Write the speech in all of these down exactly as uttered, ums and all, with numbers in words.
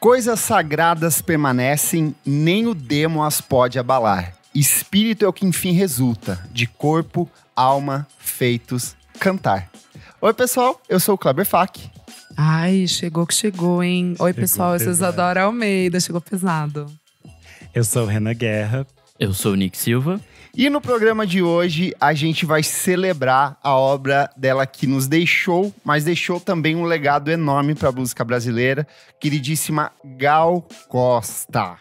Coisas sagradas permanecem, nem o demo as pode abalar. Espírito é o que enfim resulta, de corpo, alma, feitos, cantar. Oi pessoal, eu sou o Kleber Fak. Ai, chegou que chegou, hein? Oi Chegou pessoal, eu sou pesado. Isadora Almeida, chegou pesado. Eu sou o Renan Guerra. Eu sou o Nick Silva. E no programa de hoje, a gente vai celebrar a obra dela que nos deixou, mas deixou também um legado enorme para a música brasileira, queridíssima Gal Costa.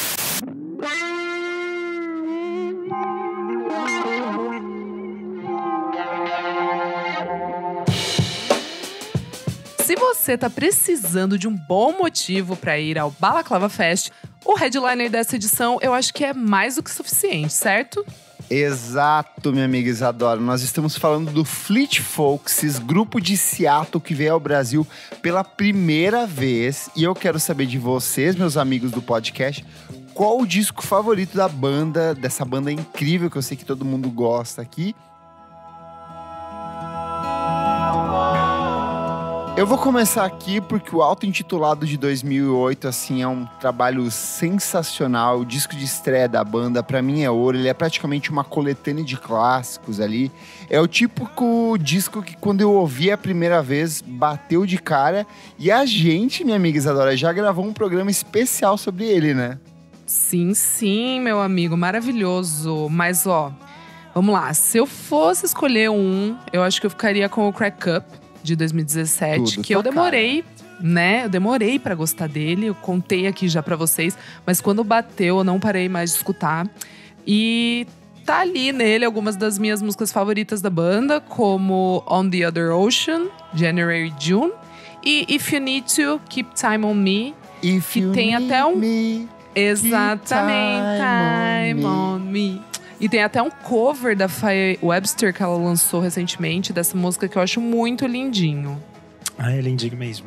Se você tá precisando de um bom motivo para ir ao Balaclava Fest, o headliner dessa edição eu acho que é mais do que suficiente, certo? Exato, minha amiga Isadora. Nós estamos falando do Fleet Foxes, grupo de Seattle que veio ao Brasil pela primeira vez. E eu quero saber de vocês, meus amigos do podcast, qual o disco favorito da banda, dessa banda incrível que eu sei que todo mundo gosta aqui. Eu vou começar aqui porque o auto-intitulado de dois mil e oito, assim, é um trabalho sensacional. O disco de estreia da banda, pra mim, é ouro. Ele é praticamente uma coletânea de clássicos ali. É o típico disco que, quando eu ouvi a primeira vez, bateu de cara. E a gente, minha amiga Isadora, já gravou um programa especial sobre ele, né? Sim, sim, meu amigo, maravilhoso. Mas, ó, vamos lá. Se eu fosse escolher um, eu acho que eu ficaria com o Crack Up, de dois mil e dezessete, Tudo que eu tua demorei, né? Eu demorei pra gostar dele, eu contei aqui já pra vocês, mas quando bateu, eu não parei mais de escutar. E tá ali nele algumas das minhas músicas favoritas da banda, como On the Other Ocean, January June, e If You Need To, Keep Time On Me, If que you tem need até um… me, Exatamente, Time Time on On Me. E tem até um cover da Faye Webster que ela lançou recentemente, dessa música que eu acho muito lindinho. Ah, é lindinho mesmo.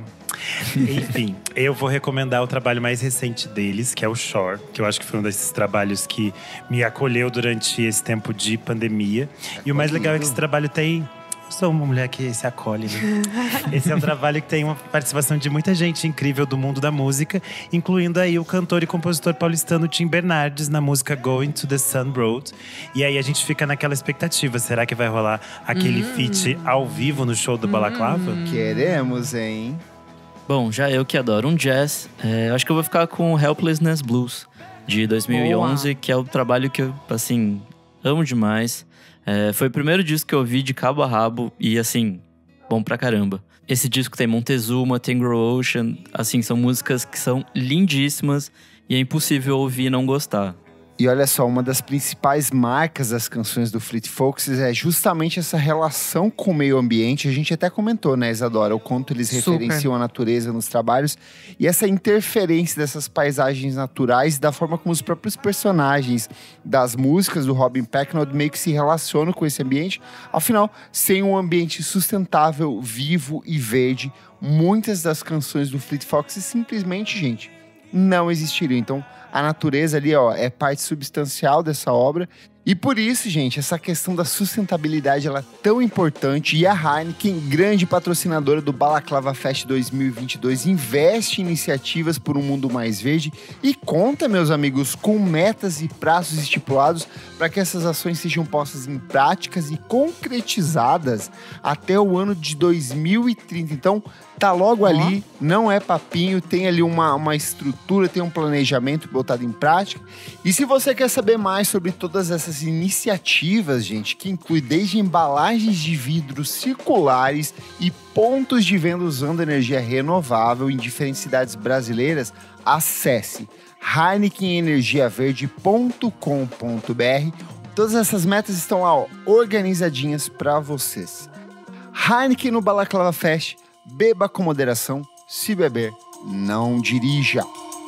Enfim, eu vou recomendar o trabalho mais recente deles, que é o Shore, que eu acho que foi um desses trabalhos que me acolheu durante esse tempo de pandemia. E o mais legal é que esse trabalho tem… Sou uma mulher que se acolhe, né? Esse é um trabalho que tem uma participação de muita gente incrível do mundo da música, incluindo aí o cantor e compositor paulistano Tim Bernardes na música Going to the Sun Road. E aí a gente fica naquela expectativa, será que vai rolar aquele hum. feat ao vivo no show do Balaclava? Hum. Queremos, hein? Bom, já eu que adoro um jazz, é, acho que eu vou ficar com Helplessness Blues, de dois mil e onze, Boa. Que é o trabalho que eu, assim, amo demais. É, foi o primeiro disco que eu ouvi de cabo a rabo e, assim, bom pra caramba. Esse disco tem Montezuma, tem Grow Ocean, assim, são músicas que são lindíssimas e é impossível ouvir e não gostar. E olha só, uma das principais marcas das canções do Fleet Foxes é justamente essa relação com o meio ambiente. A gente até comentou, né, Isadora, o quanto eles Super. referenciam a natureza nos trabalhos. E essa interferência dessas paisagens naturais, da forma como os próprios personagens das músicas do Robin Pecknold meio que se relacionam com esse ambiente. Afinal, sem um ambiente sustentável, vivo e verde, muitas das canções do Fleet Foxes simplesmente, gente, não existiriam. Então, a natureza ali, ó, é parte substancial dessa obra. E por isso, gente, essa questão da sustentabilidade, ela é tão importante. E a Heineken, grande patrocinadora do Balaclava Fest dois mil e vinte e dois, investe em iniciativas por um mundo mais verde e conta, meus amigos, com metas e prazos estipulados para que essas ações sejam postas em práticas e concretizadas até o ano de dois mil e trinta. Então, tá logo ali, não é papinho, tem ali uma, uma estrutura, tem um planejamento botado em prática. E se você quer saber mais sobre todas essas iniciativas, gente, que inclui desde embalagens de vidro circulares e pontos de venda usando energia renovável em diferentes cidades brasileiras, acesse heineken energia verde ponto com ponto b r. Todas essas metas estão lá, ó, organizadinhas para vocês. Heineken no Balaclava Fest. Beba com moderação, se beber, não dirija.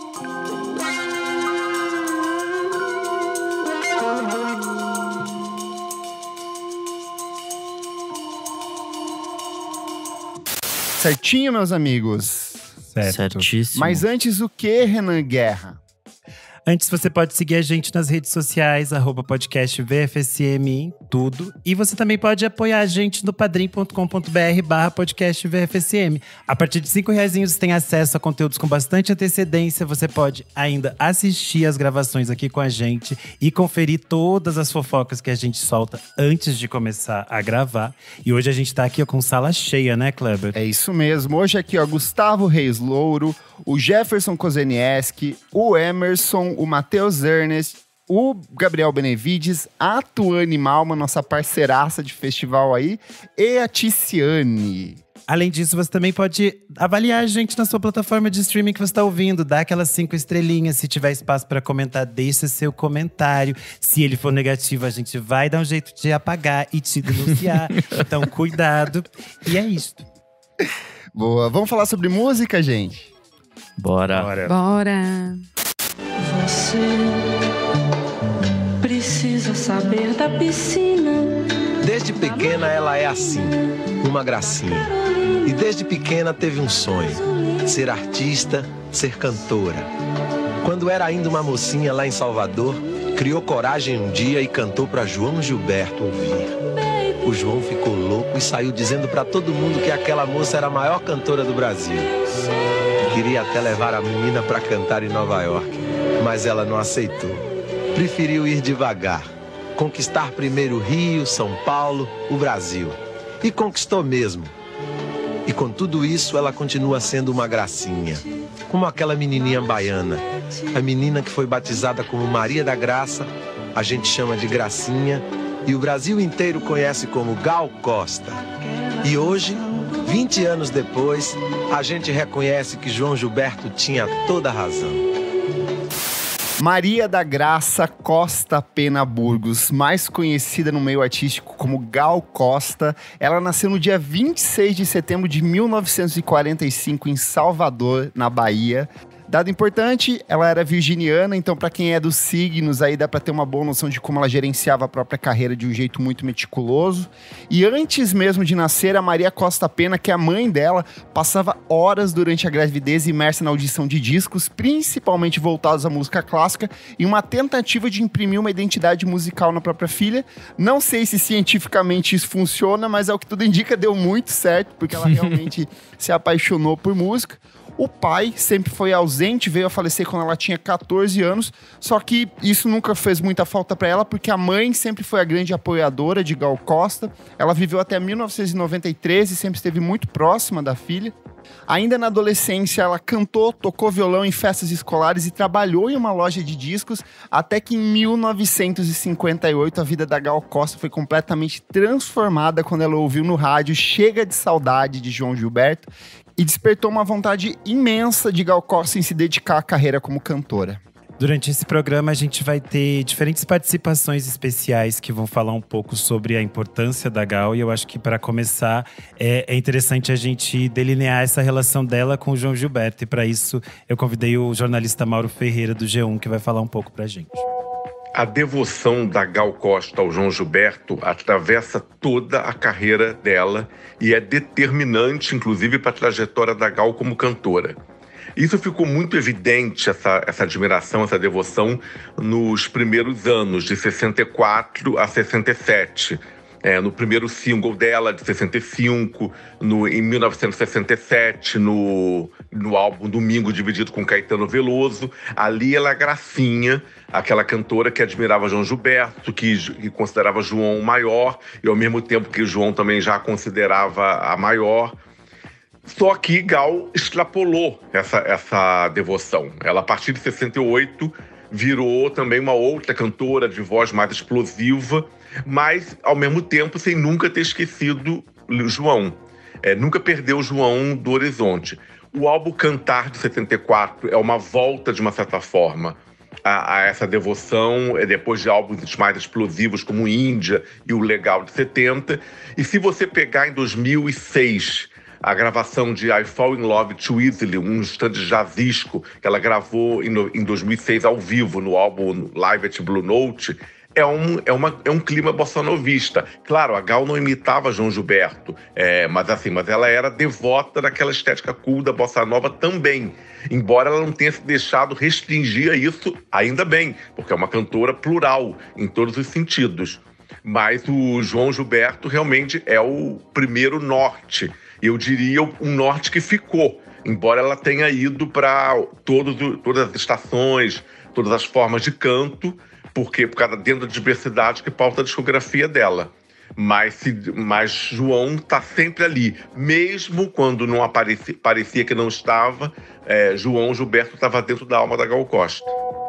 Certinho, meus amigos? Certo. Certíssimo. Mas antes o que, Renan Guerra? Antes, você pode seguir a gente nas redes sociais, arroba podcast V F S M em tudo. E você também pode apoiar a gente no padrim.com.br barra podcast V F S M. A partir de cinco reais você tem acesso a conteúdos com bastante antecedência. Você pode ainda assistir as gravações aqui com a gente e conferir todas as fofocas que a gente solta antes de começar a gravar. E hoje a gente tá aqui ó, com sala cheia, né, Kleber? É isso mesmo. Hoje aqui, ó, Gustavo Reis Louro, o Jefferson Kozenieski, o Emerson, o Matheus Ernest, o Gabriel Benevides, a Tuane Malma, nossa parceiraça de festival aí, e a Ticiane. Além disso, você também pode avaliar a gente na sua plataforma de streaming que você está ouvindo. Dá aquelas cinco estrelinhas. Se tiver espaço para comentar, deixa seu comentário. Se ele for negativo, a gente vai dar um jeito de apagar e te denunciar. Então, cuidado. E é isso. Boa. Vamos falar sobre música, gente? Bora. Bora. Bora. Você precisa saber da piscina. Desde pequena ela é assim, uma gracinha. E desde pequena teve um sonho, ser artista, ser cantora. Quando era ainda uma mocinha lá em Salvador, criou coragem um dia e cantou para João Gilberto ouvir. O João ficou louco e saiu dizendo para todo mundo que aquela moça era a maior cantora do Brasil. Queria até levar a menina para cantar em Nova York, mas ela não aceitou. Preferiu ir devagar, conquistar primeiro Rio, São Paulo, o Brasil. E conquistou mesmo. E com tudo isso, ela continua sendo uma gracinha. Como aquela menininha baiana. A menina que foi batizada como Maria da Graça, a gente chama de Gracinha, e o Brasil inteiro conhece como Gal Costa. E hoje, vinte anos depois, a gente reconhece que João Gilberto tinha toda a razão. Maria da Graça Costa Pena Burgos, mais conhecida no meio artístico como Gal Costa. Ela nasceu no dia vinte e seis de setembro de mil novecentos e quarenta e cinco em Salvador, na Bahia. Dado importante, ela era virginiana, então para quem é dos signos aí dá para ter uma boa noção de como ela gerenciava a própria carreira de um jeito muito meticuloso. E antes mesmo de nascer, a Maria Costa Pena, que é a mãe dela, passava horas durante a gravidez imersa na audição de discos, principalmente voltados à música clássica, em uma tentativa de imprimir uma identidade musical na própria filha. Não sei se cientificamente isso funciona, mas é o que tudo indica, deu muito certo, porque ela realmente se apaixonou por música. O pai sempre foi ausente, veio a falecer quando ela tinha catorze anos, só que isso nunca fez muita falta para ela, porque a mãe sempre foi a grande apoiadora de Gal Costa. Ela viveu até mil novecentos e noventa e três e sempre esteve muito próxima da filha. Ainda na adolescência, ela cantou, tocou violão em festas escolares e trabalhou em uma loja de discos, até que em mil novecentos e cinquenta e oito a vida da Gal Costa foi completamente transformada quando ela ouviu no rádio Chega de Saudade, de João Gilberto, e despertou uma vontade imensa de Gal Costa em se dedicar à carreira como cantora. Durante esse programa, a gente vai ter diferentes participações especiais que vão falar um pouco sobre a importância da Gal. E eu acho que, para começar, é, é interessante a gente delinear essa relação dela com o João Gilberto. E, para isso, eu convidei o jornalista Mauro Ferreira, do G um, que vai falar um pouco pra gente. A devoção da Gal Costa ao João Gilberto atravessa toda a carreira dela e é determinante, inclusive, para a trajetória da Gal como cantora. Isso ficou muito evidente, essa, essa admiração, essa devoção, nos primeiros anos, de sessenta e quatro a sessenta e sete. É, no primeiro single dela, de sessenta e cinco, no, em mil novecentos e sessenta e sete, no, no álbum Domingo, dividido com Caetano Veloso. Ali ela é Gracinha, aquela cantora que admirava João Gilberto, que, que considerava João o maior, e ao mesmo tempo que João também já a considerava a maior. Só que Gal extrapolou essa, essa devoção. Ela, a partir de sessenta e oito, virou também uma outra cantora de voz mais explosiva, mas, ao mesmo tempo, sem nunca ter esquecido João. É, nunca perdeu João do horizonte. O álbum Cantar, de setenta e quatro, é uma volta, de uma certa forma, a, a essa devoção, é depois de álbuns mais explosivos como Índia e o Legal, de setenta. E se você pegar em dois mil e seis a gravação de I Fall in Love Too Easily, um instante jazzisco que ela gravou em dois mil e seis ao vivo no álbum Live at Blue Note, é um, é, uma, é um clima bossanovista. Claro, a Gal não imitava João Gilberto, é, mas assim, mas ela era devota daquela estética cool da bossa nova também. Embora ela não tenha se deixado restringir a isso, ainda bem, porque é uma cantora plural em todos os sentidos. Mas o João Gilberto realmente é o primeiro norte. Eu diria um norte que ficou, embora ela tenha ido para todas as estações, todas as formas de canto, porque por causa dentro da diversidade que pauta a discografia dela. Mas, mas João está sempre ali. Mesmo quando não aparecia, parecia que não estava, é, João Gilberto estava dentro da alma da Gal Costa.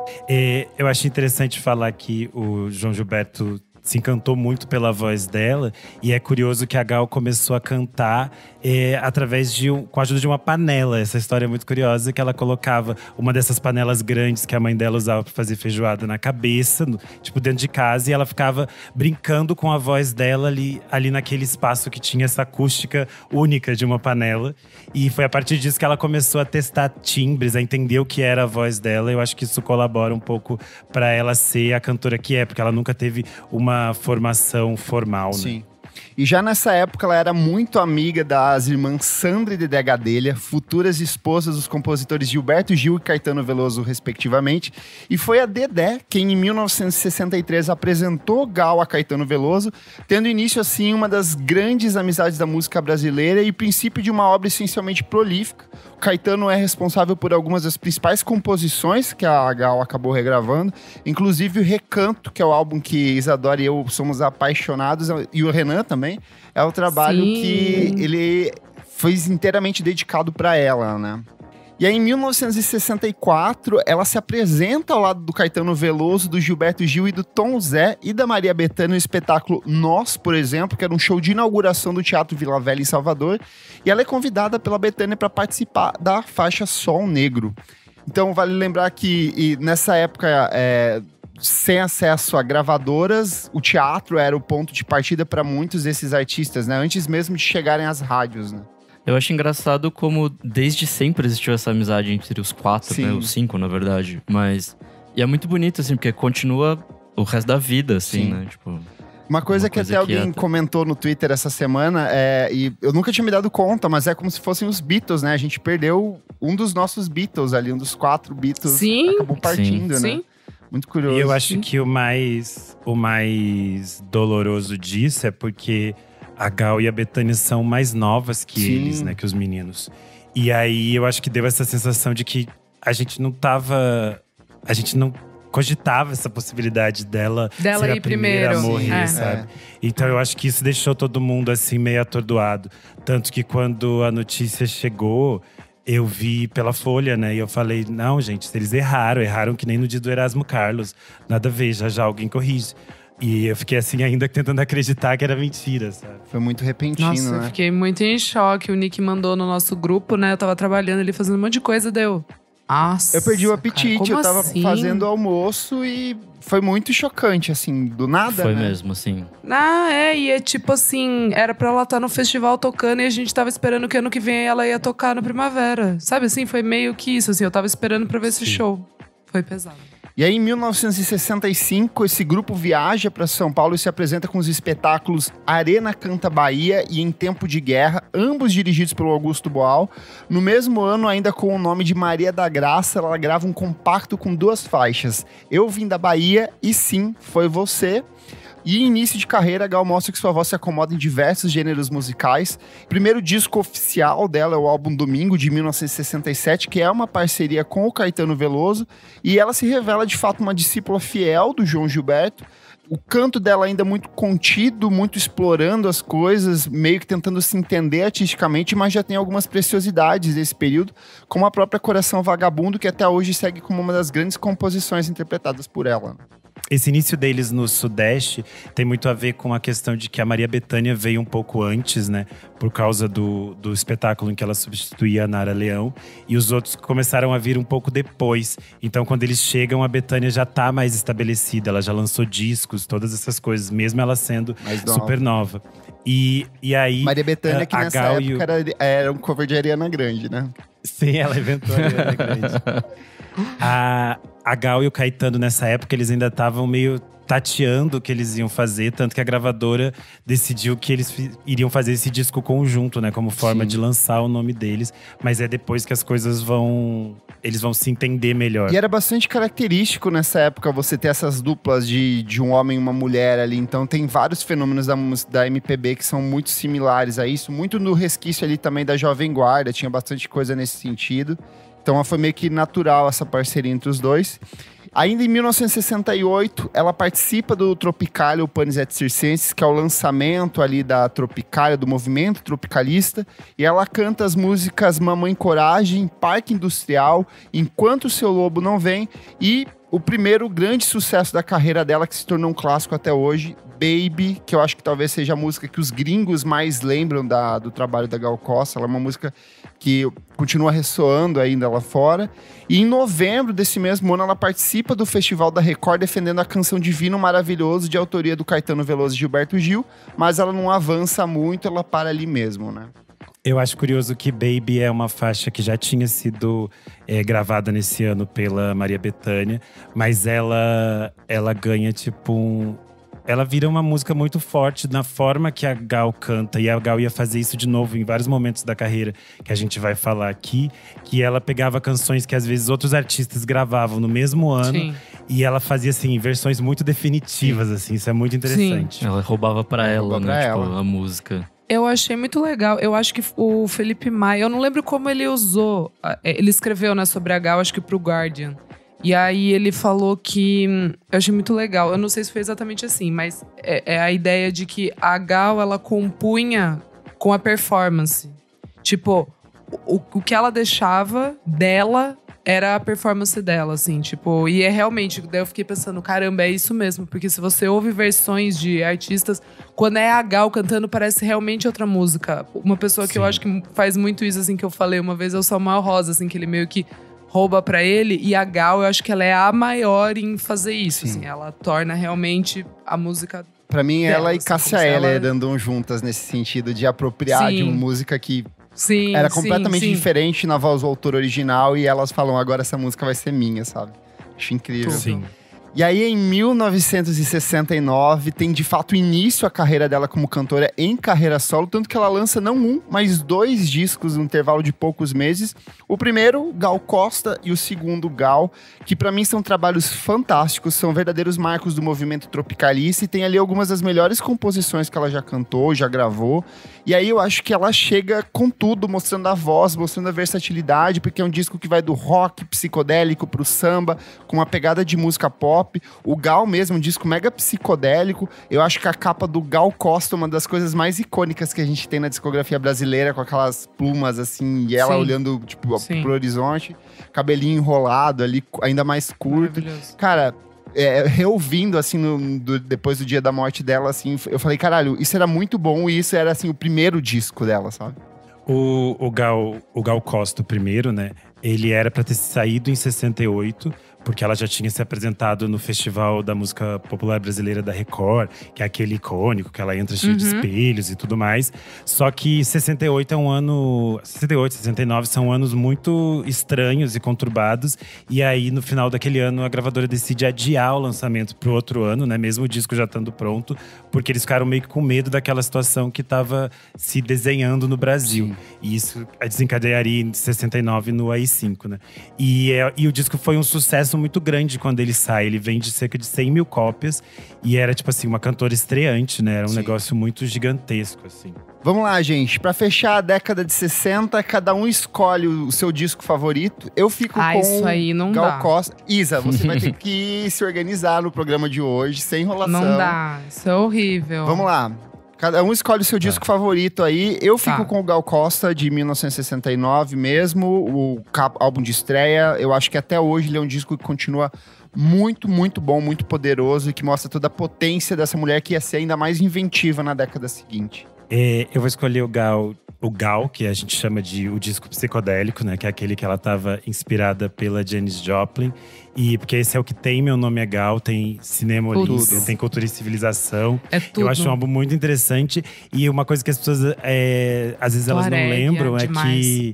É, eu acho interessante falar que o João Gilberto se encantou muito pela voz dela. E é curioso que a Gal começou a cantar é, através de um, com a ajuda de uma panela. Essa história é muito curiosa, que ela colocava uma dessas panelas grandes que a mãe dela usava para fazer feijoada na cabeça, no, tipo dentro de casa, e ela ficava brincando com a voz dela ali, ali naquele espaço que tinha essa acústica única de uma panela. E foi a partir disso que ela começou a testar timbres, a entender o que era a voz dela. Eu acho que isso colabora um pouco para ela ser a cantora que é, porque ela nunca teve uma formação formal, né? Sim. E já nessa época ela era muito amiga das irmãs Sandra e Dedé Gadelha, futuras esposas dos compositores Gilberto Gil e Caetano Veloso, respectivamente. E foi a Dedé quem, em mil novecentos e sessenta e três, apresentou Gal a Caetano Veloso, tendo início, assim, uma das grandes amizades da música brasileira e princípio de uma obra essencialmente prolífica. O Caetano é responsável por algumas das principais composições que a Gal acabou regravando, inclusive o Recanto, que é o álbum que Isadora e eu somos apaixonados, e o Renan também, é o trabalho Sim. que ele foi inteiramente dedicado para ela, né? E aí, em mil novecentos e sessenta e quatro, ela se apresenta ao lado do Caetano Veloso, do Gilberto Gil e do Tom Zé e da Maria Bethânia no espetáculo Nós, por exemplo, que era um show de inauguração do Teatro Vila Velha em Salvador. E ela é convidada pela Bethânia para participar da faixa Sol Negro. Então, vale lembrar que e nessa época, é, sem acesso a gravadoras, o teatro era o ponto de partida para muitos desses artistas, né? Antes mesmo de chegarem às rádios, né? Eu acho engraçado como desde sempre existiu essa amizade entre os quatro, Sim. né? Os cinco, na verdade. Mas… E é muito bonito, assim, porque continua o resto da vida, assim, Sim. né? Tipo… Uma coisa Uma que coisa até que alguém até- comentou no Twitter essa semana, é, e eu nunca tinha me dado conta, mas é como se fossem os Beatles, né? A gente perdeu um dos nossos Beatles ali, um dos quatro Beatles. Sim. Acabou partindo, né? Sim. Muito curioso. E eu acho que o mais, o mais doloroso disso é porque a Gal e a Bethânia são mais novas que Sim. eles, né? Que os meninos. E aí eu acho que deu essa sensação de que a gente não tava… A gente não cogitava essa possibilidade dela, Dela ser ir a primeira primeiro. a morrer, É. sabe? É. Então eu acho que isso deixou todo mundo assim meio atordoado. Tanto que quando a notícia chegou, eu vi pela Folha, né? E eu falei, não, gente, eles erraram. Erraram que nem no dia do Erasmo Carlos. Nada a ver, já já alguém corrige. E eu fiquei assim ainda tentando acreditar que era mentira, sabe? Foi muito repentino, Nossa, eu né? fiquei muito em choque. O Nick mandou no nosso grupo, né? Eu tava trabalhando ali, fazendo um monte de coisa, deu… Nossa, Eu perdi o cara, apetite, como eu tava assim? fazendo almoço e foi muito chocante, assim, do nada, Foi né? mesmo, assim. Ah, é, e é tipo assim, era pra ela estar no festival tocando e a gente tava esperando que ano que vem ela ia tocar no Primavera. Sabe assim, foi meio que isso, assim, eu tava esperando pra ver esse Sim. show. Foi pesado. E aí, em mil novecentos e sessenta e cinco, esse grupo viaja para São Paulo e se apresenta com os espetáculos Arena Canta Bahia e Em Tempo de Guerra, ambos dirigidos pelo Augusto Boal. No mesmo ano, ainda com o nome de Maria da Graça, ela grava um compacto com duas faixas, Eu Vim da Bahia e Sim, Foi Você. E em início de carreira, a Gal mostra que sua voz se acomoda em diversos gêneros musicais. O primeiro disco oficial dela é o álbum Domingo, de mil novecentos e sessenta e sete, que é uma parceria com o Caetano Veloso. E ela se revela, de fato, uma discípula fiel do João Gilberto. O canto dela ainda muito contido, muito explorando as coisas, meio que tentando se entender artisticamente, mas já tem algumas preciosidades desse período, como a própria Coração Vagabundo, que até hoje segue como uma das grandes composições interpretadas por ela. Esse início deles no Sudeste tem muito a ver com a questão de que a Maria Bethânia veio um pouco antes, né? Por causa do, do espetáculo em que ela substituía a Nara Leão. E os outros começaram a vir um pouco depois. Então, quando eles chegam, a Bethânia já tá mais estabelecida. Ela já lançou discos, todas essas coisas. Mesmo ela sendo Mais nova. super nova. E, e aí… Maria Bethânia, a- que a nessa Gal e o- época era, era um cover de Ariana Grande, né? Sim, ela inventou a Ariana Grande. A, a Gal e o Caetano, nessa época, eles ainda estavam meio tateando o que eles iam fazer, tanto que a gravadora decidiu que eles fi- iriam fazer esse disco conjunto, né, como forma Sim. de lançar o nome deles, mas é depois que as coisas vão, eles vão se entender melhor. E era bastante característico nessa época você ter essas duplas de, de um homem e uma mulher ali. Então tem vários fenômenos da, mus- da M P B que são muito similares a isso. Muito no resquício ali também da Jovem Guarda, tinha bastante coisa nesse sentido. Então foi meio que natural essa parceria entre os dois. Ainda em mil novecentos e sessenta e oito, ela participa do Tropicália, o Panis et Circenses, que é o lançamento ali da Tropicália, do movimento tropicalista. E ela canta as músicas Mamãe Coragem, Parque Industrial, Enquanto o Seu Lobo Não Vem e o primeiro grande sucesso da carreira dela, que se tornou um clássico até hoje, Baby, que eu acho que talvez seja a música que os gringos mais lembram da, do trabalho da Gal Costa. Ela é uma música que continua ressoando ainda lá fora. E em novembro desse mesmo ano, ela participa do Festival da Record defendendo a canção Divino Maravilhoso, de autoria do Caetano Veloso e Gilberto Gil, mas ela não avança muito, ela para ali mesmo, né? Eu acho curioso que Baby é uma faixa que já tinha sido é, gravada nesse ano pela Maria Bethânia, mas ela, ela ganha tipo um… Ela vira uma música muito forte na forma que a Gal canta. E a Gal ia fazer isso de novo em vários momentos da carreira, que a gente vai falar aqui. Que ela pegava canções que às vezes outros artistas gravavam no mesmo ano. Sim. E ela fazia, assim, versões muito definitivas, assim. Isso é muito interessante. Ela roubava pra ela, Roubava né? pra Tipo, ela. a música. Eu achei muito legal. Eu acho que o Felipe Maia… Eu não lembro como ele usou. Ele escreveu, né, sobre a Gal, acho que pro Guardian. E aí ele falou que… Eu achei muito legal. Eu não sei se foi exatamente assim, mas é, é a ideia de que a Gal, ela compunha com a performance. Tipo, o, o que ela deixava dela era a performance dela, assim. Tipo, e é realmente… Daí eu fiquei pensando, caramba, é isso mesmo. Porque se você ouve versões de artistas… Quando é a Gal cantando, parece realmente outra música. Uma pessoa que Sim. eu acho que faz muito isso, assim, que eu falei uma vez, é o Samuel Rosa, assim, que ele meio que… rouba pra ele, e a Gal, eu acho que ela é a maior em fazer isso, Sim. assim, ela torna realmente a música… Pra mim, dela, ela e assim, Cássia como se Eller ela- andam juntas nesse sentido de apropriar Sim. de uma música que Sim, era sim, completamente sim. diferente na voz do autor original, e elas falam, agora essa música vai ser minha, sabe? Acho incrível. Tudo. Sim. E aí, em mil novecentos e sessenta e nove, tem de fato início a carreira dela como cantora em carreira solo, tanto que ela lança não um, mas dois discos no intervalo de poucos meses. O primeiro, Gal Costa, e o segundo, Gal, que pra mim são trabalhos fantásticos, são verdadeiros marcos do movimento tropicalista, e tem ali algumas das melhores composições que ela já cantou, já gravou. E aí eu acho que ela chega com tudo, mostrando a voz, mostrando a versatilidade, porque é um disco que vai do rock psicodélico pro samba, com uma pegada de música pop. O Gal mesmo, um disco mega psicodélico. Eu acho que a capa do Gal Costa é uma das coisas mais icônicas que a gente tem na discografia brasileira, com aquelas plumas assim, e ela Sim. olhando tipo, Sim. pro horizonte, cabelinho enrolado ali, ainda mais curto. Maravilhoso. Cara, é, reouvindo, assim, no- do- depois do dia da morte dela, assim, eu falei, caralho, isso era muito bom, e isso era, assim, o primeiro disco dela, sabe? O, o, Gal, o Gal Costa, o primeiro, né? Ele era pra ter saído em sessenta e oito, porque ela já tinha se apresentado no Festival da Música Popular Brasileira da Record, que é aquele icônico, que ela entra cheia de Uhum. espelhos e tudo mais. Só que sessenta e oito é um ano… sessenta e oito, sessenta e nove são anos muito estranhos e conturbados. E aí, no final daquele ano, a gravadora decide adiar o lançamento pro outro ano, né? Mesmo o disco já estando pronto, porque eles ficaram meio que com medo daquela situação que estava se desenhando no Brasil. Sim. E isso desencadearia em sessenta e nove no A I cinco, né? E, é, e o disco foi um sucesso muito grande quando ele sai. Ele vende cerca de cem mil cópias. E era, tipo assim, uma cantora estreante, né? Era um Sim. negócio muito gigantesco, assim. Vamos lá, gente. Pra fechar a década de sessenta, cada um escolhe o seu disco favorito. Eu fico Ah, com isso aí não Gal dá. Costa. Isa, você vai ter que se organizar no programa de hoje, sem enrolação. Não dá, isso é horrível. Vamos lá. Cada um escolhe o seu disco favorito aí. Eu fico Tá. com o Gal Costa, de mil novecentos e sessenta e nove mesmo. O cap- álbum de estreia. Eu acho que até hoje ele é um disco que continua muito, muito bom, muito poderoso. E que mostra toda a potência dessa mulher que ia ser ainda mais inventiva na década seguinte. É, eu vou escolher o Gal, o Gal, que a gente chama de o disco psicodélico, né? Que é aquele que ela estava inspirada pela Janis Joplin. E porque esse é o que tem Meu Nome é Gal, tem Cinema Putz. Olímpia, tem Cultura e Civilização. É tudo. Eu acho um álbum muito interessante. E uma coisa que as pessoas é, às vezes elas não Tuareg, lembram é é, demais. que…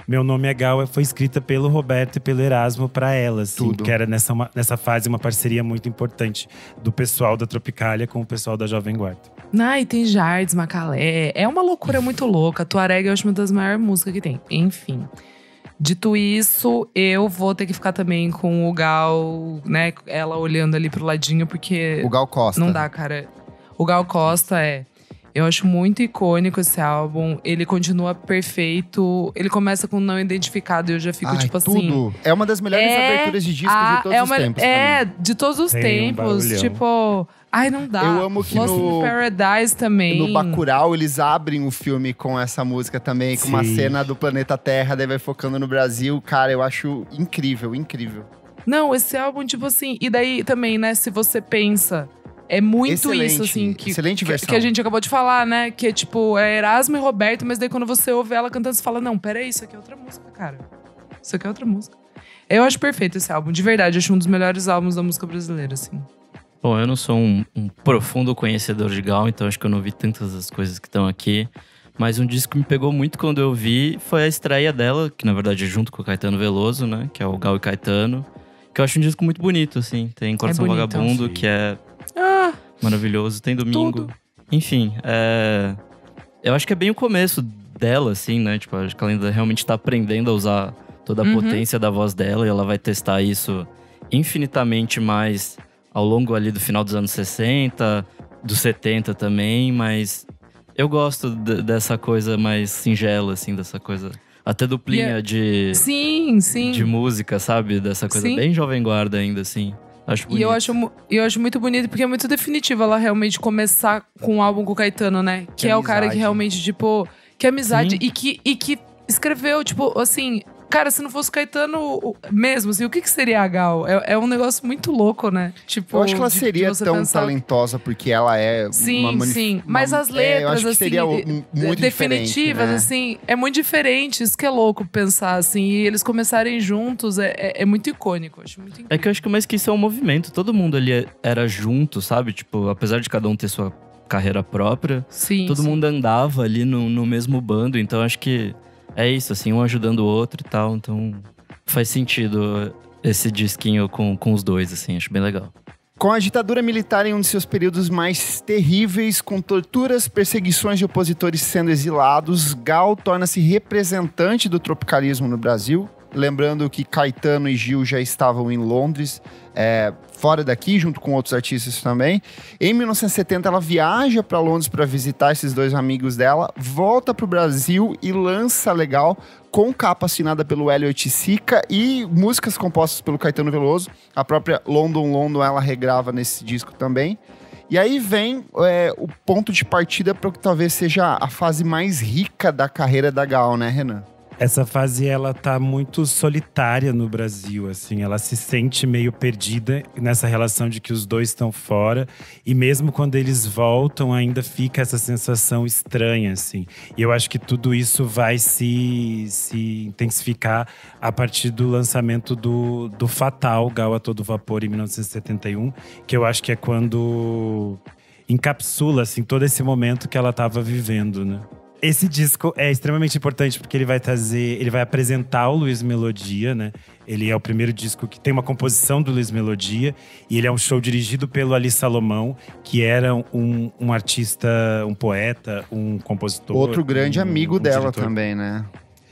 Meu Nome é Gal foi escrita pelo Roberto e pelo Erasmo para ela, assim, Tudo. que era nessa, uma, nessa fase uma parceria muito importante do pessoal da Tropicália com o pessoal da Jovem Guarda. Ah, e tem Jardes, Macalé. É uma loucura muito louca. Tuareg eu acho uma das maiores músicas que tem. Enfim. Dito isso, eu vou ter que ficar também com o Gal, né? Ela olhando ali pro ladinho, porque… O Gal Costa. Não dá, cara. O Gal Costa é… Eu acho muito icônico esse álbum. Ele continua perfeito. Ele começa com Não Identificado e eu já fico Ai, tipo tudo. assim… É uma das melhores é aberturas de discos a- de todos é os uma- tempos. pra É, mim. de todos os Tem um tempos. barulhão. Tipo… Ai, não dá. Eu amo que Lost no- in Paradise também. No Bacurau, eles abrem o filme com essa música também, com uma Sim. cena do planeta Terra, daí vai focando no Brasil. Cara, eu acho incrível, incrível. Não, esse álbum, tipo assim… E daí também, né, se você pensa… É muito Excelente, isso, assim, que, excelente que, versão. que a gente acabou de falar, né? Que é tipo, é Erasmo e Roberto, mas daí quando você ouve ela cantando, você fala, não, peraí, isso aqui é outra música, cara. Isso aqui é outra música. Eu acho perfeito esse álbum, de verdade. Eu acho um dos melhores álbuns da música brasileira, assim. Bom, eu não sou um, um profundo conhecedor de Gal, então acho que eu não vi tantas das coisas que estão aqui. Mas um disco que me pegou muito quando eu vi foi a estreia dela, que na verdade é junto com o Caetano Veloso, né? Que é o Gal e Caetano. Que eu acho um disco muito bonito, assim. Tem Coração bonito, Vagabundo, sim. que é Ah, maravilhoso. Tem Domingo. Tudo. Enfim, é… eu acho que é bem o começo dela, assim, né? Tipo, acho que ela ainda realmente tá aprendendo a usar toda a Uhum. potência da voz dela. E ela vai testar isso infinitamente mais ao longo ali do final dos anos sessenta, dos setenta também. Mas eu gosto de- dessa coisa mais singela, assim, dessa coisa… Até duplinha Yeah. de, sim, sim. de música, sabe? Dessa coisa Sim. bem Jovem Guarda ainda, assim. Acho bonito. E eu acho, mu- e eu acho muito bonito, porque é muito definitivo ela realmente começar com um álbum com o Caetano, né? Que, Que é o cara que amizade. realmente, tipo… Que é amizade. Sim. E que, e que escreveu, tipo, assim… Cara, se não fosse o Caetano o- mesmo, assim, o que, que seria a Gal? É, é um negócio muito louco, né? Tipo, Eu acho que ela de- de seria você tão pensar- talentosa, porque ela é Sim, uma… manif- sim. Mas uma- as é, eu letras, acho que assim, seria de- mu- muito definitivas, diferente, né? assim, é muito diferente. Isso que é louco pensar, assim. E eles começarem juntos é, é, é muito icônico. Eu acho muito incrível. É que eu acho que mais que isso é um movimento. Todo mundo ali era junto, sabe? Tipo, apesar de cada um ter sua carreira própria, Sim, todo sim. mundo andava ali no, no mesmo bando. Então acho que é isso, assim, um ajudando o outro e tal. Então faz sentido esse disquinho com, com os dois, assim, acho bem legal. Com a ditadura militar em um de seus períodos mais terríveis, com torturas, perseguições de opositores sendo exilados, Gal torna-se representante do tropicalismo no Brasil. Lembrando que Caetano e Gil já estavam em Londres, é, fora daqui, junto com outros artistas também. Em mil novecentos e setenta, ela viaja para Londres para visitar esses dois amigos dela, volta para o Brasil e lança Legal, com capa assinada pelo Elliot Sica e músicas compostas pelo Caetano Veloso. A própria London, London, ela regrava nesse disco também. E aí vem é, o ponto de partida para o que talvez seja a fase mais rica da carreira da Gal, né, Renan? Essa fase, ela tá muito solitária no Brasil, assim. Ela se sente meio perdida nessa relação de que os dois estão fora. E mesmo quando eles voltam, ainda fica essa sensação estranha, assim. E eu acho que tudo isso vai se, se intensificar a partir do lançamento do, do Fatal, Gal a Todo Vapor, em mil novecentos e setenta e um. Que eu acho que é quando encapsula, assim, todo esse momento que ela estava vivendo, né? Esse disco é extremamente importante porque ele vai trazer, ele vai apresentar o Luiz Melodia, né? Ele é o primeiro disco que tem uma composição do Luiz Melodia e ele é um show dirigido pelo Ali Salomão, que era um, um artista, um poeta, um compositor. Outro grande um, amigo um dela diretor. também, né?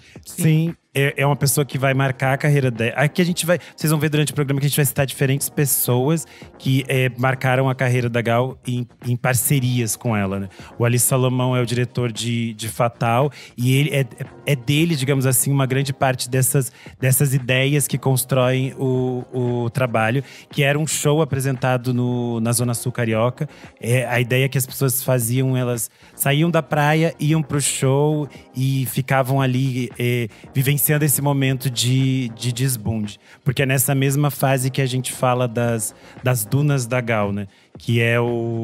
Sim, é, é uma pessoa que vai marcar a carreira dela. Aqui a gente vai, vocês vão ver durante o programa que a gente vai citar diferentes pessoas que é, marcaram a carreira da Gal em, em parcerias com ela, né? O Ali Salomão é o diretor de, de Fatal e ele é, é dele, digamos assim, uma grande parte dessas, dessas ideias que constroem o, o trabalho, que era um show apresentado no, na Zona Sul Carioca. É, a ideia que as pessoas faziam, elas saíam da praia, iam pro show e ficavam ali é, vivenciando esse momento de, de desbunde. Porque é nessa mesma fase que a gente fala das, das dunas da Gal, né? Que é o…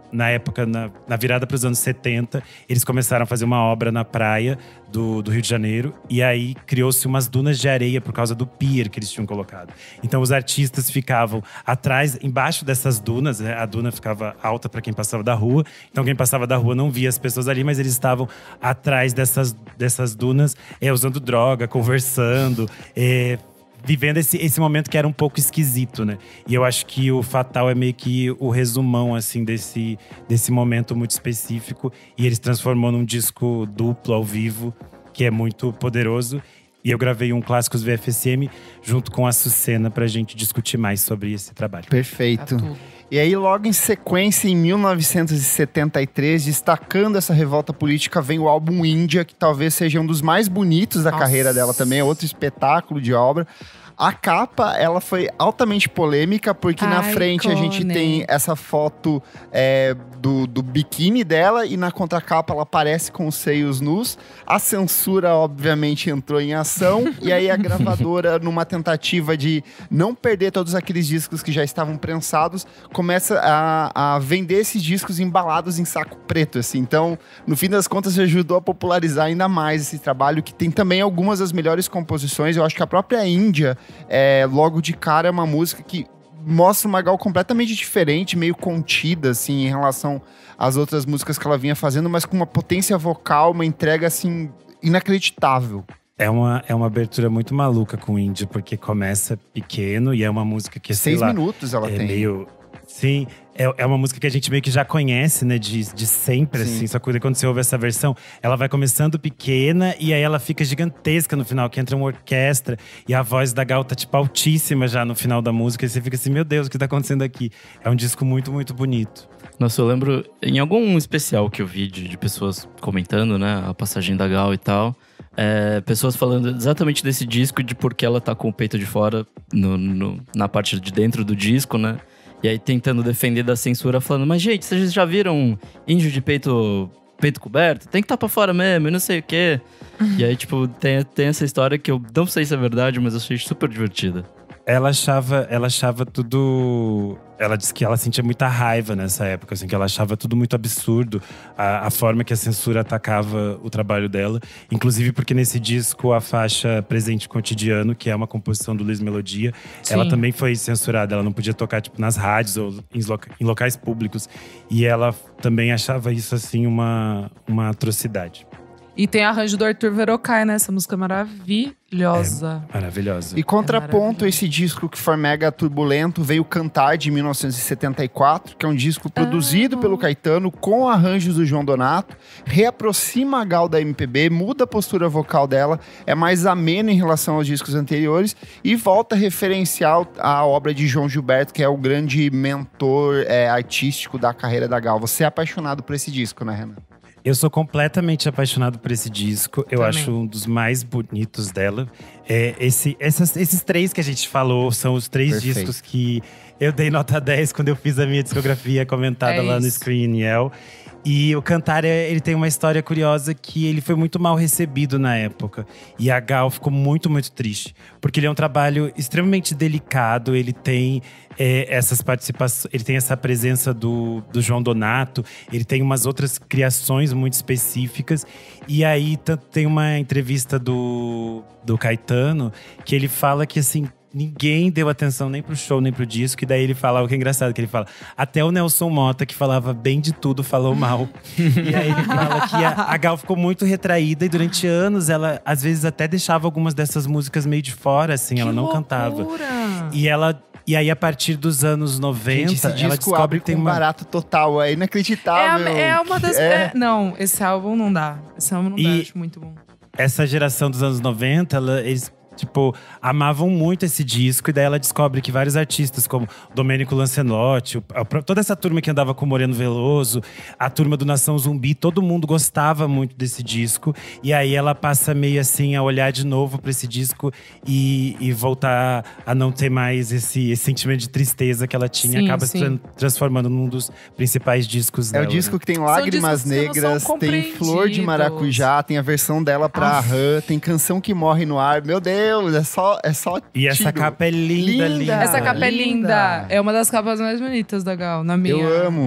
na época, na, na virada para os anos setenta, eles começaram a fazer uma obra na praia do, do Rio de Janeiro. E aí criou-se umas dunas de areia por causa do pier que eles tinham colocado. Então os artistas ficavam atrás, embaixo dessas dunas, né? A duna ficava alta para quem passava da rua. Então quem passava da rua não via as pessoas ali, mas eles estavam atrás dessas, dessas dunas, é, usando droga, conversando, é, vivendo esse, esse momento que era um pouco esquisito, né? E eu acho que o Fatal é meio que o resumão, assim, desse, desse momento muito específico. E eles transformou num disco duplo, ao vivo, que é muito poderoso. E eu gravei um Clássicos V F S M junto com a Sucena pra gente discutir mais sobre esse trabalho. Perfeito. Tá. E aí, logo em sequência, em mil novecentos e setenta e três, destacando essa revolta política, vem o álbum Índia, que talvez seja um dos mais bonitos da Nossa. carreira dela também, é outro espetáculo de obra. A capa, ela foi altamente polêmica, porque Ai, na frente icone. a gente tem essa foto é, do, do biquíni dela, e na contracapa ela aparece com os seios nus. A censura, obviamente, entrou em ação, e aí a gravadora, numa tentativa de não perder todos aqueles discos que já estavam prensados, começa a, a vender esses discos embalados em saco preto, assim. Então, no fim das contas, ajudou a popularizar ainda mais esse trabalho, que tem também algumas das melhores composições. Eu acho que a própria Índia, É, logo de cara, é uma música que mostra uma Gal completamente diferente, meio contida, assim, em relação às outras músicas que ela vinha fazendo, mas com uma potência vocal, uma entrega, assim, inacreditável. É uma, é uma abertura muito maluca com o Índia, porque começa pequeno e é uma música que, sei Seis lá… minutos ela é tem. Meio… Sim, é, é uma música que a gente meio que já conhece, né, de, de sempre, Sim. assim. Só que quando você ouve essa versão, ela vai começando pequena e aí ela fica gigantesca no final, que entra uma orquestra e a voz da Gal tá, tipo, altíssima já no final da música. E você fica assim, meu Deus, o que tá acontecendo aqui? É um disco muito, muito bonito. Nossa, eu lembro, em algum especial que eu vi de, de pessoas comentando, né, a passagem da Gal e tal… É, pessoas falando exatamente desse disco, de porque ela tá com o peito de fora no, no, na parte de dentro do disco, né? E aí tentando defender da censura, falando, mas gente, vocês já viram índio de peito, peito coberto? Tem que estar tá pra fora mesmo, e não sei o quê. Uhum. E aí, tipo, tem, tem essa história que eu não sei se é verdade, mas eu achei super divertida. Ela achava, ela achava tudo… Ela disse que ela sentia muita raiva nessa época, assim, que ela achava tudo muito absurdo, a, a forma que a censura atacava o trabalho dela. Inclusive porque nesse disco, a faixa Presente Cotidiano, que é uma composição do Luiz Melodia, Sim. ela também foi censurada. Ela não podia tocar, tipo, nas rádios ou em, loca, em locais públicos. E ela também achava isso, assim, uma, uma atrocidade. E tem arranjo do Arthur Verocai, né? Essa música é maravilhosa. É maravilhosa. E contraponto, é esse disco que foi mega turbulento, veio Cantar, de mil novecentos e setenta e quatro, que é um disco produzido ah, pelo Caetano, com arranjos do João Donato, reaproxima a Gal da M P B, muda a postura vocal dela, é mais ameno em relação aos discos anteriores, e volta a referenciar a obra de João Gilberto, que é o grande mentor é, artístico da carreira da Gal. Você é apaixonado por esse disco, né, Renan? Eu sou completamente apaixonado por esse disco. Eu Também. acho um dos mais bonitos dela. É, esse, essas, esses três que a gente falou são os três Perfeito. discos que eu dei nota dez quando eu fiz a minha discografia comentada é lá isso. no Screen Yell. E o Cantar, ele tem uma história curiosa que ele foi muito mal recebido na época. E a Gal ficou muito, muito triste. Porque ele é um trabalho extremamente delicado. Ele tem é, essas participações, ele tem essa presença do, do João Donato. Ele tem umas outras criações muito específicas. E aí tem uma entrevista do, do Caetano que ele fala que, assim, ninguém deu atenção nem pro show, nem pro disco. E daí ele fala, o que é engraçado, que ele fala… Até o Nelson Motta, que falava bem de tudo, falou mal. E aí ele fala que a, a Gal ficou muito retraída. E durante anos, ela às vezes até deixava algumas dessas músicas meio de fora, assim. Que ela não loucura. cantava. E ela… E aí, a partir dos anos noventa, Gente, esse ela disco descobre abre que tem com uma… barato total, é inacreditável. É, é uma das… É. É, não, esse álbum não dá. Esse álbum não E dá, eu acho muito bom. Essa geração dos anos noventa, ela, eles… Tipo, amavam muito esse disco. E daí ela descobre que vários artistas, como Domênico Lancelotti, o, a, toda essa turma que andava com o Moreno Veloso, a turma do Nação Zumbi, todo mundo gostava muito desse disco. E aí ela passa meio assim a olhar de novo pra esse disco e, e voltar a não ter mais esse, esse sentimento de tristeza que ela tinha. Sim, acaba sim. se tra- transformando num dos principais discos É dela. o disco né? que tem Lágrimas discos que não Negras, são tem Flor de Maracujá, tem a versão dela pra Ah. Rã, tem Canção que Morre no Ar. Meu Deus, é só, é só E essa tiro. capa é linda, linda. Linda. Essa capa é linda. linda. É uma das capas mais bonitas da Gal, na minha. Eu amo.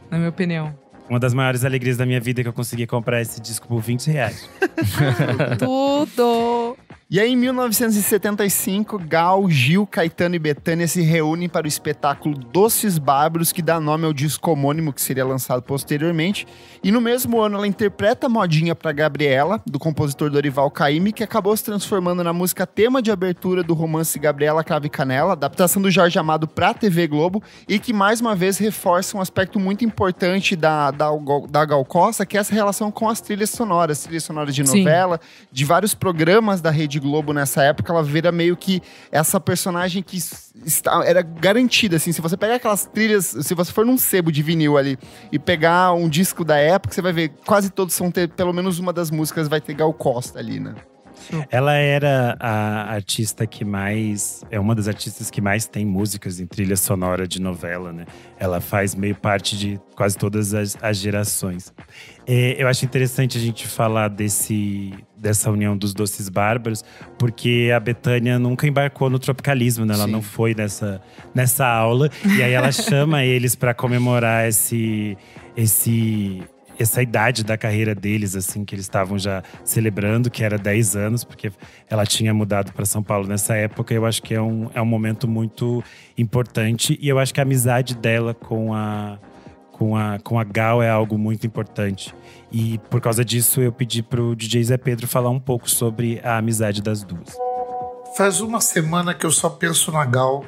na minha opinião. Uma das maiores alegrias da minha vida é que eu consegui comprar esse disco por vinte reais. Tudo! E aí, em mil novecentos e setenta e cinco, Gal, Gil, Caetano e Bethânia se reúnem para o espetáculo Doces Bárbaros, que dá nome ao disco homônimo, que seria lançado posteriormente. E no mesmo ano, ela interpreta Modinha para Gabriela, do compositor Dorival Caymmi, que acabou se transformando na música tema de abertura do romance Gabriela, Cravo e Canela, adaptação do Jorge Amado para a T V Globo, e que, mais uma vez, reforça um aspecto muito importante da, da, da Gal Costa, que é essa relação com as trilhas sonoras, trilhas sonoras de novela, Sim. de vários programas da Rede Globo nessa época. Ela vira meio que essa personagem que está, era garantida, assim, se você pegar aquelas trilhas, se você for num sebo de vinil ali e pegar um disco da época, você vai ver, quase todos vão ter, pelo menos uma das músicas vai ter Gal Costa ali, né? Ela era a artista que mais… É uma das artistas que mais tem músicas em trilha sonora de novela, né? Ela faz meio parte de quase todas as, as gerações. É, eu acho interessante a gente falar desse, dessa união dos Doces Bárbaros, porque a Bethânia nunca embarcou no tropicalismo, né? Ela Sim. não foi nessa, nessa aula. E aí ela chama eles para comemorar esse… esse essa idade da carreira deles, assim, que eles estavam já celebrando, que era dez anos, porque ela tinha mudado para São Paulo nessa época. Eu acho que é um, é um momento muito importante. E eu acho que a amizade dela com a, com a, com a Gal é algo muito importante. E por causa disso, eu pedi pro D J Zé Pedro falar um pouco sobre a amizade das duas. Faz uma semana que eu só penso na Gal.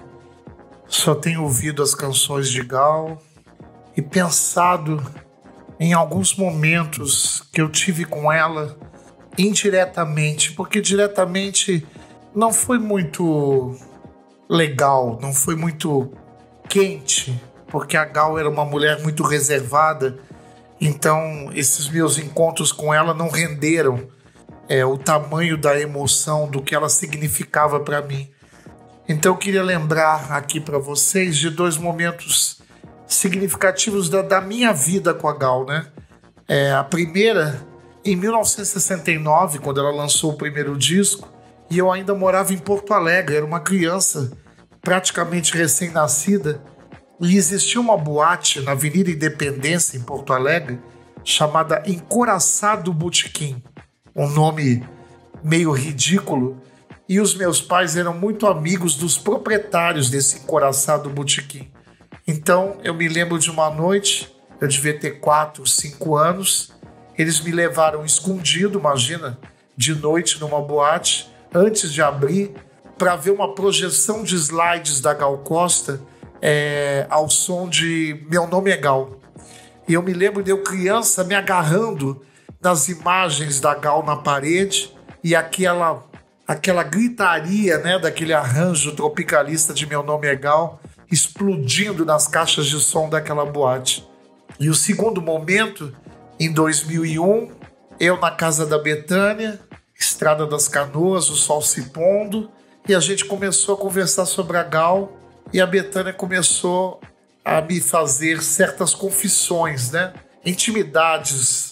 Só tenho ouvido as canções de Gal e pensado em alguns momentos que eu tive com ela indiretamente, porque diretamente não foi muito legal, não foi muito quente, porque a Gal era uma mulher muito reservada, então esses meus encontros com ela não renderam é, o tamanho da emoção do que ela significava para mim. Então eu queria lembrar aqui para vocês de dois momentos significativos da, da minha vida com a Gal, né? É, a primeira, em mil novecentos e sessenta e nove, quando ela lançou o primeiro disco, e eu ainda morava em Porto Alegre, era uma criança praticamente recém-nascida, e existia uma boate na Avenida Independência, em Porto Alegre, chamada Encoraçado Botequim, um nome meio ridículo, e os meus pais eram muito amigos dos proprietários desse Encoraçado Botequim. Então, eu me lembro de uma noite, eu devia ter quatro, cinco anos, eles me levaram escondido, imagina, de noite numa boate, antes de abrir, para ver uma projeção de slides da Gal Costa é, ao som de Meu Nome é Gal. E eu me lembro de eu criança me agarrando nas imagens da Gal na parede e aquela, aquela gritaria, né, daquele arranjo tropicalista de Meu Nome é Gal, explodindo nas caixas de som daquela boate. E o segundo momento, em dois mil e um, eu na casa da Bethânia, Estrada das Canoas, o sol se pondo, e a gente começou a conversar sobre a Gal, e a Bethânia começou a me fazer certas confissões, né? Intimidades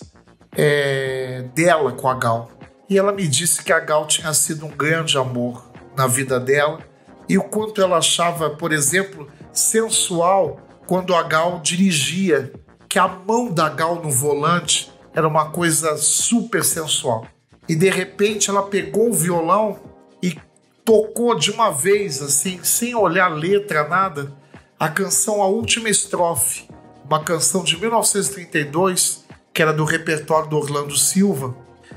é, dela com a Gal. E ela me disse que a Gal tinha sido um grande amor na vida dela, e o quanto ela achava, por exemplo, sensual quando a Gal dirigia, que a mão da Gal no volante era uma coisa super sensual. E de repente ela pegou o violão e tocou de uma vez, assim, sem olhar letra, nada, a canção A Última Estrofe, uma canção de mil novecentos e trinta e dois, que era do repertório do Orlando Silva,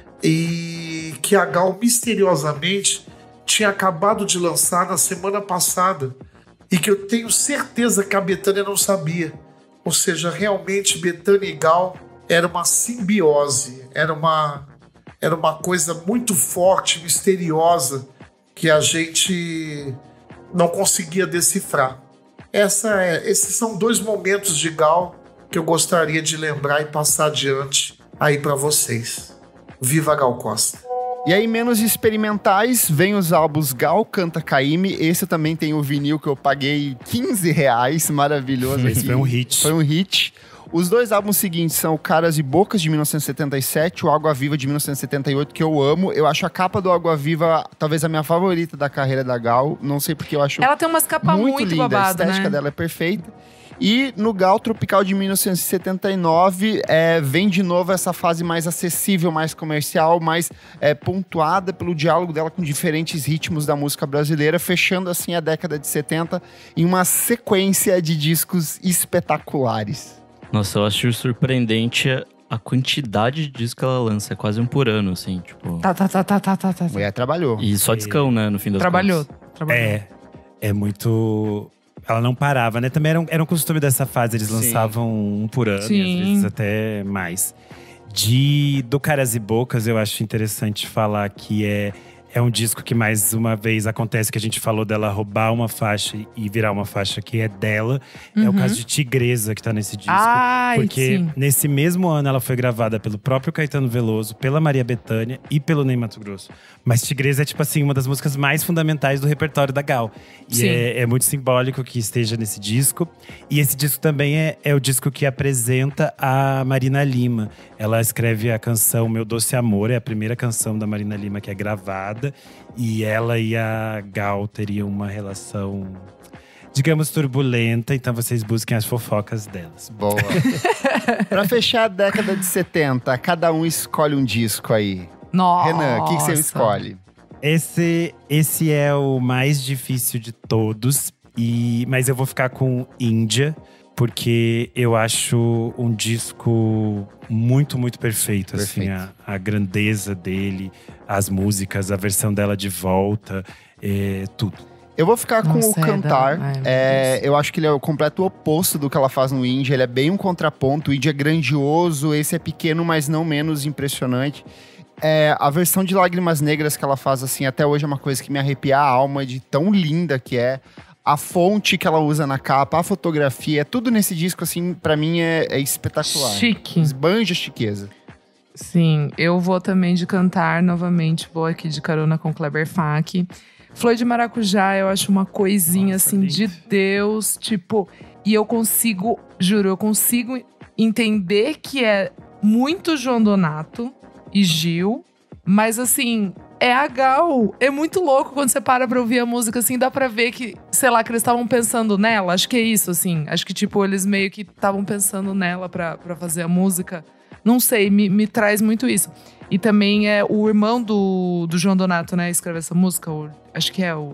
e que a Gal misteriosamente tinha acabado de lançar na semana passada e que eu tenho certeza que a Bethânia não sabia. Ou seja, realmente Bethânia e Gal era uma simbiose, era uma, era uma coisa muito forte, misteriosa, que a gente não conseguia decifrar. Essa é, esses são dois momentos de Gal que eu gostaria de lembrar e passar adiante aí para vocês. Viva Gal Costa! E aí, menos experimentais, vem os álbuns Gal Canta Caymmi. Esse eu também tem o vinil que eu paguei quinze reais, maravilhoso. Esse foi um hit. Foi um hit. Os dois álbuns seguintes são o Caras e Bocas, de mil novecentos e setenta e sete, o Água Viva, de mil novecentos e setenta e oito, que eu amo. Eu acho a capa do Água Viva talvez a minha favorita da carreira da Gal. Não sei porque eu acho ela tem umas capas muito, muito linda. babado, a estética né? dela é perfeita. E no Gal Tropical de mil novecentos e setenta e nove, é, vem de novo essa fase mais acessível, mais comercial, mais é, pontuada pelo diálogo dela com diferentes ritmos da música brasileira, fechando assim a década de setenta em uma sequência de discos espetaculares. Nossa, eu acho surpreendente a quantidade de discos que ela lança. É quase um por ano, assim, tipo… Tá, tá, tá, tá, tá, tá, tá. A mulher trabalhou. E só discão, né, no fim das Trabalhou, contas. trabalhou. É, é muito… Ela não parava, né? Também era um, era um costume dessa fase. Eles Sim. lançavam um por ano, Sim. e às vezes até mais. De, do Caras e Bocas, eu acho interessante falar que é… É um disco que, mais uma vez, acontece que a gente falou dela roubar uma faixa e virar uma faixa que é dela. É o Uhum. caso de Tigresa, que tá nesse disco. Ai, porque sim. nesse mesmo ano ela foi gravada pelo próprio Caetano Veloso, pela Maria Bethânia e pelo Ney Matogrosso. Mas Tigresa é, tipo assim, uma das músicas mais fundamentais do repertório da Gal. E Sim. é, é muito simbólico que esteja nesse disco. E esse disco também é, é o disco que apresenta a Marina Lima. Ela escreve a canção Meu Doce Amor, é a primeira canção da Marina Lima que é gravada. E ela e a Gal teriam uma relação, digamos, turbulenta. Então vocês busquem as fofocas delas. Boa. Pra fechar a década de setenta, cada um escolhe um disco aí. Nossa. Renan, o que, que você escolhe? Esse, esse é o mais difícil de todos. E, mas eu vou ficar com Índia, porque eu acho um disco muito, muito perfeito. Perfeito. Assim, a, a grandeza dele, as músicas, a versão dela de volta, é, tudo. Eu vou ficar com Nossa, o é Cantar. da- ai, meu É, Deus. eu acho que ele é o completo oposto do que ela faz no Indie. Ele é bem um contraponto. O Indie é grandioso, esse é pequeno, mas não menos impressionante. É, a versão de Lágrimas Negras que ela faz, assim, até hoje é uma coisa que me arrepia a alma de tão linda que é. A fonte que ela usa na capa, a fotografia, tudo nesse disco, assim, pra mim é, é espetacular. Chique. Esbanja chiqueza. Sim, eu vou também de Cantar novamente. Vou aqui de carona com Kleber Fak. Flor de Maracujá, eu acho uma coisinha Nossa, assim de lindo. Deus, tipo… E eu consigo, juro, eu consigo entender que é muito João Donato e Gil. Mas assim, é a Gal. É muito louco quando você para pra ouvir a música, assim. Dá pra ver que, sei lá, que eles estavam pensando nela. Acho que é isso, assim. Acho que, tipo, eles meio que estavam pensando nela pra, pra fazer a música. Não sei, me, me traz muito isso. E também é o irmão do, do João Donato, né? Escreveu essa música. O, acho que é o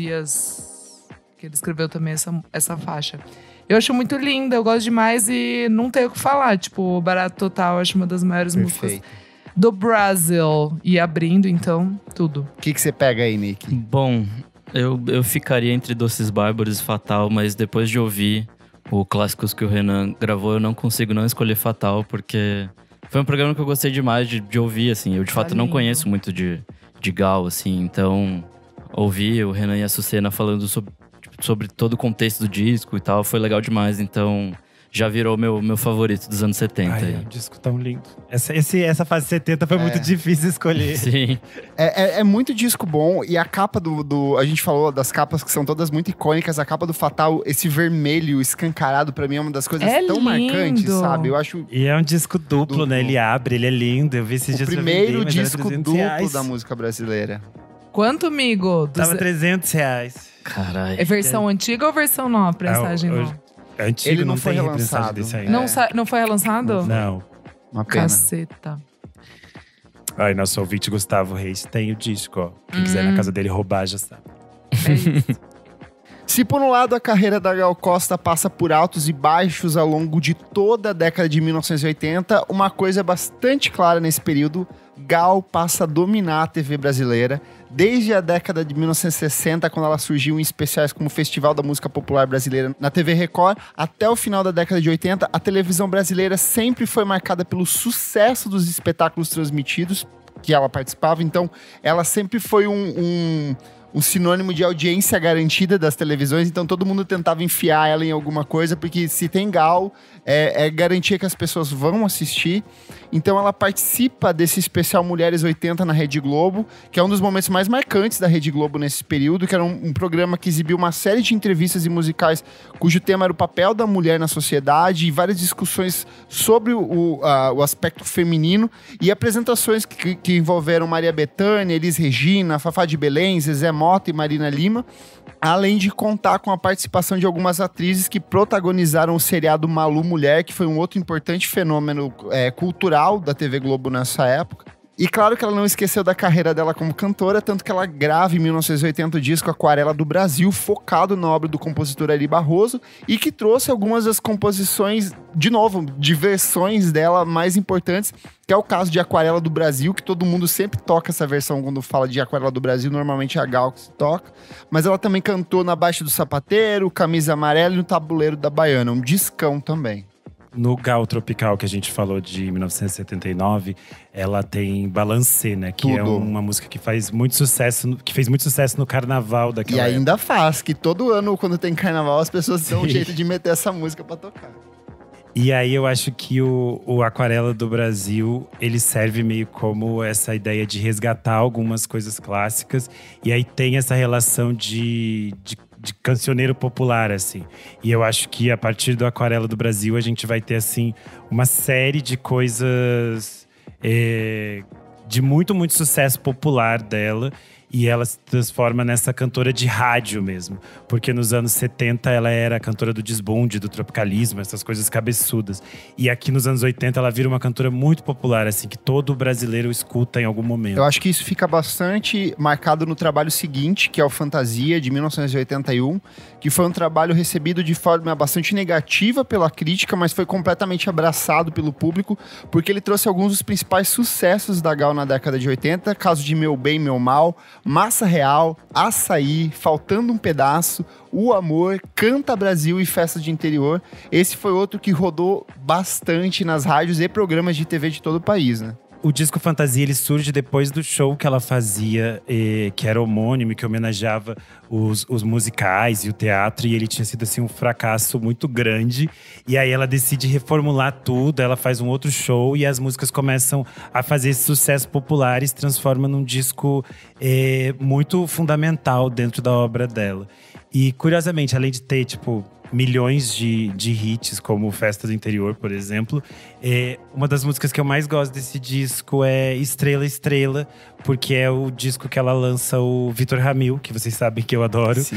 Lisias, que ele escreveu também essa, essa faixa. Eu acho muito linda, eu gosto demais e não tenho o que falar. Tipo, Barato Total, eu acho uma das maiores músicas Perfeito. do Brasil. E abrindo, então, tudo. O que, que você pega aí, Nick? Bom, eu, eu ficaria entre Doces Bárbaros e Fatal, mas depois de ouvir o Clássicos que o Renan gravou, eu não consigo não escolher Fatal, porque foi um programa que eu gostei demais de, de ouvir, assim. Eu, de fato, não lindo. conheço muito de, de Gal, assim. Então, ouvir o Renan e a Sucena falando sobre, sobre todo o contexto do disco e tal, foi legal demais. Então, já virou meu, meu favorito dos anos setenta. Ai, aí. é um disco tão lindo. Essa, esse, essa fase setenta foi É. muito difícil escolher. Sim. É, é- é muito disco bom. E a capa do, do… A gente falou das capas que são todas muito icônicas. A capa do Fatal, esse vermelho escancarado, pra mim é uma das coisas É tão marcantes, lindo. sabe? Eu acho E é um disco duplo, Duplo. né? Ele abre, ele é lindo. Eu vi esses o dias pra primeiro vender, mas era disco trezentos duplo reais. da música brasileira. Quanto, amigo? Tava Duze- trezentos reais. Caralho. É versão antiga ou versão nova? Prensagem É, o- nova? É antigo, Ele não não, foi tem relançado. reprensagem desse aí. Não, É. sa- não foi relançado? Não. Uma pena. Caceta. Ai, nosso ouvinte Gustavo Reis tem o disco, ó. Quem quiser Hum. na casa dele roubar, já sabe. É isso. Se por um lado a carreira da Gal Costa passa por altos e baixos ao longo de toda a década de mil novecentos e oitenta, uma coisa é bastante clara nesse período: Gal passa a dominar a T V brasileira. Desde a década de mil novecentos e sessenta, quando ela surgiu em especiais como o Festival da Música Popular Brasileira na T V Record, até o final da década de oitenta, a televisão brasileira sempre foi marcada pelo sucesso dos espetáculos transmitidos que ela participava. Então, ela sempre foi um, um, um sinônimo de audiência garantida das televisões. Então, todo mundo tentava enfiar ela em alguma coisa, porque se tem Gal, é, é garantia que as pessoas vão assistir. Então, ela participa desse especial Mulheres oitenta na Rede Globo, que é um dos momentos mais marcantes da Rede Globo nesse período, que era um, um programa que exibiu uma série de entrevistas e musicais cujo tema era o papel da mulher na sociedade e várias discussões sobre o, a, o aspecto feminino e apresentações que, que envolveram Maria Bethânia, Elis Regina, Fafá de Belém, Zezé Mota e Marina Lima, além de contar com a participação de algumas atrizes que protagonizaram o seriado Malu Mulher, que foi um outro importante fenômeno é, cultural da T V Globo nessa época. E claro que ela não esqueceu da carreira dela como cantora, tanto que ela grava em mil novecentos e oitenta o disco Aquarela do Brasil, focado na obra do compositor Ari Barroso, e que trouxe algumas das composições, de novo, de versões dela mais importantes, que é o caso de Aquarela do Brasil, que todo mundo sempre toca essa versão quando fala de Aquarela do Brasil, normalmente é a Gal que se toca, mas ela também cantou na Baixa do Sapateiro, Camisa Amarela e no Tabuleiro da Baiana, um discão também. No Gal Tropical, que a gente falou de mil novecentos e setenta e nove, ela tem Balancê, né? Que Tudo. é uma música que faz muito sucesso, que fez muito sucesso no carnaval daquela E ainda época. faz, que todo ano, quando tem carnaval, as pessoas dão um jeito de meter essa música pra tocar. E aí eu acho que o, o Aquarela do Brasil, ele serve meio como essa ideia de resgatar algumas coisas clássicas. E aí tem essa relação de… de de cancioneiro popular, assim. E eu acho que a partir do Aquarela do Brasil, a gente vai ter, assim, uma série de coisas é, de muito, muito sucesso popular dela. E ela se transforma nessa cantora de rádio mesmo. Porque nos anos setenta ela era a cantora do desbunde, do tropicalismo, essas coisas cabeçudas. E aqui nos anos oitenta ela vira uma cantora muito popular, assim, que todo brasileiro escuta em algum momento. Eu acho que isso fica bastante marcado no trabalho seguinte, que é o Fantasia, de mil novecentos e oitenta e um, que foi um trabalho recebido de forma bastante negativa pela crítica, mas foi completamente abraçado pelo público, porque ele trouxe alguns dos principais sucessos da Gal na década de oitenta, caso de Meu Bem, Meu Mal, Massa Real, Açaí, Faltando um Pedaço, O Amor, Canta Brasil e Festa de Interior. Esse foi outro que rodou bastante nas rádios e programas de T V de todo o país, né? O disco Fantasia, ele surge depois do show que ela fazia, eh, que era homônimo, que homenageava os, os musicais e o teatro. E ele tinha sido, assim, um fracasso muito grande. E aí ela decide reformular tudo, ela faz um outro show. E as músicas começam a fazer esse sucesso popular e se transforma num disco eh, muito fundamental dentro da obra dela. E, curiosamente, além de ter, tipo… milhões de, de hits, como Festa do Interior, por exemplo. É, uma das músicas que eu mais gosto desse disco é Estrela, Estrela, porque é o disco que ela lança o Vitor Ramil, que vocês sabem que eu adoro. Sim.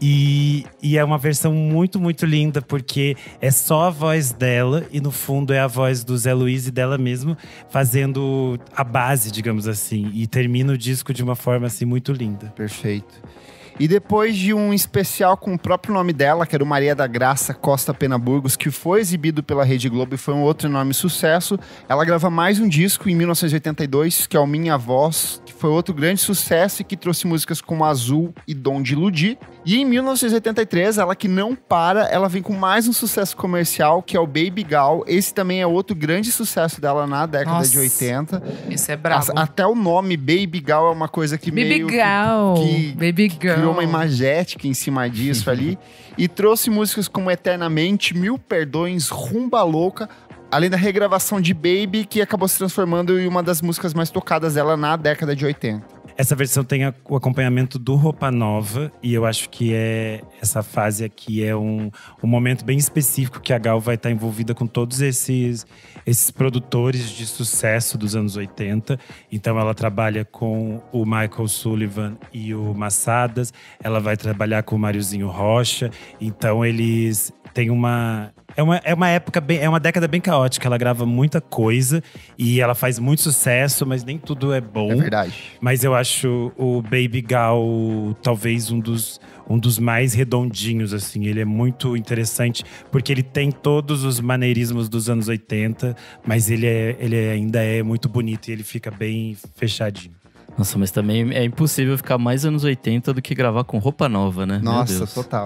E, e é uma versão muito, muito linda, porque é só a voz dela e no fundo é a voz do Zé Luiz e dela mesmo, fazendo a base, digamos assim. E termina o disco de uma forma assim muito linda. Perfeito. E depois de um especial com o próprio nome dela, que era o Maria da Graça Costa Pena Burgos, que foi exibido pela Rede Globo e foi um outro enorme sucesso, ela grava mais um disco em mil novecentos e oitenta e dois, que é o Minha Voz, que foi outro grande sucesso e que trouxe músicas como Azul e Dom de Iludir. E em mil novecentos e oitenta e três, ela que não para, ela vem com mais um sucesso comercial, que é o Baby Gal. Esse também é outro grande sucesso dela na década Nossa, de oitenta. Isso é brabo. Até o nome Baby Gal é uma coisa que Baby meio… Gal. Que, Baby Girl. criou uma imagética em cima disso ali. E trouxe músicas como Eternamente, Mil Perdões, Rumba Louca, além da regravação de Baby, que acabou se transformando em uma das músicas mais tocadas dela na década de oitenta. Essa versão tem a, o acompanhamento do Roupa Nova. E eu acho que é essa fase aqui é um, um momento bem específico que a Gal vai estar envolvida com todos esses, esses produtores de sucesso dos anos oitenta. Então ela trabalha com o Michael Sullivan e o Massadas. Ela vai trabalhar com o Mariozinho Rocha. Então eles têm uma… É uma, é uma época bem… É uma década bem caótica. Ela grava muita coisa e ela faz muito sucesso, mas nem tudo é bom. É verdade. Mas eu acho o Baby Gal talvez um dos, um dos mais redondinhos, assim. Ele é muito interessante, porque ele tem todos os maneirismos dos anos oitenta, mas ele, é, ele ainda é muito bonito e ele fica bem fechadinho. Nossa, mas também é impossível ficar mais anos oitenta do que gravar com Roupa Nova, né? Nossa, Meu Deus. total.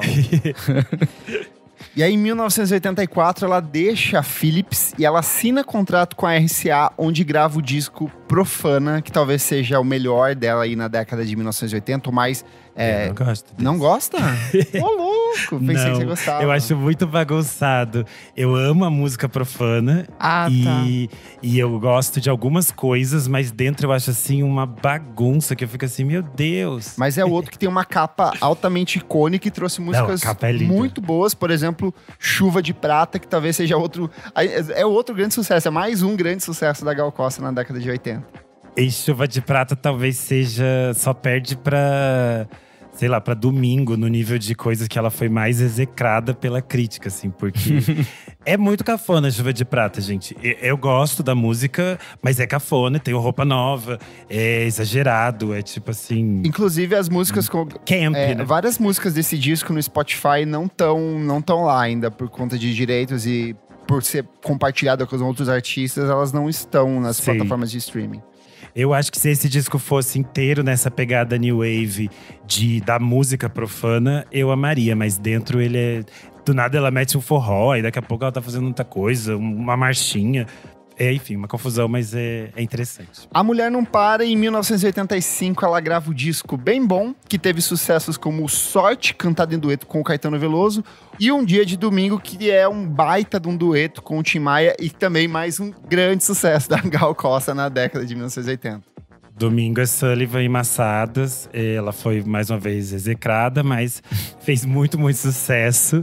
E aí, em mil novecentos e oitenta e quatro, ela deixa a Philips e ela assina contrato com a R C A, onde grava o disco Profana, que talvez seja o melhor dela aí na década de mil novecentos e oitenta, ou mais… É, eu não gosto desse. Não gosta? Ô, louco! Pensei não, que você gostava. Eu acho muito bagunçado. Eu amo a música profana. Ah, e, tá. e eu gosto de algumas coisas, mas dentro eu acho assim uma bagunça que eu fico assim, meu Deus. Mas é outro que tem uma capa altamente icônica e trouxe músicas Não, a capa é linda. muito boas. Por exemplo, Chuva de Prata, que talvez seja outro… É outro grande sucesso, é mais um grande sucesso da Gal Costa na década de oitenta. E Chuva de Prata talvez seja… Só perde pra… sei lá, pra domingo, no nível de coisas que ela foi mais execrada pela crítica, assim. Porque é muito cafona Chuva de Prata, gente. Eu gosto da música, mas é cafona, tem roupa nova, é exagerado, é tipo assim… Inclusive as músicas com… Camp, é, né? Várias músicas desse disco no Spotify não estão não tão lá ainda, por conta de direitos e por ser compartilhada com os outros artistas, elas não estão nas Sim. plataformas de streaming. Eu acho que se esse disco fosse inteiro nessa pegada new wave de, da música profana, eu amaria. Mas dentro ele é… Do nada ela mete um forró, e daqui a pouco ela tá fazendo muita coisa, uma marchinha. É, enfim, uma confusão, mas é, é interessante. A Mulher Não Para, em mil novecentos e oitenta e cinco, ela grava o disco Bem Bom, que teve sucessos como Sorte, cantado em dueto com o Caetano Veloso, e Um Dia de Domingo, que é um baita de um dueto com o Tim Maia, e também mais um grande sucesso da Gal Costa na década de mil novecentos e oitenta. Domingo é Sullivan e Massadas. Ela foi mais uma vez execrada, mas fez muito, muito sucesso.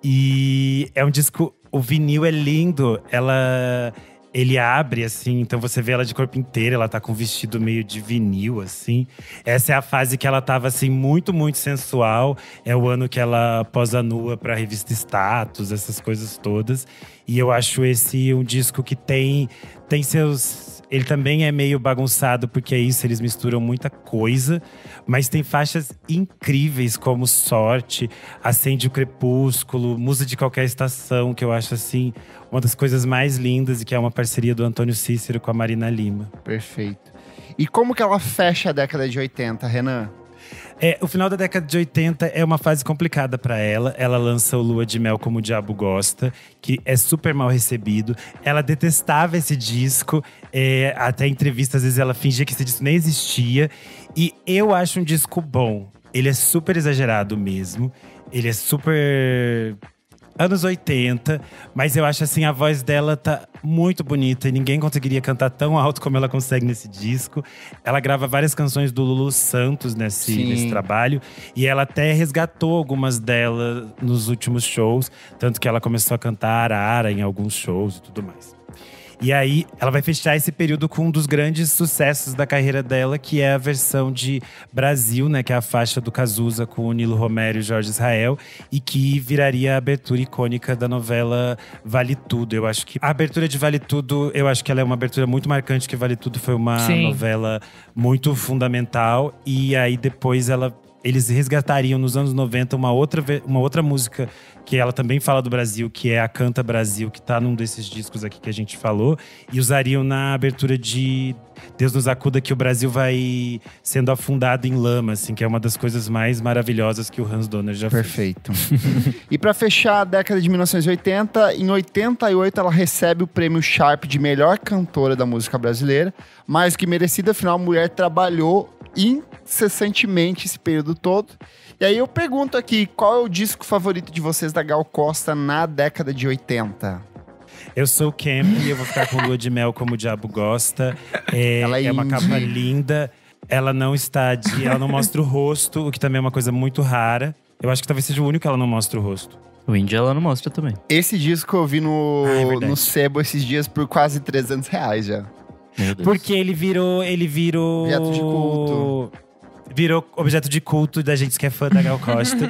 E é um disco… O vinil é lindo. Ela… Ele abre, assim, então você vê ela de corpo inteiro. Ela tá com um vestido meio de vinil, assim. Essa é a fase que ela tava, assim, muito, muito sensual. É o ano que ela posa nua pra revista Status, essas coisas todas. E eu acho esse um disco que tem, tem seus… Ele também é meio bagunçado, porque é isso, eles misturam muita coisa. Mas tem faixas incríveis, como Sorte, Acende o Crepúsculo, Musa de Qualquer Estação, que eu acho, assim, uma das coisas mais lindas, e que é uma parceria do Antônio Cícero com a Marina Lima. Perfeito. E como que ela fecha a década de oitenta, Renan? É, o final da década de oitenta é uma fase complicada pra ela. Ela lança o Lua de Mel Como o Diabo Gosta, que é super mal recebido. Ela detestava esse disco. É, até em entrevistas, às vezes, ela fingia que esse disco nem existia. E eu acho um disco bom. Ele é super exagerado mesmo. Ele é super… anos oitenta, mas eu acho assim, a voz dela tá muito bonita e ninguém conseguiria cantar tão alto como ela consegue nesse disco. Ela grava várias canções do Lulu Santos nesse, nesse trabalho, e ela até resgatou algumas delas nos últimos shows, tanto que ela começou a cantar Arara em alguns shows e tudo mais. E aí, ela vai fechar esse período com um dos grandes sucessos da carreira dela, que é a versão de Brasil, né? Que é a faixa do Cazuza com o Nilo Romero e Jorge Israel. E que viraria a abertura icônica da novela Vale Tudo. Eu acho que a abertura de Vale Tudo, eu acho que ela é uma abertura muito marcante, que Vale Tudo foi uma Sim. novela muito fundamental. E aí, depois, ela… eles resgatariam nos anos noventa uma outra, uma outra música que ela também fala do Brasil, que é a Canta Brasil, que tá num desses discos aqui que a gente falou. E usariam na abertura de Deus Nos Acuda, que o Brasil vai sendo afundado em lama, assim, que é uma das coisas mais maravilhosas que o Hans Donner já fez. Perfeito. E pra fechar a década de mil novecentos e oitenta, em oitenta e oito ela recebe o prêmio Sharp de melhor cantora da música brasileira. Mais que merecida, afinal a mulher trabalhou incessantemente esse período todo. E aí eu pergunto aqui, qual é o disco favorito de vocês da Gal Costa na década de oitenta? Eu sou o Camp e eu vou ficar com Lua de Mel Como o Diabo Gosta. É, Ela é é uma indie. capa linda. Ela não está de… Ela não mostra o rosto, o que também é uma coisa muito rara. Eu acho que talvez seja o único que ela não mostra o rosto. O Indie ela não mostra também. Esse disco eu vi no, Ah, é verdade. no Sebo esses dias por quase trezentos reais já. Meu Deus. Porque ele virou… Ele virou… Objeto de culto. Virou objeto de culto da gente que é fã da Gal Costa.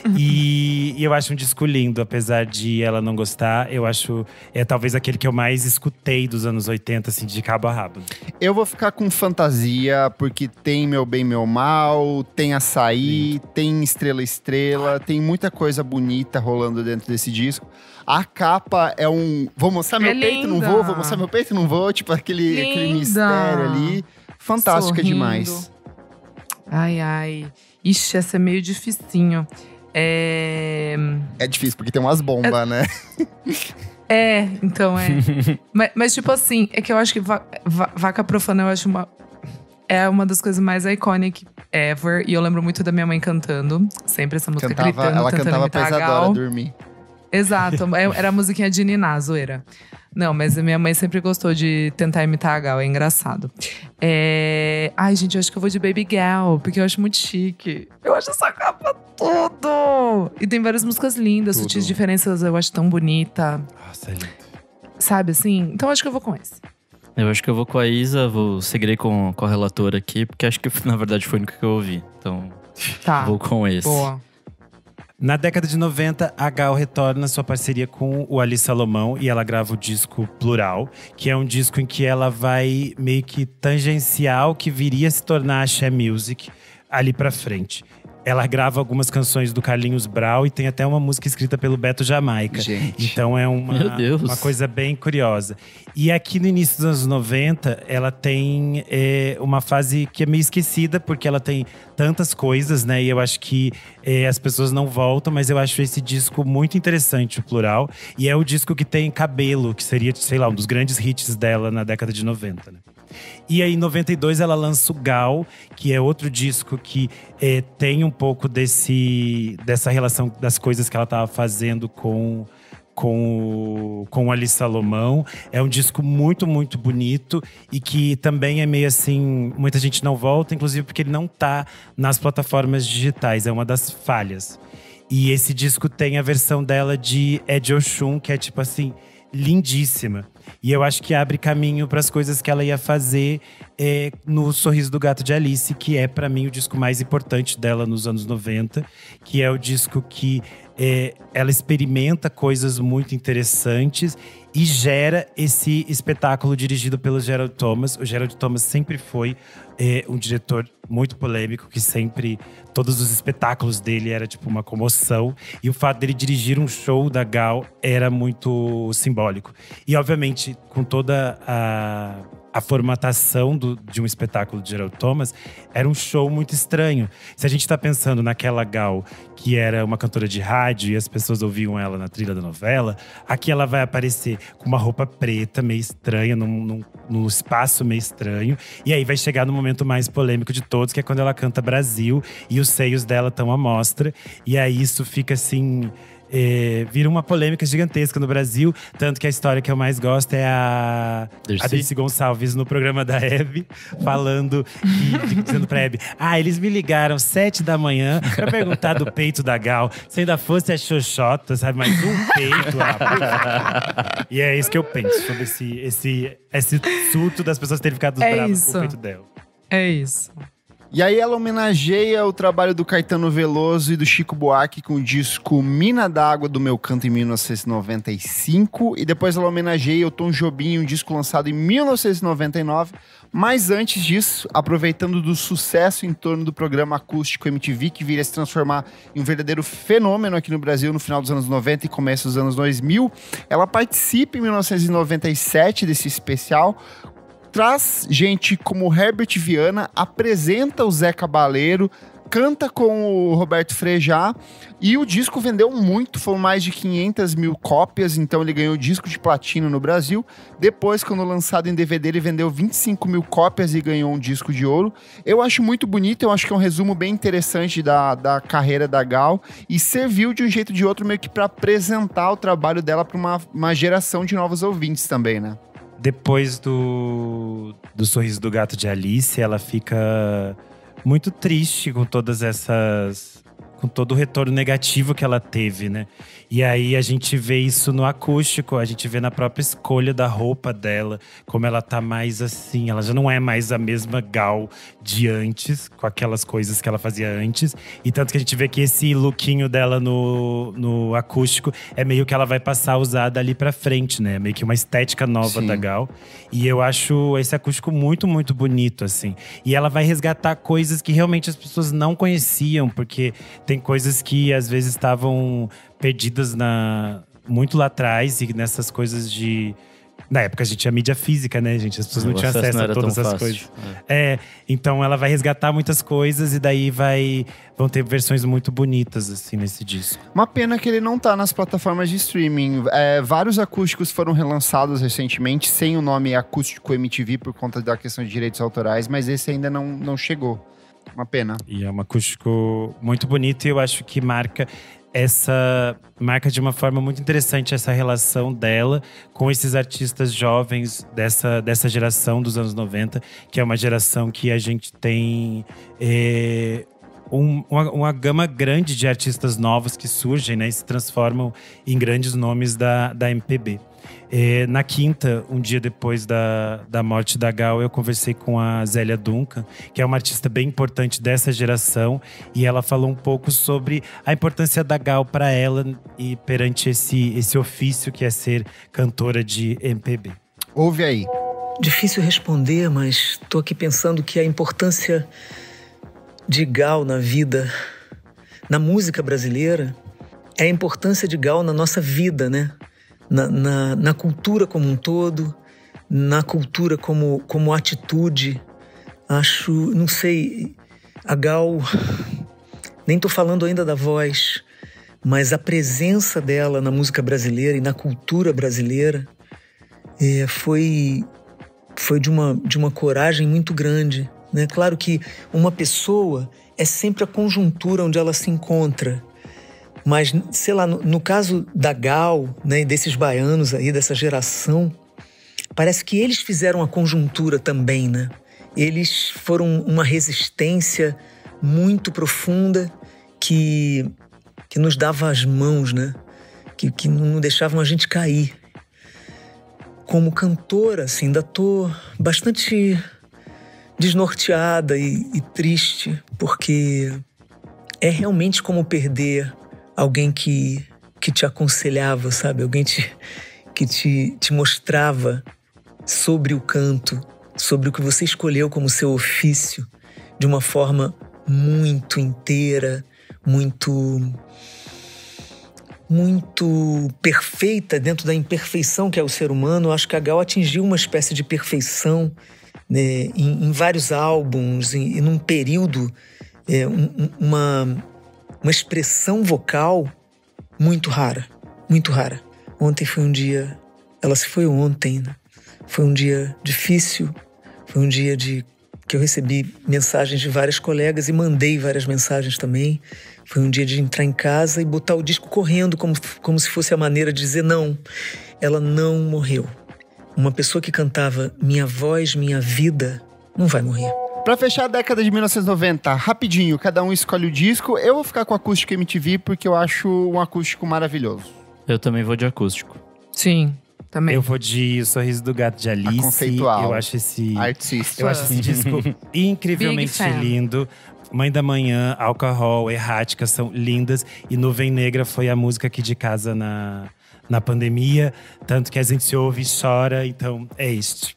e, e eu acho um disco lindo, apesar de ela não gostar. Eu acho… É talvez aquele que eu mais escutei dos anos oitenta, assim, de cabo a rabo. Eu vou ficar com Fantasia, porque tem Meu Bem, Meu Mal, tem Açaí, tem Estrela Estrela, tem muita coisa bonita rolando dentro desse disco. A capa é um… Vou mostrar meu É peito, não linda. vou, vou mostrar meu peito, não vou. Tipo, aquele, aquele Linda. mistério ali. Fantástica Sorrindo. demais. Ai, ai. Ixi, essa é meio dificinho. É… É difícil, porque tem umas bombas, né? É, então é. mas, mas, tipo assim, é que eu acho que va va Vaca Profana, eu acho uma… É uma das coisas mais iconic ever. E eu lembro muito da minha mãe cantando. Sempre essa música Cantava, gritando, ela tentando cantava pra imitar a Isadora Gal. dormir. Exato, era a musiquinha de Niná, zoeira. Não, mas a minha mãe sempre gostou de tentar imitar a Gal, é engraçado. É… Ai, gente, eu acho que eu vou de Baby Gal, porque eu acho muito chique. Eu acho essa capa tudo! E tem várias músicas lindas, Tudo. Sutis Diferenças, eu acho tão bonita. Nossa, é lindo. Sabe, assim? Então acho que eu vou com esse. Eu acho que eu vou com a Isa, vou seguir com, com a relatora aqui, porque acho que na verdade foi o único que eu ouvi. Então, Tá. Vou com esse. Boa. Na década de noventa, a Gal retorna sua parceria com o Ali Salomão e ela grava o disco Plural, que é um disco em que ela vai meio que tangenciar o que viria a se tornar a Axé Music ali pra frente. Ela grava algumas canções do Carlinhos Brau e tem até uma música escrita pelo Beto Jamaica. Gente. Então é uma, Meu Deus. uma coisa bem curiosa. E aqui no início dos anos noventa, ela tem é, uma fase que é meio esquecida, porque ela tem tantas coisas, né? E eu acho que é, as pessoas não voltam, mas eu acho esse disco muito interessante, o Plural. E é o disco que tem Cabelo, que seria, sei lá, um dos grandes hits dela na década de noventa, né? E aí, em noventa e dois, ela lança o Gal, que é outro disco que é, tem um pouco desse, dessa relação das coisas que ela estava fazendo com, com, o, com o Ali Salomão. É um disco muito, muito bonito e que também é meio assim… Muita gente não volta, inclusive porque ele não tá nas plataformas digitais. É uma das falhas. E esse disco tem a versão dela de Ed Oxum, que é tipo assim… lindíssima. E eu acho que abre caminho para as coisas que ela ia fazer é, no Sorriso do Gato de Alice, que é para mim o disco mais importante dela nos anos noventa, que é o disco que é, ela experimenta coisas muito interessantes e gera esse espetáculo dirigido pelo Gerald Thomas. O Gerald Thomas sempre foi é, um diretor muito polêmico, que sempre… Todos os espetáculos dele era tipo uma comoção. E o fato dele dirigir um show da Gal era muito simbólico. E obviamente, com toda a… a formatação do, de um espetáculo de Gerald Thomas, era um show muito estranho. Se a gente tá pensando naquela Gal, que era uma cantora de rádio e as pessoas ouviam ela na trilha da novela, aqui ela vai aparecer com uma roupa preta, meio estranha, num, num, num espaço meio estranho. E aí vai chegar no momento mais polêmico de todos, que é quando ela canta Brasil e os seios dela estão à mostra. E aí isso fica assim… É, vira uma polêmica gigantesca no Brasil. Tanto que a história que eu mais gosto é a Dercy, a Dercy Gonçalves no programa da Hebe, falando e dizendo pra Hebe: ah, eles me ligaram sete da manhã pra perguntar do peito da Gal. Se ainda fosse a Xoxota, sabe? Mas um peito. Ah, e é isso que eu penso sobre esse, esse, esse surto das pessoas terem ficado É bravas isso. com o peito dela. É isso. E aí ela homenageia o trabalho do Caetano Veloso e do Chico Buarque com o disco Mina d'Água do Meu Canto em mil novecentos e noventa e cinco. E depois ela homenageia o Tom Jobim, um disco lançado em mil novecentos e noventa e nove. Mas antes disso, aproveitando do sucesso em torno do programa acústico M T V, que viria a se transformar em um verdadeiro fenômeno aqui no Brasil no final dos anos noventa e começo dos anos dois mil, ela participa em mil novecentos e noventa e sete desse especial. Traz gente como Herbert Viana, apresenta o Zé Cabaleiro, canta com o Roberto Frejá e o disco vendeu muito, foram mais de quinhentas mil cópias, então ele ganhou disco de platino no Brasil. Depois, quando lançado em D V D, ele vendeu vinte e cinco mil cópias e ganhou um disco de ouro. Eu acho muito bonito, eu acho que é um resumo bem interessante da, da carreira da Gal e serviu de um jeito ou de outro meio que para apresentar o trabalho dela para uma, uma geração de novos ouvintes também, né? Depois do, do Sorriso do Gato de Alice, ela fica muito triste com todas essas… com todo o retorno negativo que ela teve, né? E aí a gente vê isso no acústico, a gente vê na própria escolha da roupa dela, como ela tá mais assim, ela já não é mais a mesma Gal de antes, com aquelas coisas que ela fazia antes. E tanto que a gente vê que esse lookinho dela no, no acústico é meio que ela vai passar a usar dali pra frente, né? Meio que uma estética nova Sim. da Gal. E eu acho esse acústico muito, muito bonito, assim. E ela vai resgatar coisas que realmente as pessoas não conheciam, porque tem coisas que às vezes estavam perdidas na, muito lá atrás e nessas coisas de… Na época a gente tinha mídia física, né, gente? As pessoas não tinham acesso a todas essas coisas. É. é, então ela vai resgatar muitas coisas e daí vai, vão ter versões muito bonitas, assim, nesse disco. Uma pena que ele não tá nas plataformas de streaming. É, vários acústicos foram relançados recentemente, sem o nome Acústico M T V por conta da questão de direitos autorais, mas esse ainda não, não chegou. Uma pena. E é um acústico muito bonito e eu acho que marca essa… marca de uma forma muito interessante essa relação dela com esses artistas jovens dessa, dessa geração dos anos noventa, que é uma geração que a gente tem… É, Um, uma, uma gama grande de artistas novos que surgem, né, e se transformam em grandes nomes da, da M P B. É, na quinta, um dia depois da, da morte da Gal, eu conversei com a Zélia Duncan, que é uma artista bem importante dessa geração. E ela falou um pouco sobre a importância da Gal para ela e perante esse, esse ofício que é ser cantora de M P B. Ouve aí. Difícil responder, mas tô aqui pensando que a importância de Gal na vida, na música brasileira, é a importância de Gal na nossa vida, né? Na, na, na cultura como um todo, na cultura como, como atitude. Acho, não sei, a Gal, nem tô falando ainda da voz, mas a presença dela na música brasileira e na cultura brasileira é, foi, foi de, uma, de uma coragem muito grande, né? Claro que uma pessoa é sempre a conjuntura onde ela se encontra. Mas, sei lá, no, no caso da Gal, né, desses baianos aí, dessa geração, parece que eles fizeram a conjuntura também, né? Eles foram uma resistência muito profunda que, que nos dava as mãos, né? Que, que não deixavam a gente cair. Como cantora, assim, ainda tô bastante desnorteada e, e triste, porque é realmente como perder alguém que, que te aconselhava, sabe? Alguém te, que te, te mostrava sobre o canto, sobre o que você escolheu como seu ofício, de uma forma muito inteira, muito, muito perfeita dentro da imperfeição que é o ser humano. Eu acho que a Gal atingiu uma espécie de perfeição, né, em, em vários álbuns, em, em um período, é, um, uma... uma expressão vocal muito rara, muito rara. Ontem foi um dia… Ela se foi ontem, né? Foi um dia difícil, foi um dia de que eu recebi mensagens de várias colegas e mandei várias mensagens também. Foi um dia de entrar em casa e botar o disco correndo, como, como se fosse a maneira de dizer não. Ela não morreu. Uma pessoa que cantava Minha Voz, Minha Vida, não vai morrer. Pra fechar a década de mil novecentos e noventa, rapidinho, cada um escolhe o disco. Eu vou ficar com o acústico M T V porque eu acho um acústico maravilhoso. Eu também vou de acústico. Sim, também. Eu vou de O Sorriso do Gato de Alice. A conceitual. Eu acho esse, Artista. eu acho esse disco incrivelmente lindo. Mãe da Manhã, Alcohol, Errática são lindas. E Nuvem Negra foi a música aqui de casa na, na pandemia. Tanto que a gente se ouve e chora. Então, é este.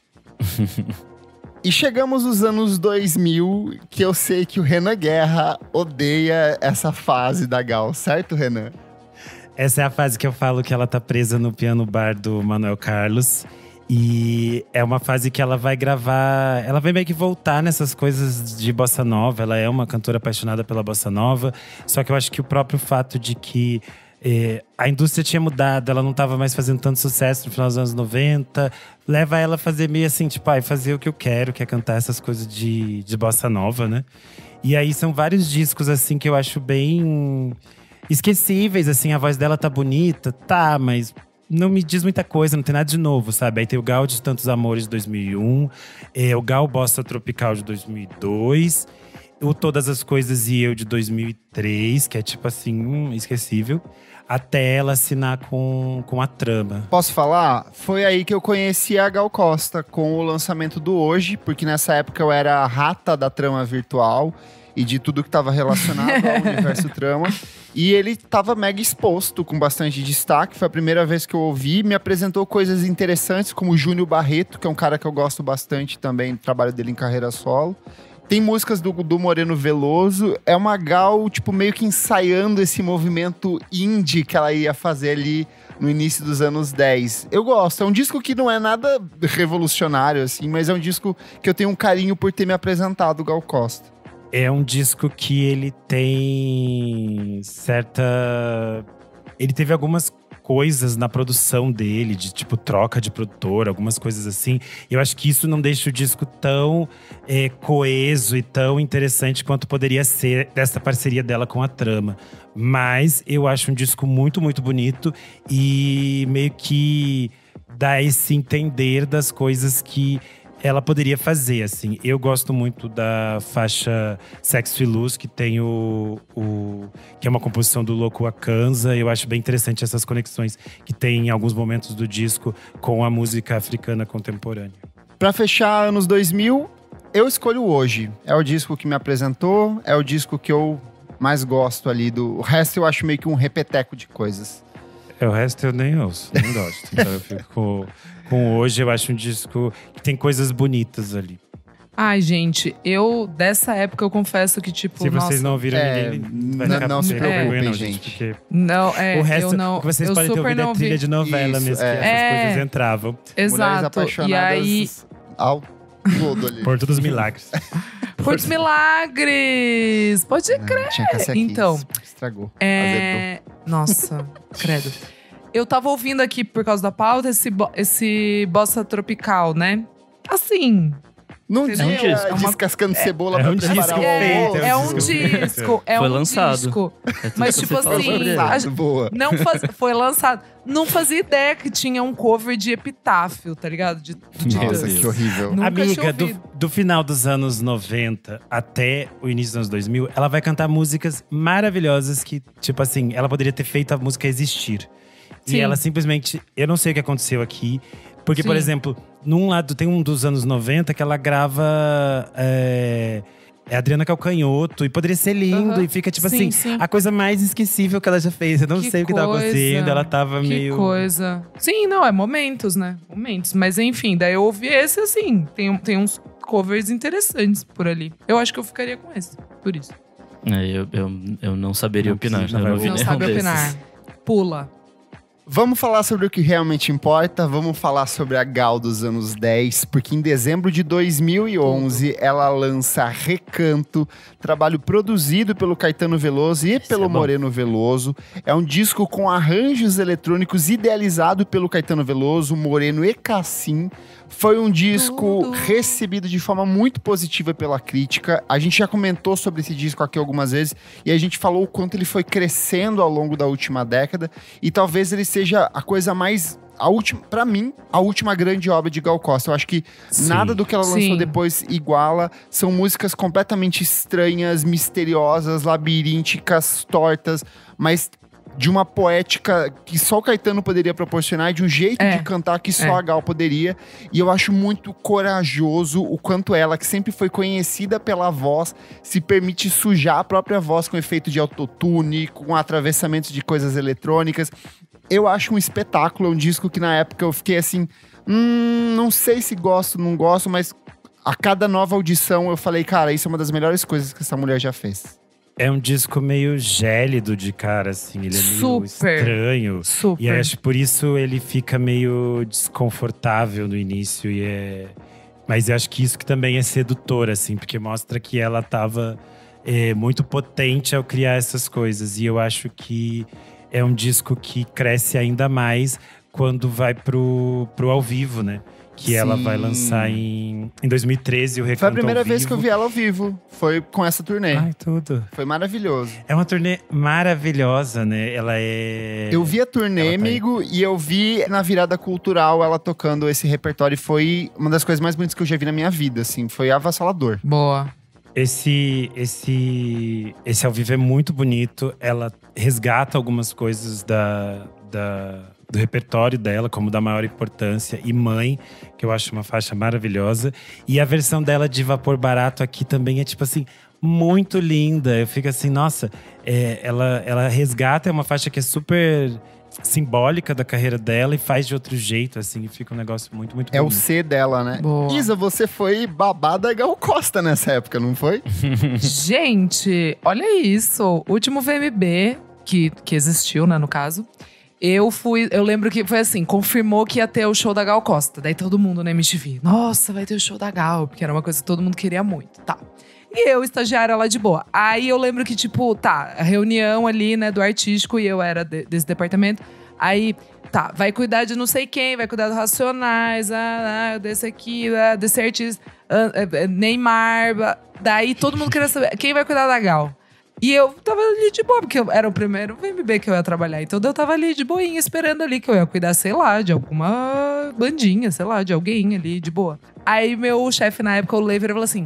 E chegamos nos anos dois mil, que eu sei que o Renan Guerra odeia essa fase da Gal, certo, Renan? Essa é a fase que eu falo que ela tá presa no piano bar do Manuel Carlos. E é uma fase que ela vai gravar… Ela vai meio que voltar nessas coisas de bossa nova. Ela é uma cantora apaixonada pela bossa nova. Só que eu acho que o próprio fato de que… É, a indústria tinha mudado, ela não estava mais fazendo tanto sucesso no final dos anos noventa. Leva ela a fazer meio assim, tipo, ai, fazer o que eu quero, que é cantar essas coisas de, de bossa nova, né? E aí são vários discos, assim, que eu acho bem esquecíveis, assim. A voz dela tá bonita, tá, mas não me diz muita coisa, não tem nada de novo, sabe? Aí tem o Gal de Tantos Amores de dois mil e um, é, o Gal Bossa Tropical de dois mil e dois, o Todas as Coisas e Eu de dois mil e três, que é tipo assim, hum, esquecível. Até ela assinar com, com a Trama. Posso falar? Foi aí que eu conheci a Gal Costa, com o lançamento do Hoje, porque nessa época eu era a rata da Trama virtual e de tudo que estava relacionado ao universo Trama. E ele estava mega exposto, com bastante destaque. Foi a primeira vez que eu ouvi. Me apresentou coisas interessantes, como o Júnior Barreto, que é um cara que eu gosto bastante também, do trabalho dele em carreira solo. Tem músicas do, do Moreno Veloso. É uma Gal, tipo, meio que ensaiando esse movimento indie que ela ia fazer ali no início dos anos dez. Eu gosto. É um disco que não é nada revolucionário, assim, mas é um disco que eu tenho um carinho por ter me apresentado o Gal Costa. É um disco que ele tem certa… Ele teve algumas coisas na produção dele, de tipo troca de produtor, algumas coisas assim. E eu acho que isso não deixa o disco tão é, coeso e tão interessante quanto poderia ser dessa parceria dela com a Trama. Mas eu acho um disco muito, muito bonito e meio que dá esse entender das coisas que ela poderia fazer, assim. Eu gosto muito da faixa Sexo e Luz, que tem o… o que é uma composição do Loco Akanza. Eu acho bem interessante essas conexões que tem em alguns momentos do disco com a música africana contemporânea. Pra fechar anos dois mil, eu escolho Hoje. É o disco que me apresentou, é o disco que eu mais gosto ali. Do... O resto eu acho meio que um repeteco de coisas. É, o resto eu nem ouço, nem gosto. Então eu fico com, com Hoje, eu acho um disco que tem coisas bonitas ali. Ai, gente, eu… Dessa época eu confesso que, tipo… Se vocês nossa, não ouviram, é, ninguém vai não- ficar não se sem vergonha, preocupem, não, gente. Porque Não, é, o resto, eu não… vocês eu podem ter super ouvido não a trilha ouvi. de novela Isso, mesmo, que é. essas É. coisas entravam. Mulheres Exato. apaixonadas E aí… ao todo ali. Por todos os milagres. Portos Milagres! Pode crer! Tinha que ser aqui. Então, Estragou. Azedou. É… Nossa, credo. Eu tava ouvindo aqui, por causa da pauta, esse, bo- esse bossa tropical, né? Assim… Não Entendeu? tinha É uma- descascando cebola é pra um preparar disco o É, almoço. é um disco. disco, é Foi um lançado. disco. É tudo Mas, que tipo você falou assim, sobre ele. a- Lançado, boa. Não faz, foi lançado. Não fazia ideia que tinha um cover de Epitáfio, tá ligado? De, de Nossa, Deus. que horrível. Nunca tinha Amiga, do, ouvido. do final dos anos noventa até o início dos anos dois mil, ela vai cantar músicas maravilhosas que, tipo assim, ela poderia ter feito a música existir. Sim. E ela simplesmente… Eu não sei o que aconteceu aqui. Porque, por Sim. exemplo, num lado tem um dos anos noventa que ela grava… É, é Adriana Calcanhoto. E poderia ser lindo. Aham. E fica, tipo Sim, assim, sim. a coisa mais esquecível que ela já fez. Eu não Que sei o que tava coisa. acontecendo. Ela tava Que meio… coisa. Sim, não, é momentos, né? Momentos. Mas enfim, daí eu ouvi esse assim. Tem, um- tem uns covers interessantes por ali. Eu acho que eu ficaria com esse, por isso. É, eu, eu, eu não saberia Não opinar. precisa, eu não não vai vi Não nenhum sabe desses. opinar. Pula. Vamos falar sobre o que realmente importa, vamos falar sobre a Gal dos anos dez, porque em dezembro de dois mil e onze ela lança Recanto, trabalho produzido pelo Caetano Veloso e pelo é bom. Moreno Veloso. É um disco com arranjos eletrônicos idealizado pelo Caetano Veloso, Moreno e Cassim. Foi um disco Tudo. recebido de forma muito positiva pela crítica. A gente já comentou sobre esse disco aqui algumas vezes e a gente falou o quanto ele foi crescendo ao longo da última década e talvez ele seja a coisa mais… A última, para mim, a última grande obra de Gal Costa. Eu acho que Sim. nada do que ela lançou Sim. depois iguala. São músicas completamente estranhas, misteriosas, labirínticas, tortas, mas de uma poética que só o Caetano poderia proporcionar e de um jeito É. de cantar que só É. a Gal poderia. E eu acho muito corajoso o quanto ela, que sempre foi conhecida pela voz, se permite sujar a própria voz com efeito de autotune, com atravessamentos de coisas eletrônicas. Eu acho um espetáculo, é um disco que na época eu fiquei assim, hum, não sei se gosto, não gosto, mas a cada nova audição eu falei, cara, isso é uma das melhores coisas que essa mulher já fez. É um disco meio gélido de cara, assim. Ele é meio Super. estranho. Super. E acho que por isso ele fica meio desconfortável no início. E é… Mas eu acho que isso que também é sedutor, assim. Porque mostra que ela tava é, muito potente ao criar essas coisas. E eu acho que é um disco que cresce ainda mais quando vai pro, pro ao vivo, né? Que ela Sim. vai lançar em, em dois mil e treze, o Recanto Foi a primeira ao vez vivo. que eu vi ela ao vivo. Foi com essa turnê. Ai, tudo. Foi maravilhoso. É uma turnê maravilhosa, né? Ela é… Eu vi a turnê, Ela tá aí. amigo, e eu vi na virada cultural ela tocando esse repertório. E foi uma das coisas mais bonitas que eu já vi na minha vida, assim. Foi avassalador. Boa. Esse, esse, esse ao vivo é muito bonito. Ela resgata algumas coisas da, da, do repertório dela, como da maior importância. E Mãe, que eu acho uma faixa maravilhosa. E a versão dela de Vapor Barato aqui também é, tipo assim, muito linda. Eu fico assim, nossa, é, ela, ela resgata, é uma faixa que é super simbólica da carreira dela e faz de outro jeito, assim. E fica um negócio muito, muito É o bonito. C dela, né? Boa. Isa, você foi babada Gal Costa nessa época, não foi? Gente, olha isso. O último V M B, que, que existiu, né, no caso. Eu fui, eu lembro que foi assim, confirmou que ia ter o show da Gal Costa. Daí todo mundo na M T V, nossa, vai ter o show da Gal, porque era uma coisa que todo mundo queria muito, tá. E eu, estagiária lá de boa. Aí eu lembro que, tipo, tá, a reunião ali, né, do artístico, e eu era de- desse departamento. Aí, tá, vai cuidar de não sei quem, vai cuidar dos Racionais, ah, ah, desse aqui, ah, desse artista, ah, eh, Neymar. ah. Daí todo mundo queria saber, quem vai cuidar da Gal? E eu tava ali de boa, porque eu era o primeiro V M B que eu ia trabalhar. Então eu tava ali de boinha, esperando ali que eu ia cuidar, sei lá, de alguma bandinha, sei lá, de alguém ali, de boa. Aí meu chefe na época, o Lever, falou assim: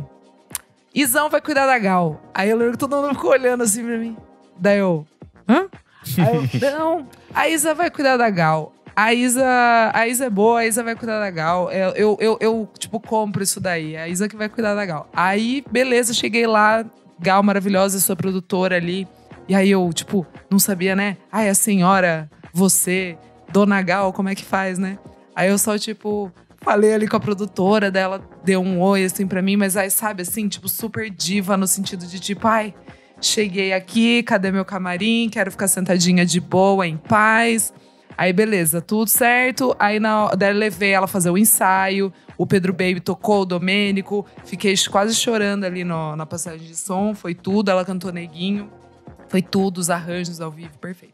Izão vai cuidar da Gal. Aí eu lembro que todo mundo ficou olhando assim pra mim. Daí eu, hã? Aí eu, não, a Isa vai cuidar da Gal. A Isa, a Isa é boa, a Isa vai cuidar da Gal. Eu, eu, eu, eu, tipo, compro isso daí. A Isa que vai cuidar da Gal. Aí, beleza, cheguei lá. Gal, maravilhosa, sua produtora ali. E aí eu, tipo, não sabia, né? Ai, a senhora, você, Dona Gal, como é que faz, né? Aí eu só, tipo, falei ali com a produtora dela, deu um oi, assim, pra mim. Mas aí, sabe, assim, tipo, super diva no sentido de, tipo, ai, cheguei aqui, cadê meu camarim? Quero ficar sentadinha de boa, em paz. Aí, beleza, tudo certo. Aí, na, daí levei ela fazer o ensaio. O Pedro Baby tocou, o Domênico. Fiquei quase chorando ali no, na passagem de som. Foi tudo, ela cantou Neguinho. Foi tudo, os arranjos ao vivo, perfeito.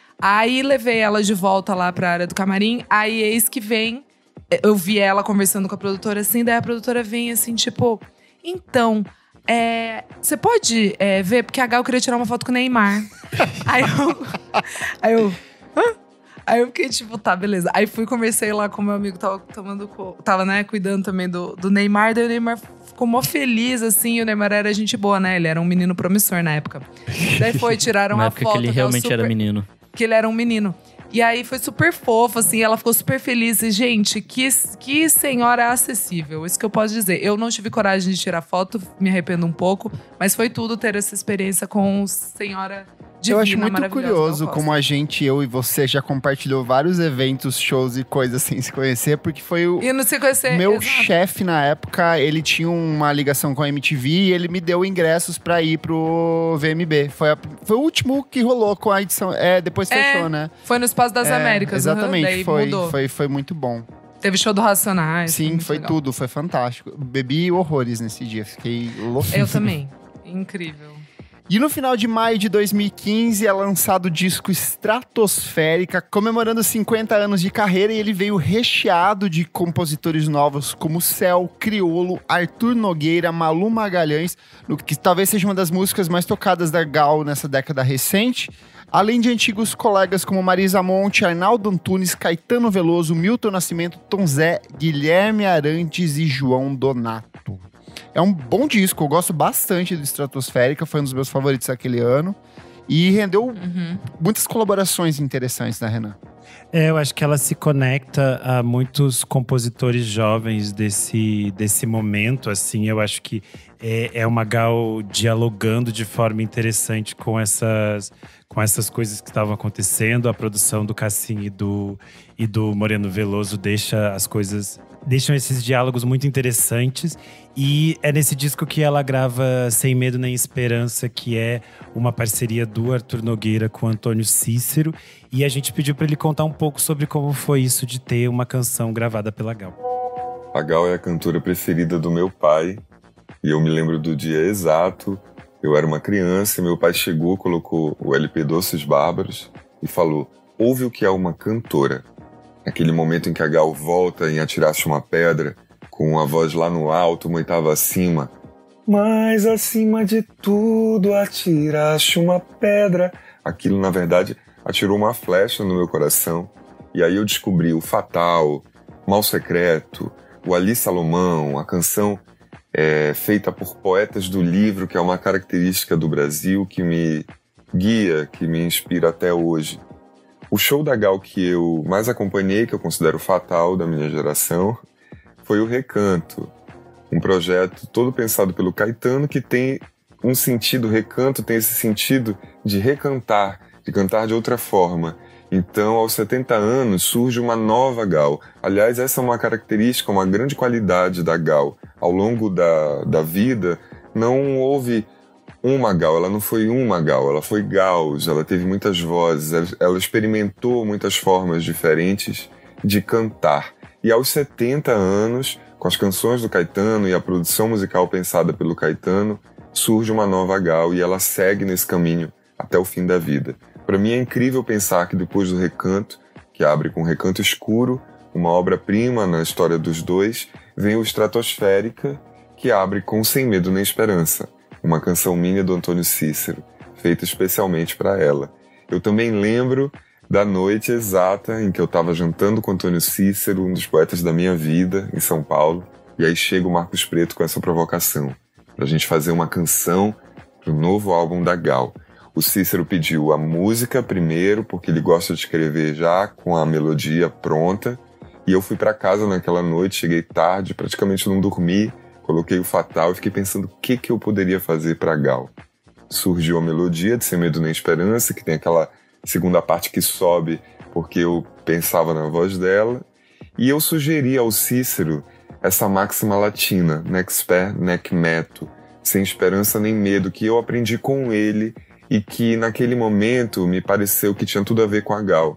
Aí, levei ela de volta lá pra área do camarim. Aí, eis que vem... Eu vi ela conversando com a produtora assim. Daí a produtora vem assim, tipo... Então... É, você pode é, ver? Porque a Gal queria tirar uma foto com o Neymar. Aí eu... Aí eu... Hã? Aí eu fiquei tipo, tá, beleza. Aí fui, conversei lá com o meu amigo, tava tomando, tava, né, cuidando também do, do Neymar. Daí o Neymar ficou mó feliz, assim. E o Neymar era gente boa, né? Ele era um menino promissor na época. Daí foi, tiraram na a época foto. que ele realmente super, era menino. Que ele era um menino. E aí foi super fofo, assim. Ela ficou super feliz. E, gente, que, que senhora acessível. Isso que eu posso dizer. Eu não tive coragem de tirar foto, me arrependo um pouco. Mas foi tudo ter essa experiência com senhora... Divina, eu acho muito curioso Gal como a gente, eu e você, já compartilhou vários eventos, shows e coisas sem se conhecer, porque foi o e não se conhecer, meu exato. chefe na época, ele tinha uma ligação com a M T V e ele me deu ingressos pra ir pro V M B. Foi, a, foi o último que rolou com a edição, é, depois fechou, é, né? Foi no Espaço das é, Américas. Exatamente, uhum, daí foi, mudou. foi, foi muito bom. Teve show do Racionais. Sim, foi legal. tudo, foi fantástico. Bebi horrores nesse dia, fiquei louco. Eu também, incrível. E no final de maio de dois mil e quinze é lançado o disco Estratosférica, comemorando cinquenta anos de carreira, e ele veio recheado de compositores novos como Céu, Criolo, Arthur Nogueira, Malu Magalhães, no que talvez seja uma das músicas mais tocadas da Gal nessa década recente, além de antigos colegas como Marisa Monte, Arnaldo Antunes, Caetano Veloso, Milton Nascimento, Tom Zé, Guilherme Arantes e João Donato. É um bom disco, eu gosto bastante do Estratosférica, foi um dos meus favoritos daquele ano. E rendeu uhum. muitas colaborações interessantes, né, Renan? É, eu acho que ela se conecta a muitos compositores jovens desse, desse momento, assim. Eu acho que é, é uma Gal dialogando de forma interessante com essas, com essas coisas que estavam acontecendo. A produção do Cassim e do, e do Moreno Veloso deixa as coisas… Deixam esses diálogos muito interessantes. E é nesse disco que ela grava Sem Medo Nem Esperança, que é uma parceria do Arthur Nogueira com o Antônio Cícero. E a gente pediu para ele contar um pouco sobre como foi isso de ter uma canção gravada pela Gal. A Gal é a cantora preferida do meu pai. E eu me lembro do dia exato. Eu era uma criança e meu pai chegou, colocou o L P Doces Bárbaros e falou: ouve o que é uma cantora. Aquele momento em que a Gal volta em Atiraste uma Pedra, com a voz lá no alto, uma oitava acima. Mas acima de tudo atiraste uma pedra. Aquilo, na verdade, atirou uma flecha no meu coração. E aí eu descobri o Fatal, Mal Secreto, o Ali Salomão, a canção é, feita por poetas do livro, que é uma característica do Brasil que me guia, que me inspira até hoje. O show da Gal que eu mais acompanhei, que eu considero fatal da minha geração, foi o Recanto. Um projeto todo pensado pelo Caetano, que tem um sentido, o Recanto tem esse sentido de recantar, de cantar de outra forma. Então, aos setenta anos, surge uma nova Gal. Aliás, essa é uma característica, uma grande qualidade da Gal. Ao longo da, da vida, não houve uma Gal, ela não foi uma Gal, ela foi Gals, ela teve muitas vozes, ela experimentou muitas formas diferentes de cantar. E aos setenta anos, com as canções do Caetano e a produção musical pensada pelo Caetano, surge uma nova Gal e ela segue nesse caminho até o fim da vida. Para mim é incrível pensar que depois do Recanto, que abre com Recanto Escuro, uma obra-prima na história dos dois, vem o Estratosférica, que abre com Sem Medo Nem Esperança, uma canção minha do Antônio Cícero, feita especialmente para ela. Eu também lembro da noite exata em que eu estava jantando com Antônio Cícero, um dos poetas da minha vida, em São Paulo, e aí chega o Marcos Preto com essa provocação, para a gente fazer uma canção para o novo álbum da Gal. O Cícero pediu a música primeiro, porque ele gosta de escrever já com a melodia pronta, e eu fui para casa naquela noite, cheguei tarde, praticamente não dormi, coloquei o Fatal e fiquei pensando o que, que eu poderia fazer para Gal. Surgiu a melodia de Sem Medo Nem Esperança, que tem aquela segunda parte que sobe porque eu pensava na voz dela, e eu sugeri ao Cícero essa máxima latina, nec sper, nec meto, sem esperança nem medo, que eu aprendi com ele e que naquele momento me pareceu que tinha tudo a ver com a Gal,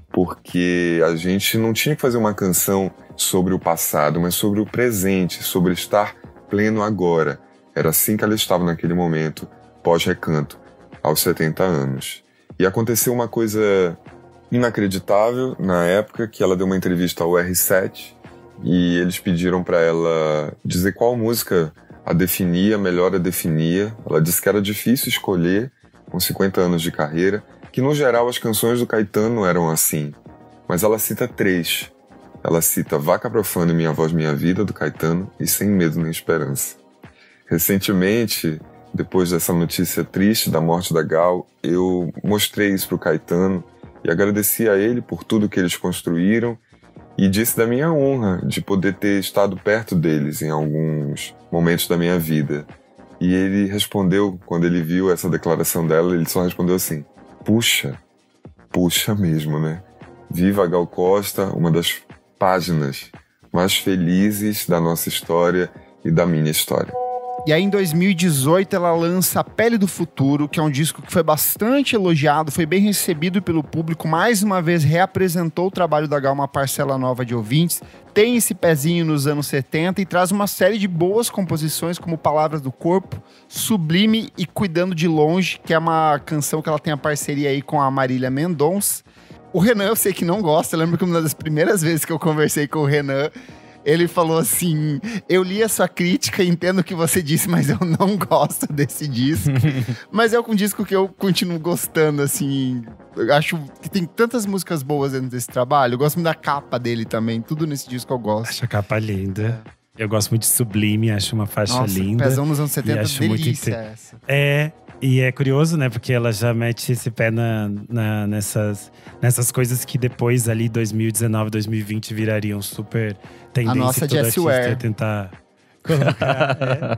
porque a gente não tinha que fazer uma canção sobre o passado, mas sobre o presente, sobre estar pleno agora. Era assim que ela estava naquele momento, pós-recanto, aos setenta anos. E aconteceu uma coisa inacreditável na época, que ela deu uma entrevista ao R sete e eles pediram para ela dizer qual música a definia, melhor a definia. Ela disse que era difícil escolher, com cinquenta anos de carreira, que no geral as canções do Caetano eram assim, mas ela cita três. Ela cita Vaca Profana e Minha Voz Minha Vida, do Caetano, e Sem Medo Nem Esperança. Recentemente, depois dessa notícia triste da morte da Gal, eu mostrei isso pro Caetano e agradeci a ele por tudo que eles construíram e disse da minha honra de poder ter estado perto deles em alguns momentos da minha vida. E ele respondeu, quando ele viu essa declaração dela, ele só respondeu assim: puxa, puxa mesmo, né? Viva a Gal Costa, uma das páginas mais felizes da nossa história e da minha história. E aí, em dois mil e dezoito, ela lança A Pele do Futuro, que é um disco que foi bastante elogiado, foi bem recebido pelo público, mais uma vez reapresentou o trabalho da Gal a uma parcela nova de ouvintes, tem esse pezinho nos anos setenta e traz uma série de boas composições, como Palavras do Corpo, Sublime e Cuidando de Longe, que é uma canção que ela tem a parceria aí com a Marília Mendonça. O Renan, eu sei que não gosta, eu lembro que uma das primeiras vezes que eu conversei com o Renan, ele falou assim: eu li a sua crítica e entendo o que você disse, mas eu não gosto desse disco. Mas é um disco que eu continuo gostando, assim. Eu acho que tem tantas músicas boas dentro desse trabalho. Eu gosto muito da capa dele também. Tudo nesse disco eu gosto. Acho a capa linda. Eu gosto muito de Sublime, acho uma faixa Nossa, linda. Pezão nos anos setenta, acho delícia muito essa. É, e é curioso, né? Porque ela já mete esse pé na, na, nessas, nessas coisas que depois, ali, dois mil e dezenove, dois mil e vinte, virariam super tendência. A nossa que todo Jessie Ware. tentar colocar. é.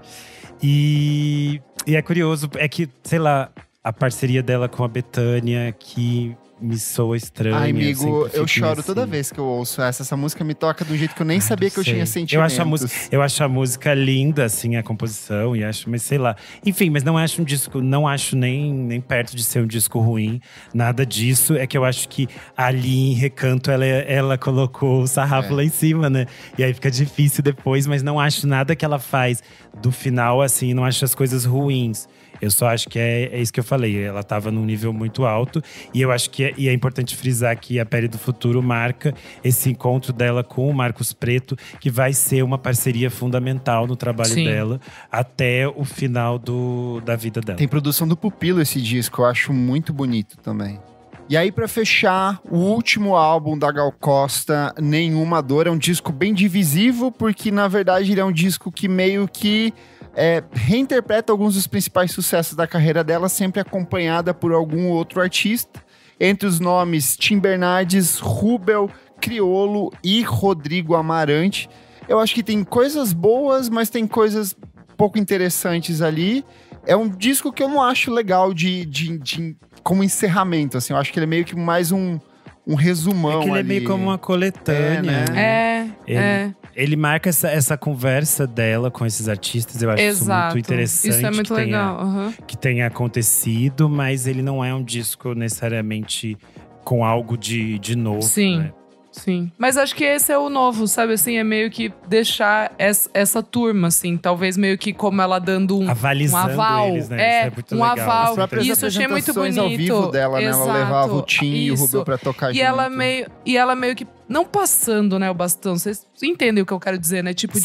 e, e é curioso, é que, sei lá, a parceria dela com a Bethânia, que me soa estranha. Ai, amigo, eu, eu choro assim. toda vez que eu ouço essa. Essa música me toca de um jeito que eu nem Ai, sabia que eu tinha sentimentos. Eu acho, a música, eu acho a música linda, assim, a composição. E acho, mas sei lá. Enfim, mas não acho um disco… Não acho nem, nem perto de ser um disco ruim. Nada disso. É que eu acho que ali em Recanto, ela, ela colocou o sarrafo é. lá em cima, né? E aí fica difícil depois. Mas não acho nada que ela faz do final, assim. Não acho as coisas ruins. Eu só acho que é, é isso que eu falei. Ela estava num nível muito alto. E eu acho que é, e é importante frisar que A Pele do Futuro marca esse encontro dela com o Marcos Preto, que vai ser uma parceria fundamental no trabalho Sim. dela até o final do, da vida dela. Tem produção do Pupilo esse disco, eu acho muito bonito também. E aí, pra fechar, o último álbum da Gal Costa, Nenhuma Dor, é um disco bem divisivo, porque na verdade ele é um disco que meio que É, reinterpreta alguns dos principais sucessos da carreira dela, sempre acompanhada por algum outro artista. Entre os nomes Tim Bernardes, Rubel, Criolo e Rodrigo Amarante. Eu acho que tem coisas boas, mas tem coisas pouco interessantes ali. É um disco que eu não acho legal de, de, de, como encerramento, assim. Eu acho que ele é meio que mais um, um resumão. É que ele ali. é meio como uma coletânea. É, né? É, ele, é. Ele marca essa, essa conversa dela com esses artistas. Eu acho Exato. isso muito interessante. Isso é muito que legal. Tenha, uhum. que tenha acontecido, mas ele não é um disco necessariamente com algo de, de novo. Sim. Né? Sim, mas acho que esse é o novo, sabe? Assim, é meio que deixar essa, essa turma, assim. Talvez meio que como ela dando um, um aval. Eles, né? É, é muito um legal. aval. As Isso eu achei muito bonito. ao vivo dela, né? Exato. Ela levava o Tim e o Isso. Rubel pra tocar e junto. Ela meio, e ela meio que, não passando, né, o bastão. Vocês entendem o que eu quero dizer, né? Tipo de… Sim.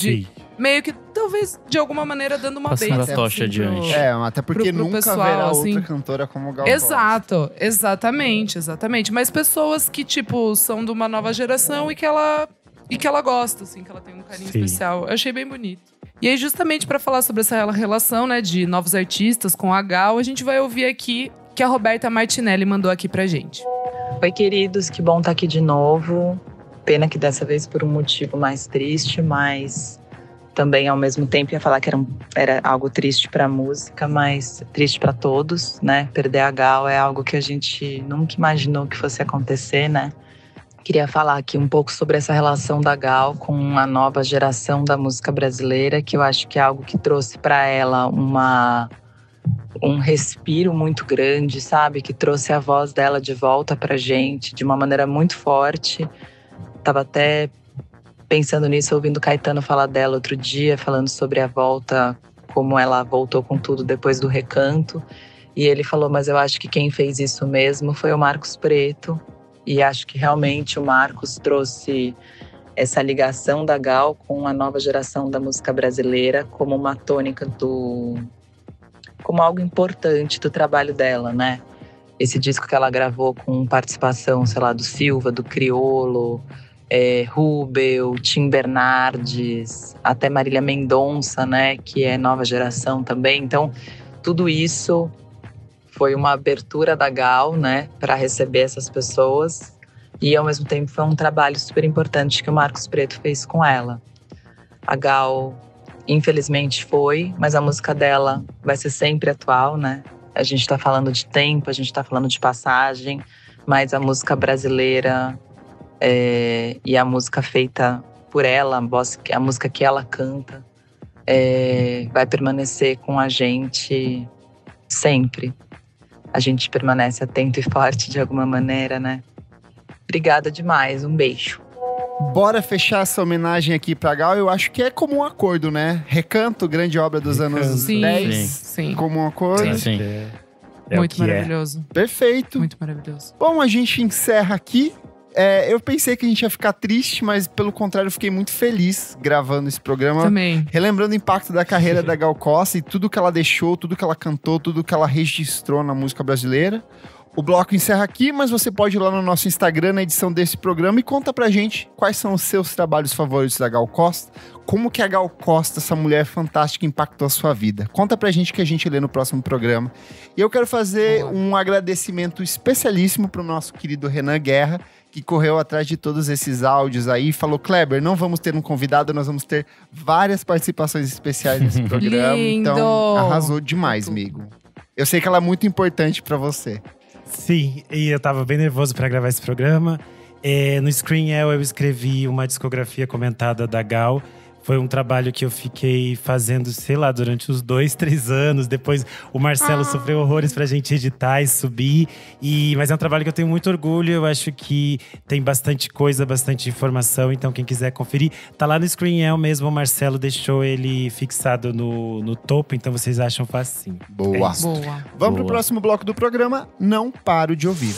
meio que, talvez, de alguma maneira, dando uma Passando bênção. a tocha assim, pro- adiante. É, até porque pro- pro nunca pessoal, haverá assim. outra cantora como Gal Costa. Exato, exatamente, exatamente. Mas pessoas que, tipo, são de uma nova geração e que ela, e que ela gosta, assim, que ela tem um carinho Sim. especial. Eu achei bem bonito. E aí, justamente pra falar sobre essa relação, né, de novos artistas com a Gal, a gente vai ouvir aqui que a Roberta Martinelli mandou aqui pra gente. Oi, queridos, que bom estar aqui de novo. Pena que dessa vez por um motivo mais triste, mas também ao mesmo tempo ia falar que era, um, era algo triste para a música, mas triste para todos, né? Perder a Gal é algo que a gente nunca imaginou que fosse acontecer, né? Queria falar aqui um pouco sobre essa relação da Gal com a nova geração da música brasileira, que eu acho que é algo que trouxe para ela uma um respiro muito grande, sabe? Que trouxe a voz dela de volta pra gente de uma maneira muito forte. Tava até pensando nisso, ouvindo Caetano falar dela outro dia, falando sobre a volta, como ela voltou com tudo depois do Recanto. E ele falou, mas eu acho que quem fez isso mesmo foi o Marcos Preto. E acho que realmente o Marcos trouxe essa ligação da Gal com a nova geração da música brasileira como uma tônica do... como algo importante do trabalho dela, né? Esse disco que ela gravou com participação, sei lá, do Silva, do Criolo, é, Rubel, Tim Bernardes, até Marília Mendonça, né? Que é nova geração também. Então, tudo isso foi uma abertura da Gal, né? Para receber essas pessoas. E, ao mesmo tempo, foi um trabalho super importante que o Marcos Preto fez com ela. A Gal, infelizmente, foi, mas a música dela vai ser sempre atual, né? A gente tá falando de tempo, a gente tá falando de passagem, mas a música brasileira é, e a música feita por ela, a, voz, a música que ela canta, é, vai permanecer com a gente sempre. A gente permanece atento e forte de alguma maneira, né? Obrigada demais, um beijo. Bora fechar essa homenagem aqui pra Gal. Eu acho que é como um acordo, né? Recanto, grande obra dos Recanto. anos Sim, dez. sim. Como um acordo. Sim, sim. É, é Muito o que é. maravilhoso. Perfeito. Muito maravilhoso. Bom, a gente encerra aqui. É, eu pensei que a gente ia ficar triste, mas pelo contrário, eu fiquei muito feliz gravando esse programa. Também. Relembrando o impacto da carreira da Gal Costa e tudo que ela deixou, tudo que ela cantou, tudo que ela registrou na música brasileira. O bloco encerra aqui, mas você pode ir lá no nosso Instagram, na edição desse programa, e conta pra gente quais são os seus trabalhos favoritos da Gal Costa, como que a Gal Costa, essa mulher fantástica, impactou a sua vida. Conta pra gente que a gente lê no próximo programa. E eu quero fazer Boa. um agradecimento especialíssimo pro nosso querido Renan Guerra, que correu atrás de todos esses áudios aí e falou, Kleber, não vamos ter um convidado, nós vamos ter várias participações especiais nesse programa. Lindo! Então, arrasou demais, amigo. Eu sei que ela é muito importante pra você. Sim, e eu tava bem nervoso pra gravar esse programa. É, no Screenel eu escrevi uma discografia comentada da Gal. Foi um trabalho que eu fiquei fazendo, sei lá, durante uns dois, três anos. Depois o Marcelo ah. sofreu horrores pra gente editar e subir. E, mas é um trabalho que eu tenho muito orgulho. Eu acho que tem bastante coisa, bastante informação. Então quem quiser conferir, tá lá no Screenel mesmo. O Marcelo deixou ele fixado no, no topo. Então vocês acham facinho. Boa. É Boa. Vamos Boa. pro próximo bloco do programa. Não paro de ouvir.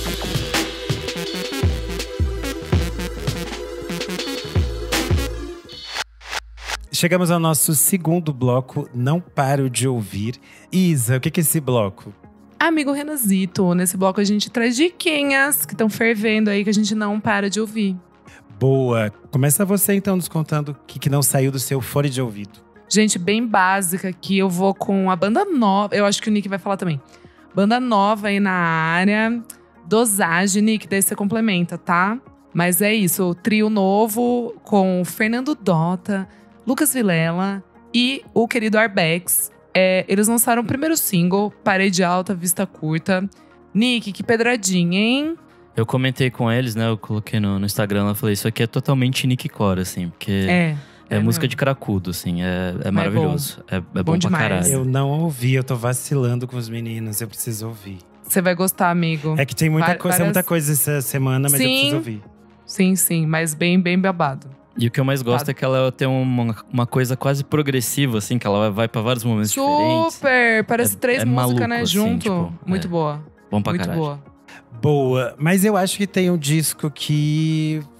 Chegamos ao nosso segundo bloco, Não Paro de Ouvir. Isa, o que que é esse bloco? Amigo Renazito, nesse bloco a gente traz diquinhas que estão fervendo aí, que a gente não para de ouvir. Boa! Começa você então nos contando o que, que não saiu do seu fone de ouvido. Gente, bem básica aqui, eu vou com a banda nova, eu acho que o Nick vai falar também. Banda nova aí na área, Dosagem, Nick, daí você complementa, tá? Mas é isso, o trio novo com Fernando Dota, Lucas Vilela e o querido Arbex. É, eles lançaram o primeiro single, Parede Alta, Vista Curta. Nick, que pedradinha, hein? Eu comentei com eles, né? Eu coloquei no, no Instagram, eu falei, isso aqui é totalmente Nick Core, assim. Porque É. é, é música mesmo. de cracudo, assim. É, é maravilhoso. É, é bom, Bom pra demais. caralho. Eu não ouvi, eu tô vacilando com os meninos, eu preciso ouvir. Você vai gostar, amigo. É que tem muita, Va- coisa, várias- muita coisa essa semana, mas eu Sim. preciso ouvir. Sim, sim, mas bem, bem babado. E o que eu mais gosto Tá. é que ela tem uma, uma coisa quase progressiva, assim. Que ela vai pra vários momentos diferentes. Super! Parece É- três é músicas, maluco, né? assim, Junto. tipo, Muito é. boa. Bom pra Muito caralho. boa. Boa, mas eu acho que tem um disco que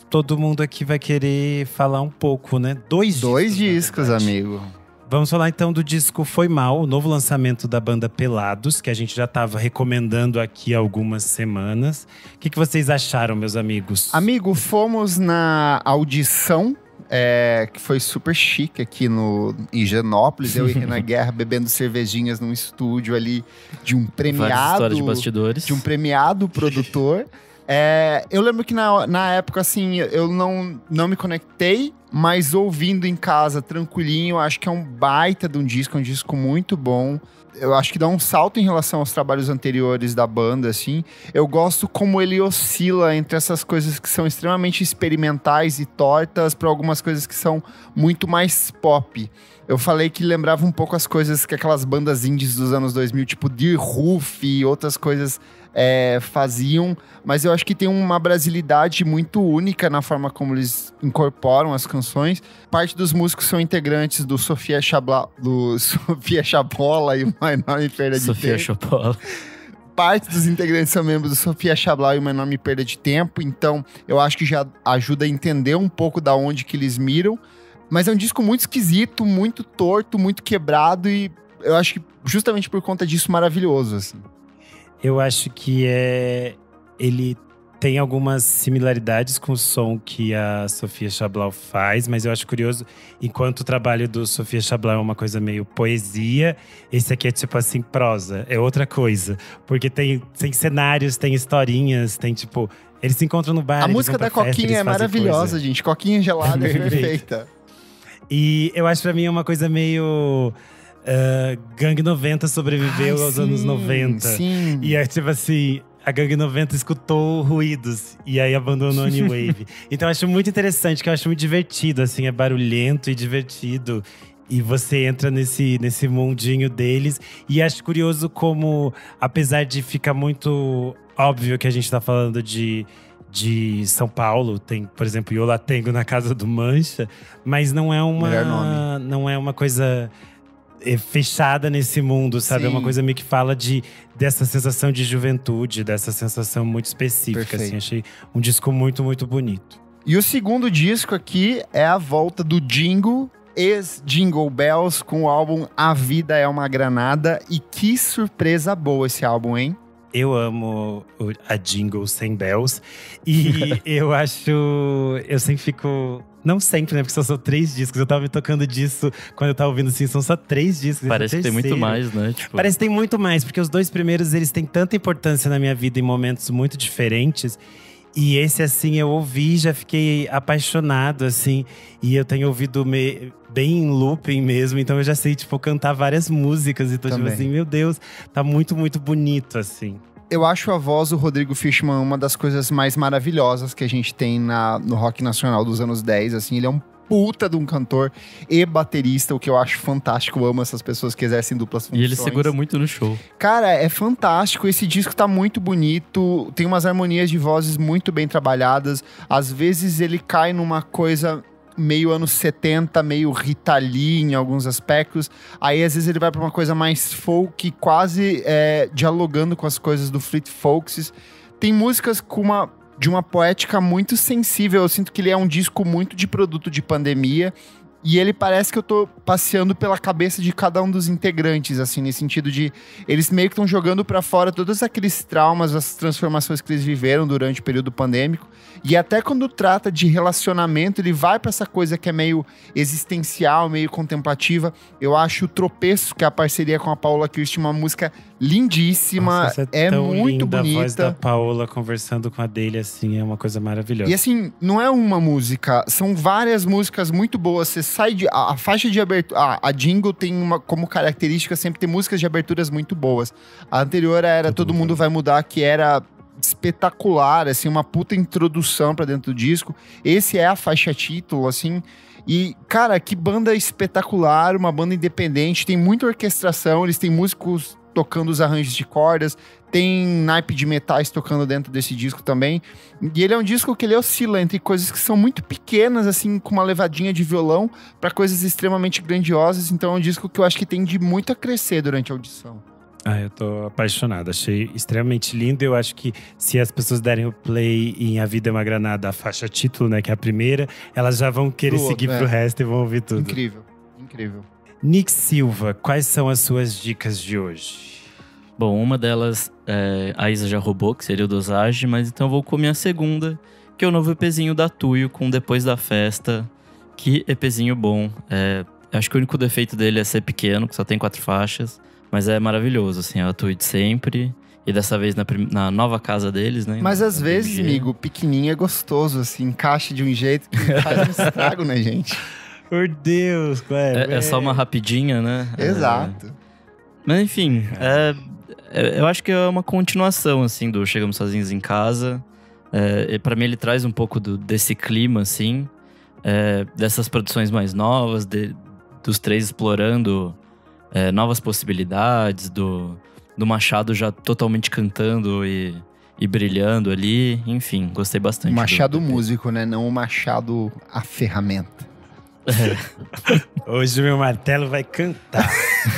todo mundo aqui vai querer falar um pouco, né? Dois, Dois discos, discos, amigo. Vamos falar então do disco Foi Mal, o novo lançamento da banda Pelados, que a gente já estava recomendando aqui há algumas semanas. O que, que vocês acharam, meus amigos? Amigo, fomos na audição, é, que foi super chique aqui no em Higienópolis. Eu e Renan Guerra bebendo cervejinhas num estúdio ali de um premiado… de bastidores. De um premiado produtor. É, eu lembro que na, na época, assim, eu não, não me conectei, mas ouvindo em casa, tranquilinho, acho que é um baita de um disco, um disco muito bom. Eu acho que dá um salto em relação aos trabalhos anteriores da banda, assim. Eu gosto como ele oscila entre essas coisas que são extremamente experimentais e tortas para algumas coisas que são muito mais pop. Eu falei que lembrava um pouco as coisas que aquelas bandas indies dos anos dois mil, tipo Deer Hoof e outras coisas é, faziam, mas eu acho que tem uma brasilidade muito única na forma como eles incorporam as canções. Parte dos músicos são integrantes do Sofia Chabla, do Sofia Chabola e Uma Enorme Perda de Sofia Tempo. Chabola. Parte dos integrantes são membros do Sofia Chablau e Uma Enorme Perda de Tempo, então eu acho que já ajuda a entender um pouco da onde que eles miram. Mas é um disco muito esquisito, muito torto, muito quebrado e eu acho que justamente por conta disso maravilhoso, assim. Eu acho que é… ele tem algumas similaridades com o som que a Sofia Chablau faz, mas eu acho curioso, enquanto o trabalho do Sofia Chablau é uma coisa meio poesia, esse aqui é tipo assim, prosa, é outra coisa. Porque tem, tem cenários, tem historinhas, tem tipo… Eles se encontram no bar. A música da festa, Coquinha é maravilhosa, coisa. gente. Coquinha gelada é perfeita. E eu acho pra mim é uma coisa meio… Uh, Gangue noventa sobreviveu Ai, aos sim, anos noventa. Sim. E é tipo assim… A Gangue noventa escutou ruídos e aí abandonou a New Wave. Então eu acho muito interessante, que eu acho muito divertido, assim, é barulhento e divertido. E você entra nesse, nesse mundinho deles. E acho curioso como, apesar de ficar muito óbvio que a gente tá falando de, de São Paulo, tem, por exemplo, Yo La Tengo na Casa do Mancha, mas não é uma, não é uma coisa… É fechada nesse mundo, sabe? Sim. É uma coisa meio que fala de, dessa sensação de juventude, dessa sensação muito específica, assim. Achei um disco muito, muito bonito. E o segundo disco aqui é a volta do Jingle, ex-Jingle Bells, com o álbum A Vida é uma Granada. E que surpresa boa esse álbum, hein? Eu amo a Jingle sem bells. E eu acho… Eu sempre fico… Não sempre, né? Porque só são três discos. Eu tava me tocando disso quando eu tava ouvindo assim. São só três discos. Parece que tem muito mais, né? Tipo… Parece que tem muito mais. Porque os dois primeiros, eles têm tanta importância na minha vida em momentos muito diferentes. E esse, assim, eu ouvi e já fiquei apaixonado, assim. E eu tenho ouvido me... bem em looping mesmo. Então eu já sei, tipo, cantar várias músicas. Então, Também. tipo assim, meu Deus, tá muito, muito bonito, assim. Eu acho a voz do Rodrigo Fishman uma das coisas mais maravilhosas que a gente tem na, no rock nacional dos anos dez, assim. Ele é um puta de um cantor e baterista, o que eu acho fantástico. Eu amo essas pessoas que exercem duplas funções. E ele segura muito no show. Cara, é fantástico. Esse disco tá muito bonito. Tem umas harmonias de vozes muito bem trabalhadas. Às vezes ele cai numa coisa… meio anos setenta, meio Rita Lee em alguns aspectos. Aí, às vezes, ele vai pra uma coisa mais folk, quase é, dialogando com as coisas do Fleet Foxes. Tem músicas com uma, de uma poética muito sensível. Eu sinto que ele é um disco muito de produto de pandemia. E ele parece que eu tô passeando pela cabeça de cada um dos integrantes, assim, nesse sentido de… Eles meio que estão jogando pra fora todos aqueles traumas, as transformações que eles viveram durante o período pandêmico. E até quando trata de relacionamento, ele vai pra essa coisa que é meio existencial, meio contemplativa. Eu acho o Tropeço, que é a parceria com a Paola Kirsten, uma música lindíssima. Nossa, é, é tão muito linda. bonita. A voz da Paola conversando com a dele, assim, é uma coisa maravilhosa. E assim, não é uma música, são várias músicas muito boas. Você sai de… A, a faixa de abertura… A, a Jingle tem uma, como característica sempre ter músicas de aberturas muito boas. A anterior era Todo, Todo Mundo Vai Mudar, que era espetacular, assim, uma puta introdução pra dentro do disco. Esse é a faixa título, assim… E, cara, que banda espetacular, uma banda independente, tem muita orquestração, eles têm músicos tocando os arranjos de cordas, tem naipe de metais tocando dentro desse disco também. E ele é um disco que ele oscila entre coisas que são muito pequenas, assim, com uma levadinha de violão, para coisas extremamente grandiosas. Então é um disco que eu acho que tem de muito a crescer durante a audição. Ah, eu tô apaixonado. Achei extremamente lindo. Eu acho que se as pessoas derem o play em A Vida é uma Granada, a faixa título, né, que é a primeira, elas já vão querer Pro seguir outro, pro é. resto e vão ouvir tudo. Incrível, incrível. Nick Silva, quais são as suas dicas de hoje? Bom, uma delas é, a Isa já roubou, que seria o Dosage, mas então eu vou com a minha segunda, que é o novo EPzinho da Tuyo, com Depois da Festa. Que EPzinho bom. É, acho que o único defeito dele é ser pequeno, que só tem quatro faixas. Mas é maravilhoso, assim, é a Tuyo de sempre. E dessa vez na, na nova casa deles, né? Mas às na vezes, B M G. amigo, pequenininho é gostoso, assim, encaixa de um jeito que faz um estrago na gente. Por Deus, Kleber. É, é só uma rapidinha, né? Exato. É, mas enfim, é, é, eu acho que é uma continuação, assim, do Chegamos Sozinhos em Casa. É, pra mim ele traz um pouco do, desse clima, assim. É, dessas produções mais novas, de, dos três explorando é, novas possibilidades, do, do Machado já totalmente cantando e, e brilhando ali. Enfim, gostei bastante. O Machado do, músico, né? Não o Machado a ferramenta. É. Hoje o meu martelo vai cantar.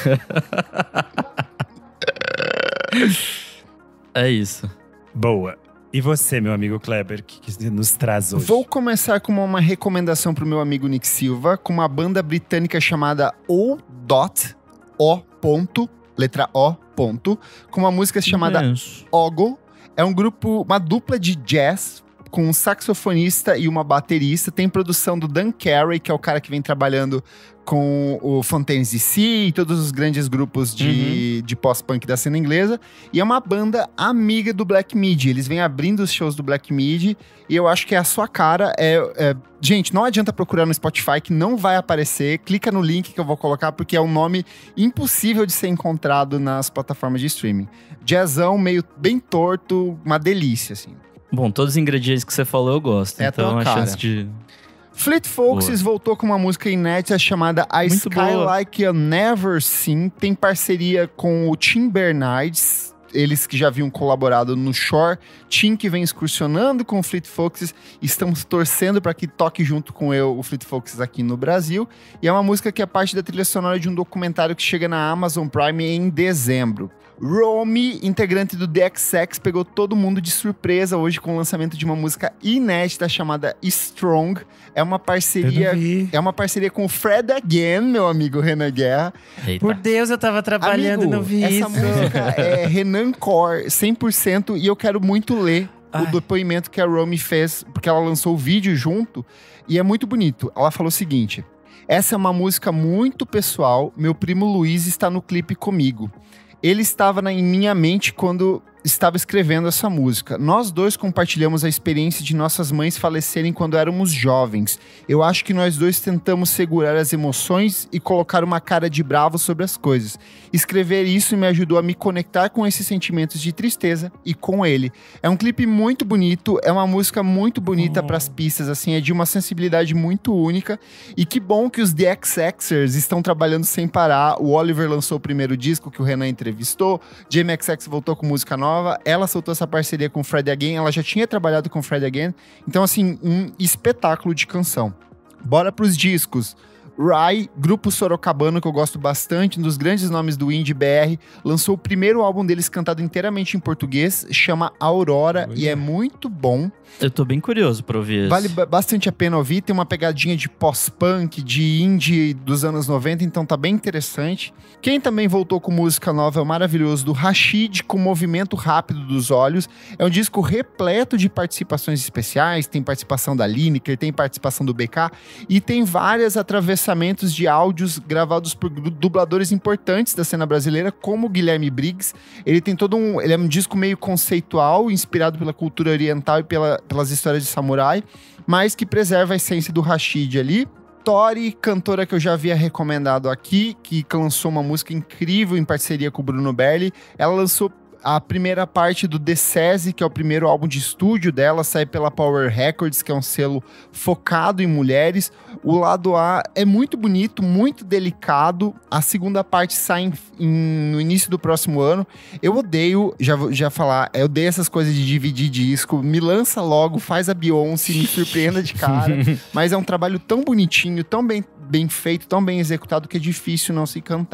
É isso. Boa. E você, meu amigo Kleber, o que, que nos traz hoje? Vou começar com uma, uma recomendação pro meu amigo Nick Silva, com uma banda britânica chamada O. Dot, O. Ponto, letra O. Ponto, com uma música chamada Isso. Ogo. É um grupo, uma dupla de jazz, com um saxofonista e uma baterista. Tem produção do Dan Carey, que é o cara que vem trabalhando com o Fontaines D C e todos os grandes grupos de, uhum. de pós-punk da cena inglesa. E é uma banda amiga do Black Midi. Eles vêm abrindo os shows do Black Midi e eu acho que é a sua cara. É, é... Gente, não adianta procurar no Spotify que não vai aparecer. Clica no link que eu vou colocar porque é um nome impossível de ser encontrado nas plataformas de streaming. Jazzão meio bem torto, uma delícia, assim. Bom, todos os ingredientes que você falou eu gosto. É então a cara. chance de... Fleet Foxes boa. Voltou com uma música inédita chamada A Muito Sky boa. Like a Never Seen. Tem parceria com o Tim Bernardes, eles que já haviam colaborado no Shore. Tim que vem excursionando com o Fleet Foxes. Estamos torcendo para que toque junto com eu o Fleet Foxes aqui no Brasil. E é uma música que é parte da trilha sonora de um documentário que chega na Amazon Prime em dezembro. Romy, integrante do The X X, pegou todo mundo de surpresa hoje com o lançamento de uma música inédita chamada Strong. É uma parceria, é uma parceria com o Fred Again, meu amigo Renan Guerra. Eita. Por Deus, eu tava trabalhando Amigo, e não vi essa isso. música é Renan Core, cem por cento, e eu quero muito ler Ai. o depoimento que a Romy fez, porque ela lançou o vídeo junto, e é muito bonito. Ela falou o seguinte: essa é uma música muito pessoal, meu primo Luiz está no clipe comigo. Ele estava na, em minha mente quando estava escrevendo essa música. Nós dois compartilhamos a experiência de nossas mães falecerem quando éramos jovens. Eu acho que nós dois tentamos segurar as emoções e colocar uma cara de bravo sobre as coisas. Escrever isso me ajudou a me conectar com esses sentimentos de tristeza e com ele. É um clipe muito bonito, é uma música muito bonita oh. para as pistas, assim, é de uma sensibilidade muito única. E que bom que os The X Xers estão trabalhando sem parar. O Oliver lançou o primeiro disco que o Renan entrevistou, Jamie X X voltou com música nova. Ela soltou essa parceria com o Fred Again. Ela já tinha trabalhado com o Fred Again. Então, assim, um espetáculo de canção. Bora pros discos. Rai, grupo sorocabano que eu gosto bastante, um dos grandes nomes do indie B R, lançou o primeiro álbum deles cantado inteiramente em português, chama Aurora, Oi. E é muito bom. Eu tô bem curioso pra ouvir Vale isso. bastante a pena ouvir, tem uma pegadinha de pós-punk, de indie dos anos noventa, então tá bem interessante. Quem também voltou com música nova é o maravilhoso do Rashid, com Movimento Rápido dos Olhos. É um disco repleto de participações especiais, tem participação da Lineker, tem participação do B K, e tem várias atravessamentos de áudios gravados por dubladores importantes da cena brasileira, como o Guilherme Briggs. Ele tem todo um... Ele é um disco meio conceitual, inspirado pela cultura oriental e pela pelas histórias de samurai, mas que preserva a essência do Rashid ali. Tori, cantora que eu já havia recomendado aqui, que lançou uma música incrível em parceria com o Bruno Berli. Ela lançou a primeira parte do The Sese, que é o primeiro álbum de estúdio dela, sai pela Power Records, que é um selo focado em mulheres. O lado A é muito bonito, muito delicado. A segunda parte sai em, em, no início do próximo ano. Eu odeio, já vou já falar, eu odeio essas coisas de dividir disco. Me lança logo, faz a Beyoncé, me surpreenda de cara. Mas é um trabalho tão bonitinho, tão bem, bem feito, tão bem executado, que é difícil não se cantar.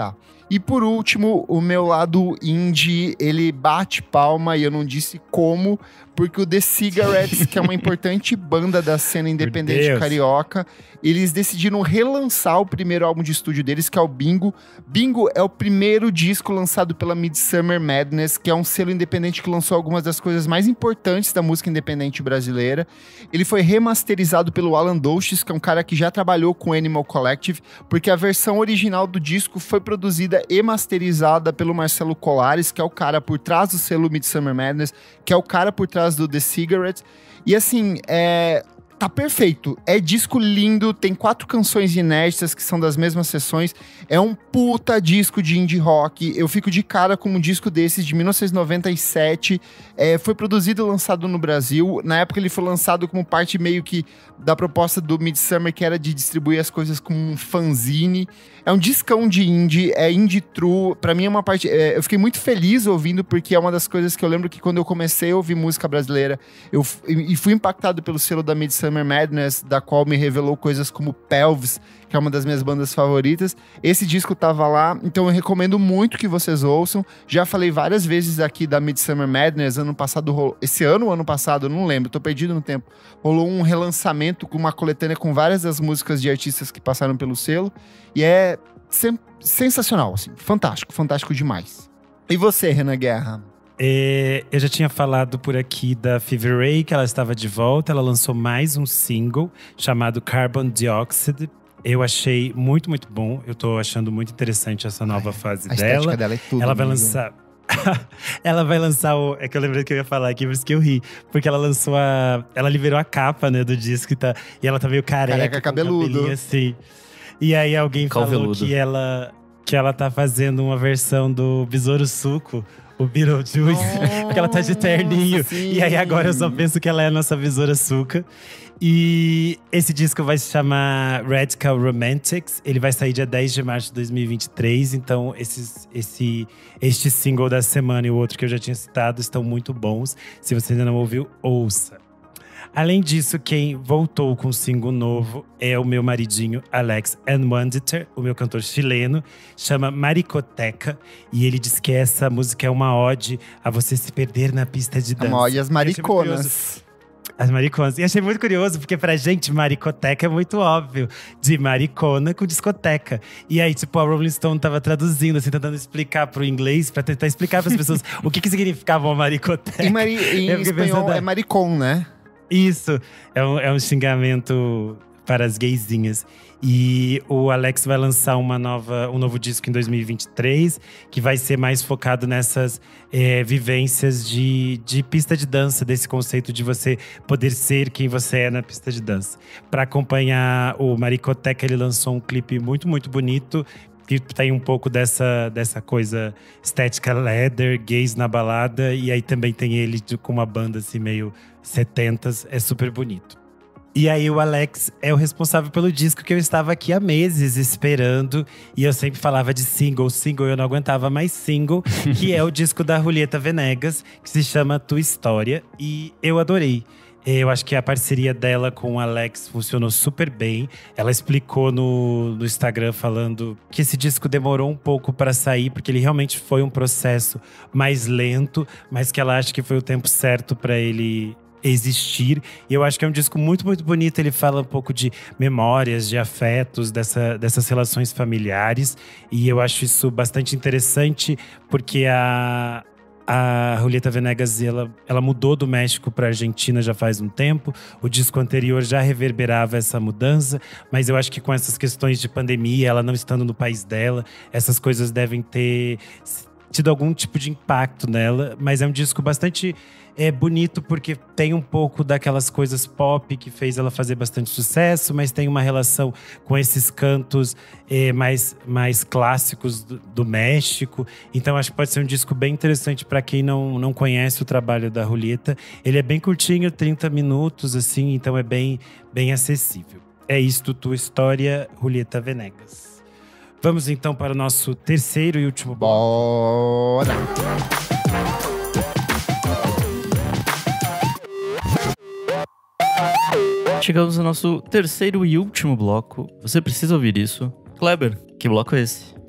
E por último, o meu lado indie, ele bate palma e eu não disse como, porque o The Cigarettes, que é uma importante banda da cena independente carioca, eles decidiram relançar o primeiro álbum de estúdio deles, que é o Bingo. Bingo é o primeiro disco lançado pela Midsummer Madness, que é um selo independente que lançou algumas das coisas mais importantes da música independente brasileira. Ele foi remasterizado pelo Alan Dolces, que é um cara que já trabalhou com Animal Collective, porque a versão original do disco foi produzida e masterizada pelo Marcelo Colares, que é o cara por trás do selo Midsummer Madness, que é o cara por trás do The Cigarettes. E assim, é... tá perfeito. É disco lindo, tem quatro canções inéditas que são das mesmas sessões. É um puta disco de indie rock. Eu fico de cara com um disco desses de mil novecentos e noventa e sete. É, foi produzido e lançado no Brasil. Na época ele foi lançado como parte meio que da proposta do Midsummer, que era de distribuir as coisas como um fanzine. É um discão de indie, é indie true. Pra mim é uma parte... É, eu fiquei muito feliz ouvindo, porque é uma das coisas que eu lembro que quando eu comecei a ouvir música brasileira, eu e fui impactado pelo selo da Midsummer Madness, da qual me revelou coisas como Pelvis, que é uma das minhas bandas favoritas. Esse disco tava lá, então eu recomendo muito que vocês ouçam. Já falei várias vezes aqui da Midsummer Madness, ano passado rolou, esse ano ou ano passado, eu não lembro, tô perdido no tempo. Rolou um relançamento com uma coletânea com várias das músicas de artistas que passaram pelo selo, e é sem, sensacional, assim, fantástico, fantástico demais. E você, Renan Guerra? É, eu já tinha falado por aqui da Fever Ray, que ela estava de volta. Ela lançou mais um single chamado Carbon Dioxide. Eu achei muito, muito bom. Eu tô achando muito interessante essa nova Ai, fase a dela. A estética dela é tudo. Ela vai mesmo. lançar… ela vai lançar o… É que eu lembrei que eu ia falar aqui, por isso que eu ri. Porque ela lançou a… Ela liberou a capa, né, do disco. E, tá, e ela tá meio careca. Careca cabeludo. Assim. E aí alguém Calveludo. falou que ela, que ela tá fazendo uma versão do Besouro Suco, o Beetlejuice, porque ela tá de terninho. Sim. E aí agora eu só penso que ela é a nossa Besoura Suca. E esse disco vai se chamar Radical Romantics. Ele vai sair dia dez de março de dois mil e vinte e três. Então esses, esse, este single da semana e o outro que eu já tinha citado estão muito bons. Se você ainda não ouviu, ouça. Além disso, quem voltou com um single novo é o meu maridinho Alex Anwanditer, o meu cantor chileno, chama Maricoteca. E ele diz que essa música é uma ode a você se perder na pista de dança. É uma ode às mariconas. As mariconas. E achei muito curioso, porque pra gente, maricoteca é muito óbvio. De maricona com discoteca. E aí, tipo, a Rolling Stone tava traduzindo, assim, tentando explicar pro inglês, pra tentar explicar pras pessoas o que que significava uma maricoteca. Em, mari em espanhol pensando, é maricon, né? Isso, é um, é um xingamento para as gaysinhas. E o Alex vai lançar uma nova, um novo disco em dois mil e vinte e três, que vai ser mais focado nessas é, vivências de, de pista de dança, desse conceito de você poder ser quem você é na pista de dança. Para acompanhar o Maricoteca, ele lançou um clipe muito, muito bonito, que tem um pouco dessa, dessa coisa estética leather, gays na balada. E aí também tem ele com uma banda assim meio setentas, é super bonito. E aí o Alex é o responsável pelo disco que eu estava aqui há meses esperando. E eu sempre falava de single, single, eu não aguentava mais single. Que é o disco da Julieta Venegas, que se chama Tua História. E eu adorei. Eu acho que a parceria dela com o Alex funcionou super bem. Ela explicou no, no Instagram falando que esse disco demorou um pouco para sair, porque ele realmente foi um processo mais lento, mas que ela acha que foi o tempo certo para ele existir. E eu acho que é um disco muito, muito bonito. Ele fala um pouco de memórias, de afetos, dessa, dessas relações familiares. E eu acho isso bastante interessante, porque a… A Julieta Venegas, ela, ela mudou do México para a Argentina já faz um tempo. O disco anterior já reverberava essa mudança. Mas eu acho que com essas questões de pandemia, ela não estando no país dela, essas coisas devem ter tido algum tipo de impacto nela. Mas é um disco bastante é, bonito, porque tem um pouco daquelas coisas pop que fez ela fazer bastante sucesso, mas tem uma relação com esses cantos é, mais, mais clássicos do, do México. Então acho que pode ser um disco bem interessante para quem não, não conhece o trabalho da Julieta. Ele é bem curtinho, trinta minutos, assim, então é bem, bem acessível. É isto, Tua História, Julieta Venegas. Vamos então para o nosso terceiro e último bloco. Bora! Chegamos ao nosso terceiro e último bloco. Você precisa ouvir isso. Kleber, que bloco é esse?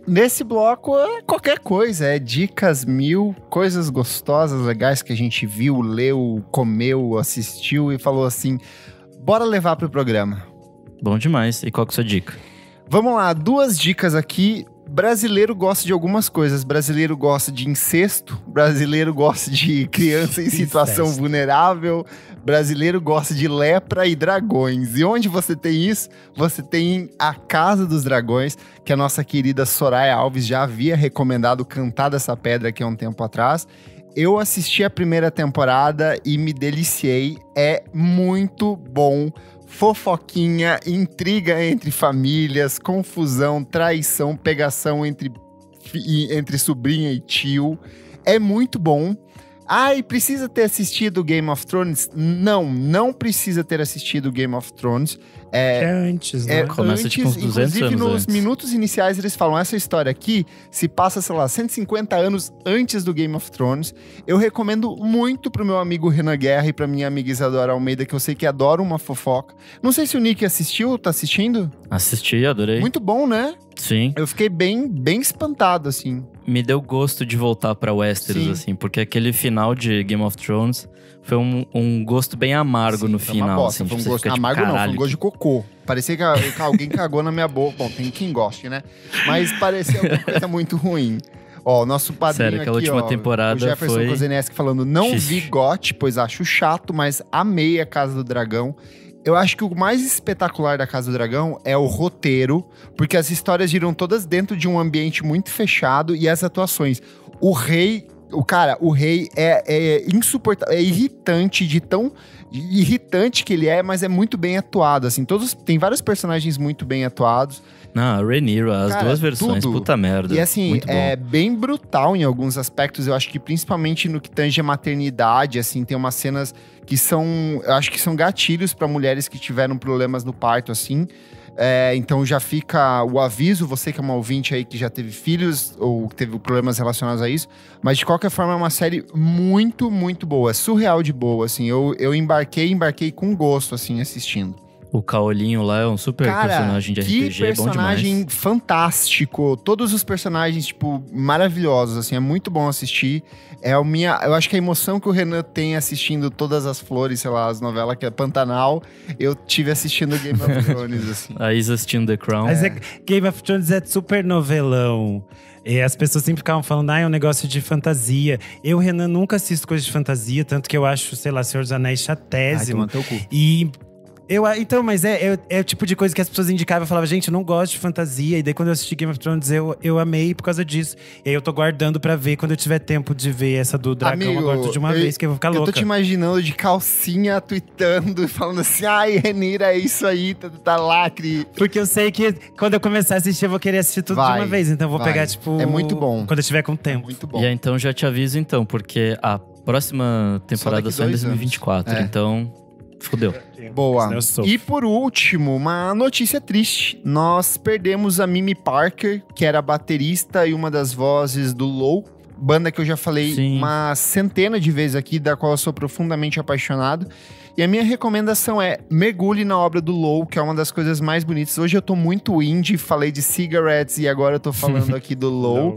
nesse bloco é qualquer coisa, é dicas mil, coisas gostosas, legais que a gente viu, leu, comeu, assistiu e falou assim, bora levar pro programa. Bom demais. E qual que é a sua dica? Vamos lá, duas dicas aqui. Brasileiro gosta de algumas coisas. Brasileiro gosta de incesto. Brasileiro gosta de criança em situação Incesto. vulnerável. Brasileiro gosta de lepra e dragões. E onde você tem isso? Você tem a Casa dos Dragões, que a nossa querida Soraya Alves já havia recomendado Cantar dessa Pedra aqui há um tempo atrás. Eu assisti a primeira temporada e me deliciei. É muito bom. Fofoquinha, intriga entre famílias, confusão, traição, pegação entre, entre sobrinha e tio. É muito bom. Ah, e precisa ter assistido Game of Thrones? Não, não precisa ter assistido Game of Thrones. É, é antes, né? É Começa antes, tipo uns duzentos inclusive anos nos antes. minutos iniciais eles falam, essa história aqui se passa, sei lá, cento e cinquenta anos antes do Game of Thrones. Eu recomendo muito pro meu amigo Renan Guerra e pra minha amiga Isadora Almeida, que eu sei que adora uma fofoca. Não sei se o Nick assistiu, tá assistindo? Assisti, adorei. Muito bom, né? Sim. Eu fiquei bem, bem espantado, assim. Me deu gosto de voltar pra Westeros, Sim. assim, porque aquele final de Game of Thrones foi um, um gosto bem amargo Sim, no foi uma final. bosta, assim, foi um você gosto fica, tipo, amargo não, foi caralho, um gosto de cocô. Parecia que, a- que alguém cagou na minha boca. Bom, tem quem goste, né? Mas parecia alguma coisa muito ruim. Ó, o nosso padrinho Sério, aquela aqui, última ó, temporada o Jefferson foi- Kozeneski falando, não Xixi. vi G O T, pois acho chato, mas amei a Casa do Dragão. Eu acho que o mais espetacular da Casa do Dragão é o roteiro, porque as histórias giram todas dentro de um ambiente muito fechado e as atuações. O rei, o cara, o rei é, é insuportável, é irritante de tão irritante que ele é, mas é muito bem atuado, assim. Todos, tem vários personagens muito bem atuados. Não, a Rhaenyra, as Cara, duas versões, tudo. puta merda. E assim, Muito bom. é bem brutal em alguns aspectos. Eu acho que principalmente no que tange a maternidade, assim, tem umas cenas que são, eu acho que são gatilhos para mulheres que tiveram problemas no parto, assim. É, então já fica o aviso, você que é uma ouvinte aí que já teve filhos ou que teve problemas relacionados a isso. Mas de qualquer forma é uma série muito, muito boa. É surreal de boa, assim. Eu, eu embarquei, embarquei com gosto, assim, assistindo. O Caolinho lá é um super Cara, personagem de que R P G, é bom personagem demais. fantástico. Todos os personagens, tipo, maravilhosos, assim. É muito bom assistir. É a minha... Eu acho que a emoção que o Renan tem assistindo Todas as Flores, sei lá, as novelas que é Pantanal, eu tive assistindo Game of Thrones, assim. A Isa assistindo The Crown. Mas é, Game of Thrones é super novelão. E as pessoas sempre ficavam falando, ah, é um negócio de fantasia. Eu, Renan, nunca assisto coisa de fantasia, tanto que eu acho, sei lá, Senhor dos Anéis chatésimo. Ai, toma teu cu. E eu, então, mas é, é, é o tipo de coisa que as pessoas indicavam. Eu falava, gente, eu não gosto de fantasia. E daí, quando eu assisti Game of Thrones, eu, eu amei por causa disso. E aí, eu tô guardando pra ver quando eu tiver tempo de ver essa do dragão. Amigo, agora tudo de uma eu- vez, que eu vou ficar Eu louca. tô te imaginando de calcinha, tweetando e falando assim, ai, Renira, é isso aí, tá, tá lacre. Porque eu sei que quando eu começar a assistir, eu vou querer assistir tudo Vai, de uma vez. Então, eu vou vai. pegar, tipo… É muito bom. Quando eu tiver com tempo. Muito bom. E aí, então, já te aviso então, porque a próxima temporada daqui só em dois dois mil e vinte e quatro. anos. É. Então, fudeu. Boa. Eu sofro. E por último, uma notícia triste. Nós perdemos a Mimi Parker, que era baterista e uma das vozes do Low, banda que eu já falei Sim. uma centena de vezes aqui, da qual eu sou profundamente apaixonado. E a minha recomendação é mergulhe na obra do Low, que é uma das coisas mais bonitas. Hoje eu tô muito indie, falei de Cigarettes e agora eu tô falando aqui do Low.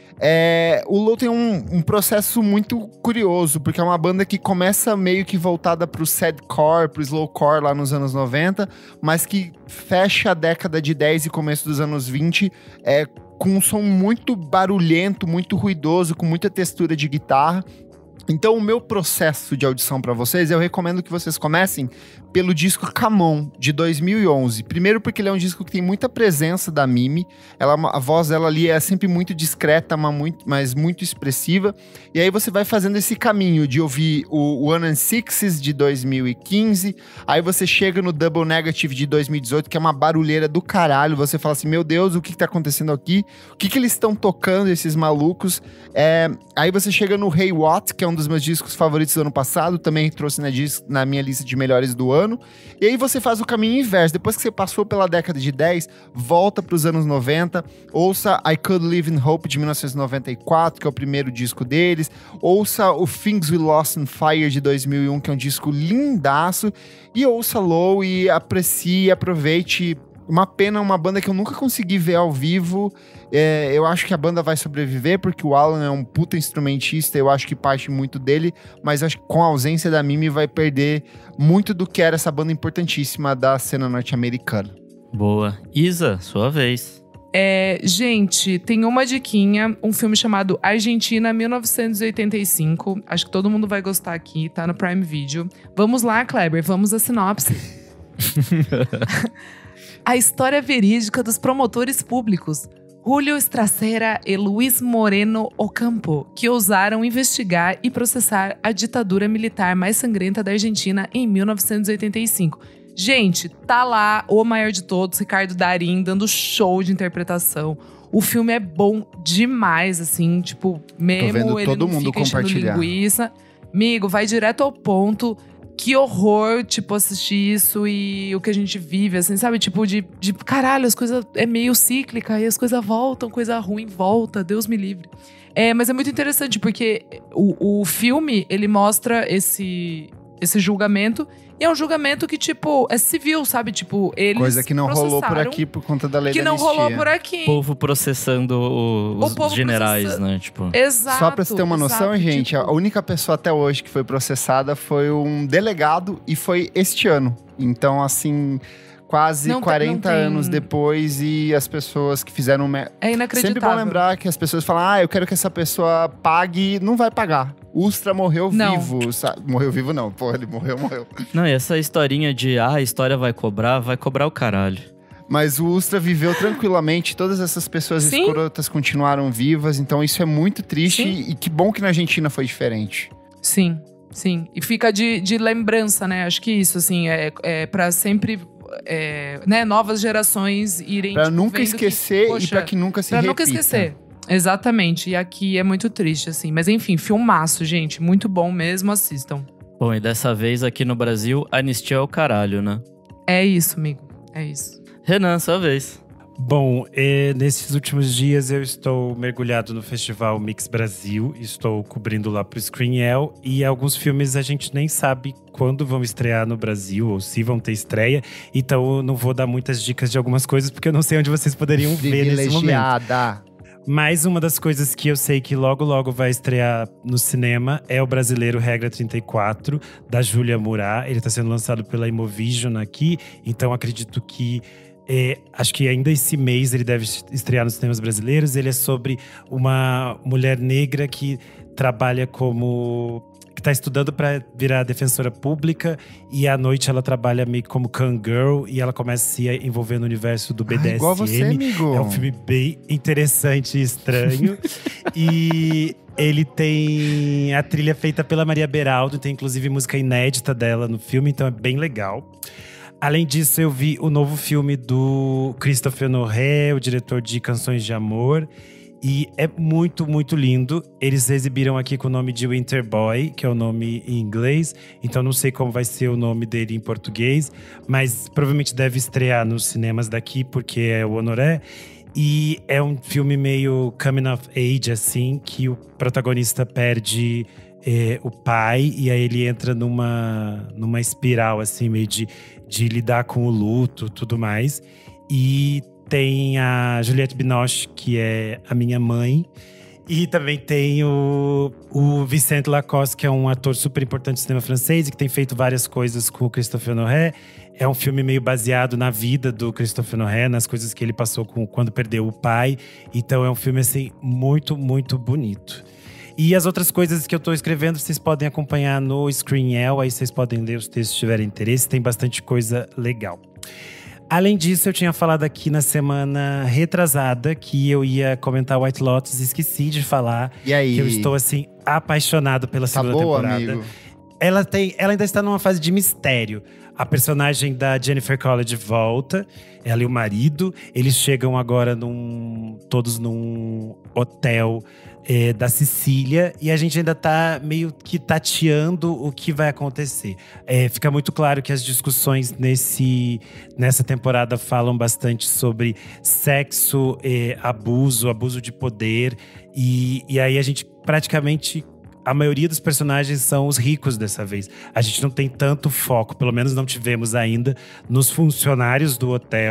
É, o Low tem um, um processo muito curioso, porque é uma banda que começa meio que voltada pro sadcore, pro slowcore lá nos anos noventa, mas que fecha a década de dez e começo dos anos vinte é, com um som muito barulhento, muito ruidoso, com muita textura de guitarra. Então o meu processo de audição pra vocês, eu recomendo que vocês comecem pelo disco Come On, de dois mil e onze. Primeiro porque ele é um disco que tem muita presença da Mimi. Ela, a voz dela ali é sempre muito discreta, mas muito, mas muito expressiva. E aí você vai fazendo esse caminho de ouvir o One and Sixes de dois mil e quinze. Aí você chega no Double Negative de dois mil e dezoito, que é uma barulheira do caralho. Você fala assim, meu Deus, o que, que tá acontecendo aqui? O que, que eles estão tocando, esses malucos? É, aí você chega no Hey What, que é um dos meus discos favoritos do ano passado. Também trouxe na, dis- na minha lista de melhores do ano. E aí você faz o caminho inverso. Depois que você passou pela década de dez, volta para os anos noventa, ouça I Could Live in Hope de mil novecentos e noventa e quatro, que é o primeiro disco deles, ouça o Things We Lost in Fire de dois mil e um, que é um disco lindaço, e ouça Low e aprecie, aproveite Uma pena, uma banda que eu nunca consegui ver ao vivo. É, eu acho que a banda vai sobreviver, porque o Alan é um puta instrumentista, eu acho que parte muito dele, mas acho que com a ausência da Mimi vai perder muito do que era essa banda importantíssima da cena norte-americana. Boa. Isa, sua vez. É, gente, tem uma diquinha, um filme chamado Argentina mil novecentos e oitenta e cinco. Acho que todo mundo vai gostar aqui, tá no Prime Video. Vamos lá, Kleber, vamos à sinopse. A história verídica dos promotores públicos Julio Estracera e Luiz Moreno Ocampo, que ousaram investigar e processar a ditadura militar mais sangrenta da Argentina em mil novecentos e oitenta e cinco. Gente, tá lá o maior de todos, Ricardo Darín, dando show de interpretação. O filme é bom demais, assim, tipo, mesmo Tô vendo ele todo não mundo fica enchendo compartilhar. linguiça. Amigo, vai direto ao ponto. Que horror, tipo, assistir isso e o que a gente vive, assim, sabe? Tipo, de, de caralho, as coisas é meio cíclica e as coisas voltam, coisa ruim volta, Deus me livre. É, mas é muito interessante porque o, o filme, ele mostra esse, esse julgamento. E é um julgamento que, tipo, é civil, sabe? Tipo, eles Coisa que não rolou por processaram, aqui por conta da lei Que da não anistia. rolou por aqui. O povo processando o- os O povo generais, processando. né? Tipo, Exato. Só pra você ter uma noção, exato, gente, tipo, a única pessoa até hoje que foi processada foi um delegado e foi este ano. Então, assim, quase Não tem- quarenta não tem- anos depois e as pessoas que fizeram... me- É inacreditável. Sempre bom lembrar que as pessoas falam, ah, eu quero que essa pessoa pague, não vai pagar. Ustra morreu Não. vivo, sabe? Morreu vivo não, pô, ele morreu, morreu. não, e essa historinha de ah, a história vai cobrar, vai cobrar o caralho. Mas o Ustra viveu tranquilamente, todas essas pessoas Sim. escrotas continuaram vivas, então isso é muito triste Sim. e que bom que na Argentina foi diferente. Sim, sim. E fica de, de lembrança, né? Acho que isso, assim, é, é pra sempre, é, né, novas gerações irem... Pra tipo, nunca vendo que, esquecer e poxa, pra que nunca se Pra repita. nunca esquecer. Exatamente. E aqui é muito triste, assim. Mas enfim, filmaço, gente. Muito bom mesmo, assistam. Bom, e dessa vez aqui no Brasil, anistia é o caralho, né? É isso, amigo. É isso. Renan, sua vez. Bom, eh, nesses últimos dias eu estou mergulhado no Festival Mix Brasil. Estou cobrindo lá pro Screenel. E alguns filmes a gente nem sabe quando vão estrear no Brasil ou se vão ter estreia. Então eu não vou dar muitas dicas de algumas coisas, porque eu não sei onde vocês poderiam ver nesse momento. Privilegiada. Mas uma das coisas que eu sei que logo, logo vai estrear no cinema é o Brasileiro Regra trinta e quatro, da Júlia Murat. Ele está sendo lançado pela Imovision aqui, então acredito que… É, acho que ainda esse mês ele deve estrear nos cinemas brasileiros. Ele é sobre uma mulher negra que trabalha como… que tá estudando para virar defensora pública. E à noite ela trabalha meio como can girl. E ela começa a se envolver no universo do B D S M. Ah, igual você, amigo. É um filme bem interessante e estranho. E ele tem a trilha feita pela Maria Beraldo. Tem inclusive música inédita dela no filme. Então é bem legal. Além disso, eu vi o novo filme do Christophe Honoré, o diretor de Canções de Amor. E é muito, muito lindo. Eles exibiram aqui com o nome de Winter Boy, que é o nome em inglês. Então não sei como vai ser o nome dele em português. Mas provavelmente deve estrear nos cinemas daqui, porque é o Honoré. E é um filme meio coming of age, assim, que o protagonista perde… É, o pai, e aí ele entra numa, numa espiral, assim, meio de, de lidar com o luto, tudo mais. E tem a Juliette Binoche, que é a minha mãe. E também tem o, o Vincent Lacoste, que é um ator super importante do cinema francês e que tem feito várias coisas com o Christophe Honoré. É um filme meio baseado na vida do Christophe Honoré, nas coisas que ele passou com, quando perdeu o pai. Então é um filme, assim, muito, muito bonito. E as outras coisas que eu tô escrevendo, vocês podem acompanhar no Screenel. Aí vocês podem ler os textos se tiverem interesse. Tem bastante coisa legal. Além disso, eu tinha falado aqui na semana retrasada que eu ia comentar White Lotus. Esqueci de falar. E aí? Que eu estou, assim, apaixonado pela Tá segunda boa, temporada. amigo? Ela, tem, ela ainda está numa fase de mistério. A personagem da Jennifer Coolidge volta, ela e o marido. Eles chegam agora num, todos num hotel é, da Sicília. E a gente ainda tá meio que tateando o que vai acontecer. É, fica muito claro que as discussões nesse, nessa temporada falam bastante sobre sexo, é, abuso, abuso de poder. E, e aí a gente praticamente… A maioria dos personagens são os ricos dessa vez. A gente não tem tanto foco, pelo menos não tivemos ainda, nos funcionários do hotel.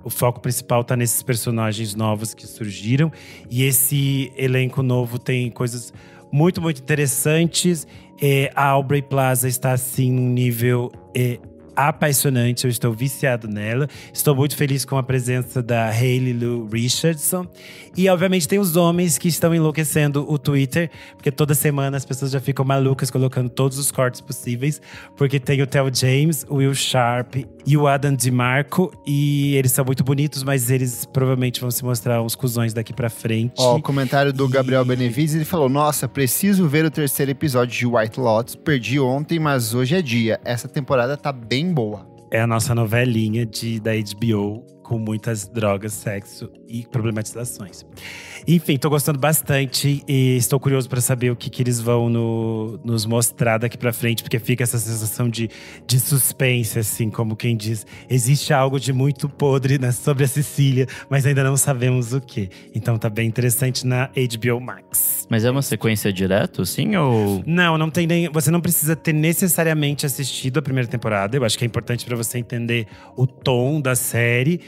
o foco principal tá nesses personagens novos que surgiram. E esse elenco novo tem coisas muito, muito interessantes. É, a Aubrey Plaza está, assim, num nível é, apaixonante. Eu estou viciado nela. Estou muito feliz com a presença da Hayley Lou Richardson. E, obviamente, tem os homens que estão enlouquecendo o Twitter. Porque toda semana as pessoas já ficam malucas colocando todos os cortes possíveis. Porque tem o Theo James, o Will Sharp e o Adam DiMarco. E eles são muito bonitos, mas eles provavelmente vão se mostrar uns cuzões daqui pra frente. Ó, o comentário do Gabriel Benevides, ele falou: nossa, preciso ver o terceiro episódio de White Lotus. Perdi ontem, mas hoje é dia. Essa temporada tá bem boa. É a nossa novelinha de, da H B O, com muitas drogas, sexo e problematizações. Enfim, tô gostando bastante e estou curioso para saber o que, que eles vão no, nos mostrar daqui pra frente, porque fica essa sensação de, de suspense, assim, como quem diz. Existe algo de muito podre, né, sobre a Cecília, mas ainda não sabemos o que. Então tá bem interessante na H B O Max. Mas é uma sequência direto, sim, ou… Não, não tem nem… Você não precisa ter necessariamente assistido a primeira temporada. Eu acho que é importante para você entender o tom da série.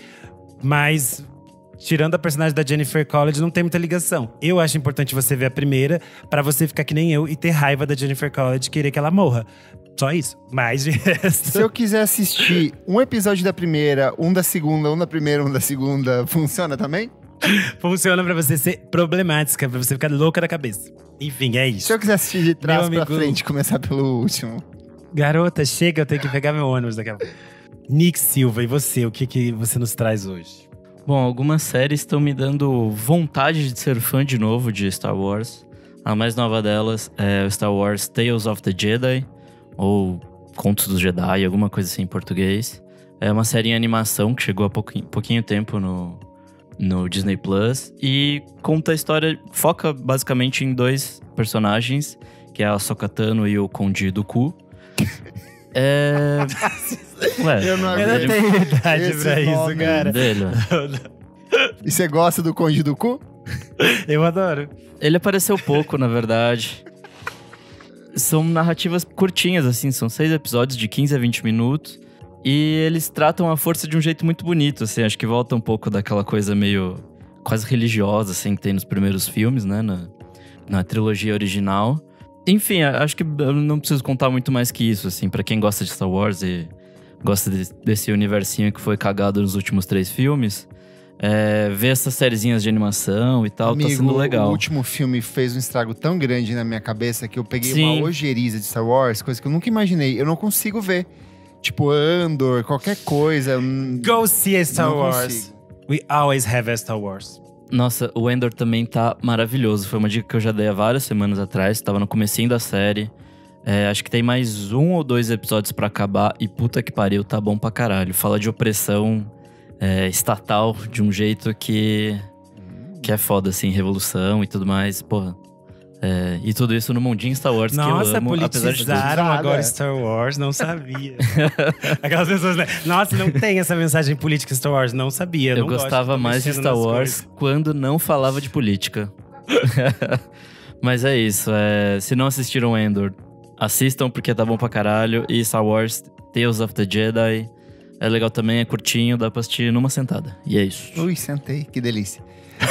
Mas… tirando a personagem da Jennifer Coolidge, não tem muita ligação. Eu acho importante você ver a primeira, pra você ficar que nem eu e ter raiva da Jennifer Coolidge e querer que ela morra. Só isso. Mas de resto… Se eu quiser assistir um episódio da primeira, um da segunda, um da primeira, um da segunda, funciona também? Funciona pra você ser problemática, pra você ficar louca da cabeça. Enfim, é isso. Se eu quiser assistir de trás Meu pra amigo… frente, começar pelo último. Garota, chega, eu tenho que pegar meu ônibus daqui a pouco. Nick Silva, e você? O que, que você nos traz hoje? Bom, algumas séries estão me dando vontade de ser fã de novo de Star Wars. A mais nova delas é o Star Wars Tales of the Jedi, ou Contos dos Jedi, alguma coisa assim em português. É uma série em animação que chegou há pouquinho, pouquinho tempo no, no Disney Plus. E conta a história, foca basicamente em dois personagens, que é a Ahsoka Tano e o Conde Dooku. É… Ué, eu não, eu não tenho idade pra isso, cara. Dele, e você gosta do Conde Dooku? Eu adoro. Ele apareceu pouco, na verdade. São narrativas curtinhas, assim. São seis episódios de quinze a vinte minutos. E eles tratam a força de um jeito muito bonito, assim. Acho que volta um pouco daquela coisa meio… quase religiosa, assim, que tem nos primeiros filmes, né? Na, na trilogia original. Enfim, acho que eu não preciso contar muito mais que isso, assim. Pra quem gosta de Star Wars e gosta de, desse universinho que foi cagado nos últimos três filmes, é, ver essas sériezinhas de animação e tal, Amigo, tá sendo legal. O último filme fez um estrago tão grande na minha cabeça que eu peguei Sim. uma ojeriza de Star Wars, coisa que eu nunca imaginei. Eu não consigo ver. Tipo, Andor, qualquer coisa. Go see a Star Wars. Consigo. We always have a Star Wars. Nossa, o Endor também tá maravilhoso. Foi uma dica que eu já dei há várias semanas atrás. Tava no comecinho da série. É, acho que tem mais um ou dois episódios pra acabar. E puta que pariu, tá bom pra caralho. Fala de opressão é, estatal de um jeito que… que é foda, assim. Revolução e tudo mais. Porra. É, e tudo isso no mundinho Star Wars. Nossa, que eu amo, apesar de tudo. politizaram agora Star Wars, não sabia. Aquelas pessoas, né? Nossa, não tem essa mensagem política Star Wars, não sabia. Eu não gostava gosto, mais de Star Wars coisas. Quando não falava de política. Mas é isso, é, se não assistiram Endor, assistam porque tá bom pra caralho. E Star Wars Tales of the Jedi é legal também, é curtinho, dá pra assistir numa sentada. E é isso. Ui, sentei, que delícia.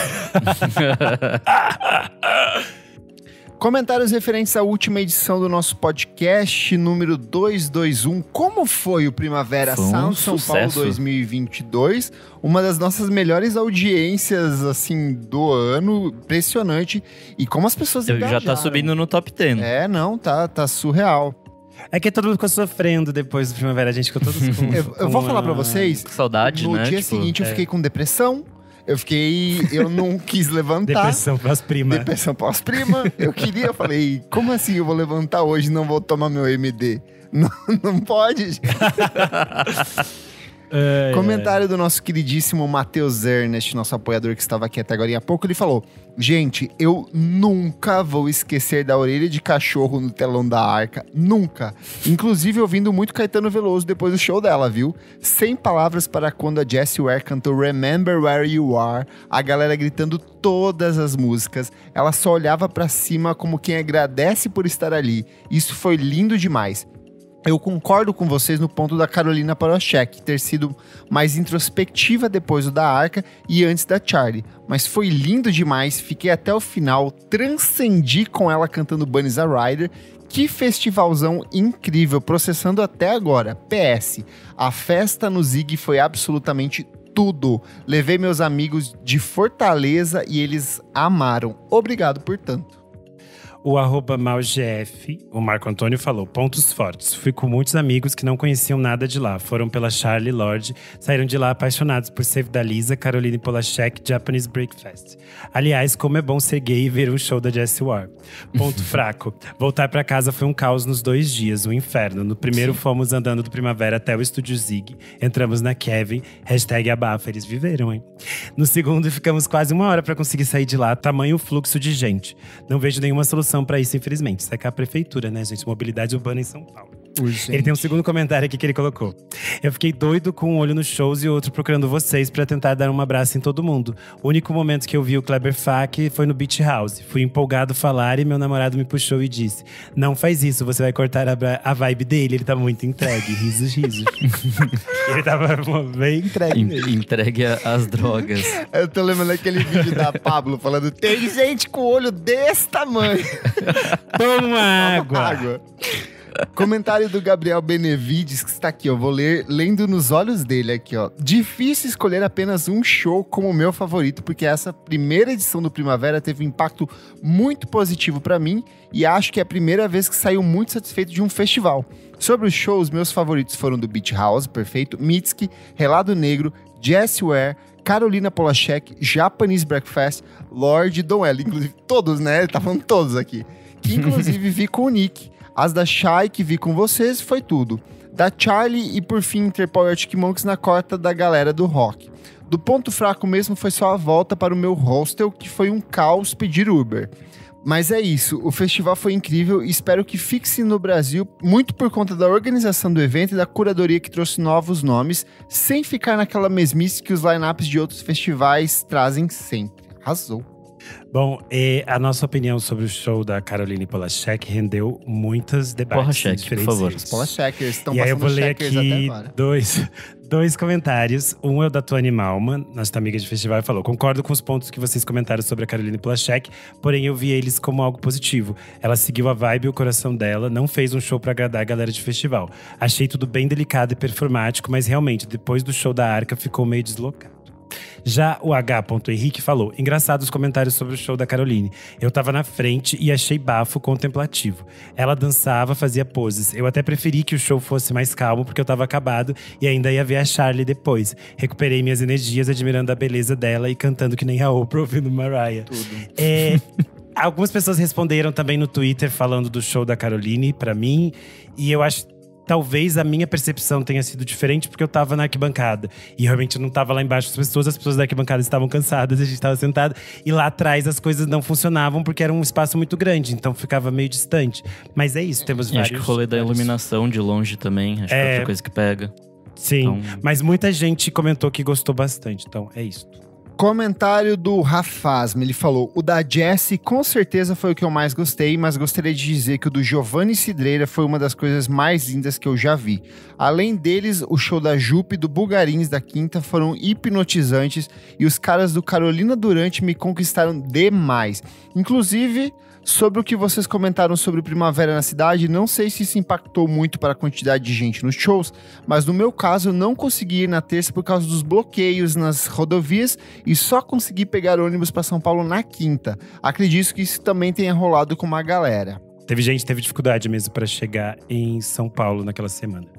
Comentários referentes à última edição do nosso podcast, número duzentos e vinte e um. Como foi o Primavera Foi um Sound São Paulo sucesso. dois mil e vinte e dois? Uma das nossas melhores audiências, assim, do ano. Impressionante. E como as pessoas Eu já engajaram. tá subindo no top dez. É, não, tá, tá surreal. É que todo mundo ficou sofrendo depois do Primavera. A gente ficou todos com… Eu, eu vou com falar a- pra vocês, Com saudade, no né? dia Tipo, seguinte eu é. fiquei com depressão. Eu fiquei… Eu não quis levantar. Depressão pras primas. Depressão pós-prima. Eu queria, eu falei, como assim eu vou levantar hoje e não vou tomar meu M D? Não, não pode, gente. Ai, Comentário do nosso queridíssimo Matheus Ernest, nosso apoiador que estava aqui até agora há pouco. Ele falou: gente, eu nunca vou esquecer da orelha de cachorro no telão da Arca. Nunca. Inclusive ouvindo muito Caetano Veloso depois do show dela, viu? Sem palavras para quando a Jessie Ware cantou Remember Where You Are, a galera gritando todas as músicas. Ela só olhava pra cima como quem agradece por estar ali. Isso foi lindo demais. Eu concordo com vocês no ponto da Carolina Polachek ter sido mais introspectiva depois do da Arca e antes da Charlie. Mas foi lindo demais, fiquei até o final, transcendi com ela cantando Bunny's a Rider. Que festivalzão incrível, processando até agora. P S, a festa no Zig foi absolutamente tudo. Levei meus amigos de Fortaleza e eles amaram. Obrigado por tanto. O arroba malgf, o Marco Antônio falou, pontos fortes. Fui com muitos amigos que não conheciam nada de lá. Foram pela Charlie Lorde, saíram de lá apaixonados por Save da Lisa, Caroline Polachek, Japanese Breakfast. Aliás, como é bom ser gay e ver um show da Jessie Ware. Ponto fraco. Voltar pra casa foi um caos nos dois dias, um inferno. No primeiro fomos andando do Primavera até o Estúdio Zig. Entramos na Kevin, hashtag abafa, eles viveram, hein? No segundo ficamos quase uma hora pra conseguir sair de lá, tamanho fluxo de gente. Não vejo nenhuma solução para isso, infelizmente. Isso é com a prefeitura, né, gente? Mobilidade urbana em São Paulo. Urgente. Ele tem um segundo comentário aqui que ele colocou. Eu fiquei doido com um olho nos shows e outro procurando vocês para tentar dar um abraço em todo mundo. O único momento que eu vi o Kleber Fak foi no Beach House. Fui empolgado falar e meu namorado me puxou e disse: não faz isso, você vai cortar a, a vibe dele. Ele tá muito entregue. Risos, risos. Ele tava bem entregue mesmo. Entregue às drogas. Eu tô lembrando aquele vídeo da Pablo falando: tem gente com o olho desse tamanho. Toma água. água. Comentário do Gabriel Benevides, que está aqui, ó. Vou ler lendo nos olhos dele aqui, ó. Difícil escolher apenas um show como o meu favorito, porque essa primeira edição do Primavera teve um impacto muito positivo para mim e acho que é a primeira vez que saiu muito satisfeito de um festival. Sobre os shows, meus favoritos foram do Beach House, perfeito, Mitski, Relado Negro, Jessie Ware, Carolina Polachek, Japanese Breakfast, Lorde, Dom L. Inclusive todos, né? Ele tá falando todos aqui. Que inclusive vi com o Nick. As da Shai que vi com vocês foi tudo. Da Charlie e por fim Interpol e Arctic Monkeys na cota da galera do rock. Do ponto fraco mesmo foi só a volta para o meu hostel, que foi um caos pedir Uber. Mas é isso, o festival foi incrível e espero que fixe no Brasil, muito por conta da organização do evento e da curadoria que trouxe novos nomes, sem ficar naquela mesmice que os lineups de outros festivais trazem sempre. Arrasou. Bom, e a nossa opinião sobre o show da Caroline Polachek rendeu muitos debates. Polachek, por favor. Os Polachekers estão e aí eu vou ler checkers até aqui agora. dois, dois comentários. Um é o da Tuane Malman, nossa amiga de festival, e falou: concordo com os pontos que vocês comentaram sobre a Caroline Polachek, porém eu vi eles como algo positivo. Ela seguiu a vibe e o coração dela, não fez um show pra agradar a galera de festival. Achei tudo bem delicado e performático, mas realmente, depois do show da Arca, ficou meio deslocado. Já o H. Henrique falou: engraçado os comentários sobre o show da Caroline. Eu tava na frente e achei bafo contemplativo. Ela dançava, fazia poses. Eu até preferi que o show fosse mais calmo, porque eu tava acabado e ainda ia ver a Charlie depois. Recuperei minhas energias admirando a beleza dela e cantando que nem a Oprah ouvindo Mariah. Tudo. É, algumas pessoas responderam também no Twitter falando do show da Caroline pra mim. E eu acho… Talvez a minha percepção tenha sido diferente porque eu tava na arquibancada. E realmente eu não tava lá embaixo as pessoas, as pessoas da arquibancada estavam cansadas, a gente tava sentado. E lá atrás as coisas não funcionavam porque era um espaço muito grande, então ficava meio distante. Mas é isso, temos vários… Acho que o rolê da iluminação de longe também, acho é, que é outra coisa que pega. Sim, então… mas muita gente comentou que gostou bastante, então é isso. Comentário do Rafasme, ele falou: o da Jessie com certeza foi o que eu mais gostei, mas gostaria de dizer que o do Giovanni Cidreira foi uma das coisas mais lindas que eu já vi. Além deles, o show da Jupe e do Bulgarins da Quinta foram hipnotizantes e os caras do Carolina Durante me conquistaram demais. Inclusive… sobre o que vocês comentaram sobre Primavera na cidade, não sei se isso impactou muito para a quantidade de gente nos shows, mas no meu caso eu não consegui ir na terça por causa dos bloqueios nas rodovias e só consegui pegar ônibus para São Paulo na quinta. Acredito que isso também tenha rolado com uma galera. Teve gente que teve dificuldade mesmo para chegar em São Paulo naquela semana.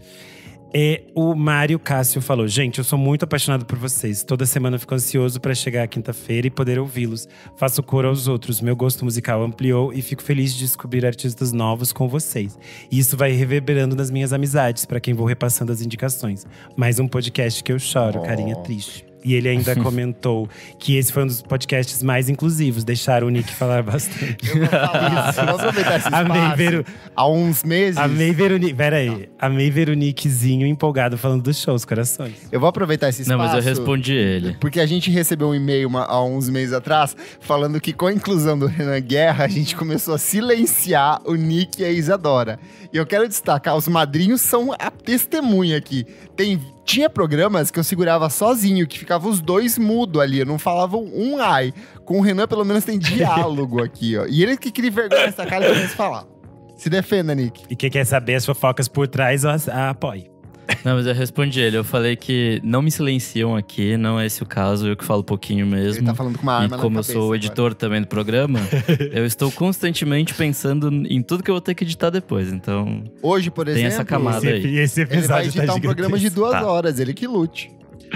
E o Mário Cássio falou: gente, eu sou muito apaixonado por vocês. Toda semana eu fico ansioso para chegar à quinta-feira e poder ouvi-los. Faço coro aos outros. Meu gosto musical ampliou e fico feliz de descobrir artistas novos com vocês. E isso vai reverberando nas minhas amizades, para quem vou repassando as indicações. Mais um podcast que eu choro, oh. carinha triste. E ele ainda comentou que esse foi um dos podcasts mais inclusivos. Deixaram o Nick falar bastante. Eu vou falar isso. Vamos aproveitar esse espaço. Amei ver o... Há uns meses… Amei ver o Nick… Pera aí. Amei ver o Nickzinho empolgado falando dos shows, corações. Eu vou aproveitar esse espaço… Não, mas eu respondi ele. Porque a gente recebeu um e-mail uma, há uns meses atrás falando que com a inclusão do Renan Guerra, a gente começou a silenciar o Nick e a Isadora. E eu quero destacar, os madrinhos são a testemunha aqui. Tem… Tinha programas que eu segurava sozinho, que ficavam os dois mudos ali, não falavam um ai. Com o Renan, pelo menos, tem diálogo aqui, ó. E ele que cria vergonha nessa cara e começa a falar. Se defenda, Nick. E quem quer saber as fofocas por trás, ó, apoie. Não, mas eu respondi ele. Eu falei que não me silenciam aqui, não é esse o caso. Eu que falo pouquinho mesmo. Ele tá falando com uma arma e na como eu cabeça sou o editor agora. também do programa, eu estou constantemente pensando em tudo que eu vou ter que editar depois. Então, hoje, por exemplo, tem essa camada esse, aí. Esse ele vai editar tá um programa de duas tá. horas, ele que lute.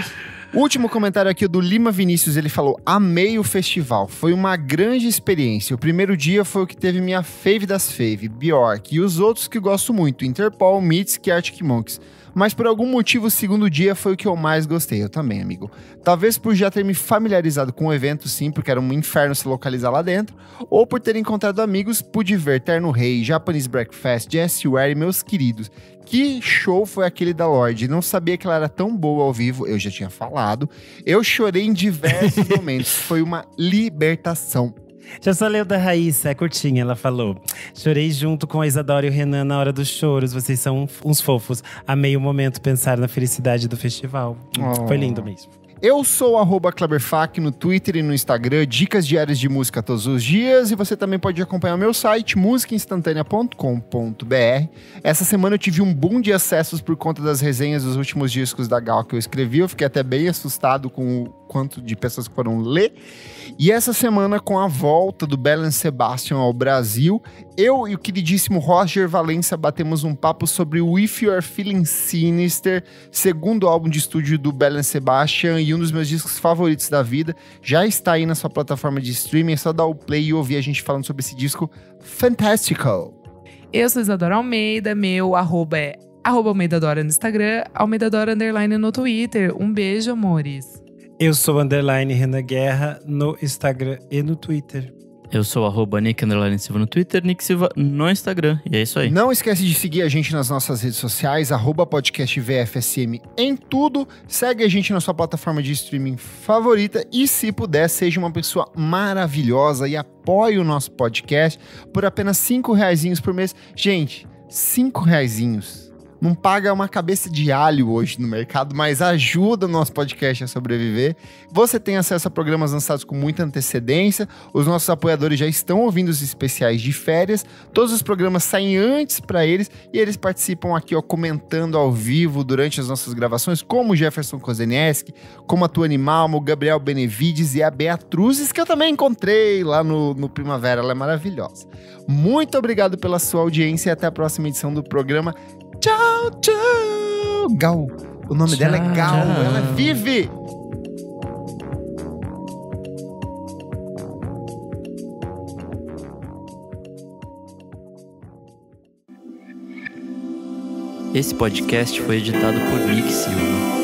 O último comentário aqui do Lima Vinícius, ele falou: amei o festival, foi uma grande experiência. O primeiro dia foi o que teve minha fave das fave, Bjork, e os outros que gosto muito, Interpol, Mitski e Arctic Monkeys. Mas por algum motivo o segundo dia foi o que eu mais gostei, eu também, amigo. Talvez por já ter me familiarizado com o evento, sim, porque era um inferno se localizar lá dentro, ou por ter encontrado amigos, pude ver Terno Rei, Japanese Breakfast, Jessie Ware e meus queridos. Que show foi aquele da Lorde? Não sabia que ela era tão boa ao vivo, eu já tinha falado. Eu chorei em diversos momentos, foi uma libertação. Já só leu da Raíssa, é curtinha, ela falou: chorei junto com a Isadora e o Renan na hora dos choros, vocês são uns fofos. Amei o momento pensar na felicidade do festival. Oh. Foi lindo mesmo. Eu sou arroba Kleberfac no Twitter e no Instagram, dicas diárias de música todos os dias. E você também pode acompanhar o meu site, música instantânea ponto com ponto b r. Essa semana eu tive um boom de acessos por conta das resenhas dos últimos discos da Gal que eu escrevi. Eu fiquei até bem assustado com o quanto de pessoas que foram ler. E essa semana, com a volta do Belle Sebastian ao Brasil, eu e o queridíssimo Roger Valença batemos um papo sobre o If You Are Feeling Sinister, segundo álbum de estúdio do Belle Sebastian e um dos meus discos favoritos da vida. Já está aí na sua plataforma de streaming, é só dar o play e ouvir a gente falando sobre esse disco fantástico. Eu sou Isadora Almeida, meu arroba é arroba Almeida Dora no Instagram, Almeida Dora underline no Twitter. Um beijo, amores. Eu sou underline Renan Guerra no Instagram e no Twitter. Eu sou arroba Nick underline Silva no Twitter, Nick Silva no Instagram. E é isso aí. Não esquece de seguir a gente nas nossas redes sociais, arroba podcast V F S M em tudo. Segue a gente na sua plataforma de streaming favorita e, se puder, seja uma pessoa maravilhosa e apoie o nosso podcast por apenas cinco reaisinhos por mês. Gente, cinco reaisinhos. Não paga uma cabeça de alho hoje no mercado, mas ajuda o nosso podcast a sobreviver. Você tem acesso a programas lançados com muita antecedência. Os nossos apoiadores já estão ouvindo os especiais de férias. Todos os programas saem antes para eles e eles participam aqui, ó, comentando ao vivo durante as nossas gravações, como o Jefferson Kozenieski, como a Tuane Malmo, o Gabriel Benevides e a Beatruzes, que eu também encontrei lá no, no Primavera. Ela é maravilhosa. Muito obrigado pela sua audiência e até a próxima edição do programa. Tchau, tchau! Gal. O nome Tchau, dela é Gal. tchau. Ela vive! Esse podcast foi editado por Nick Silva.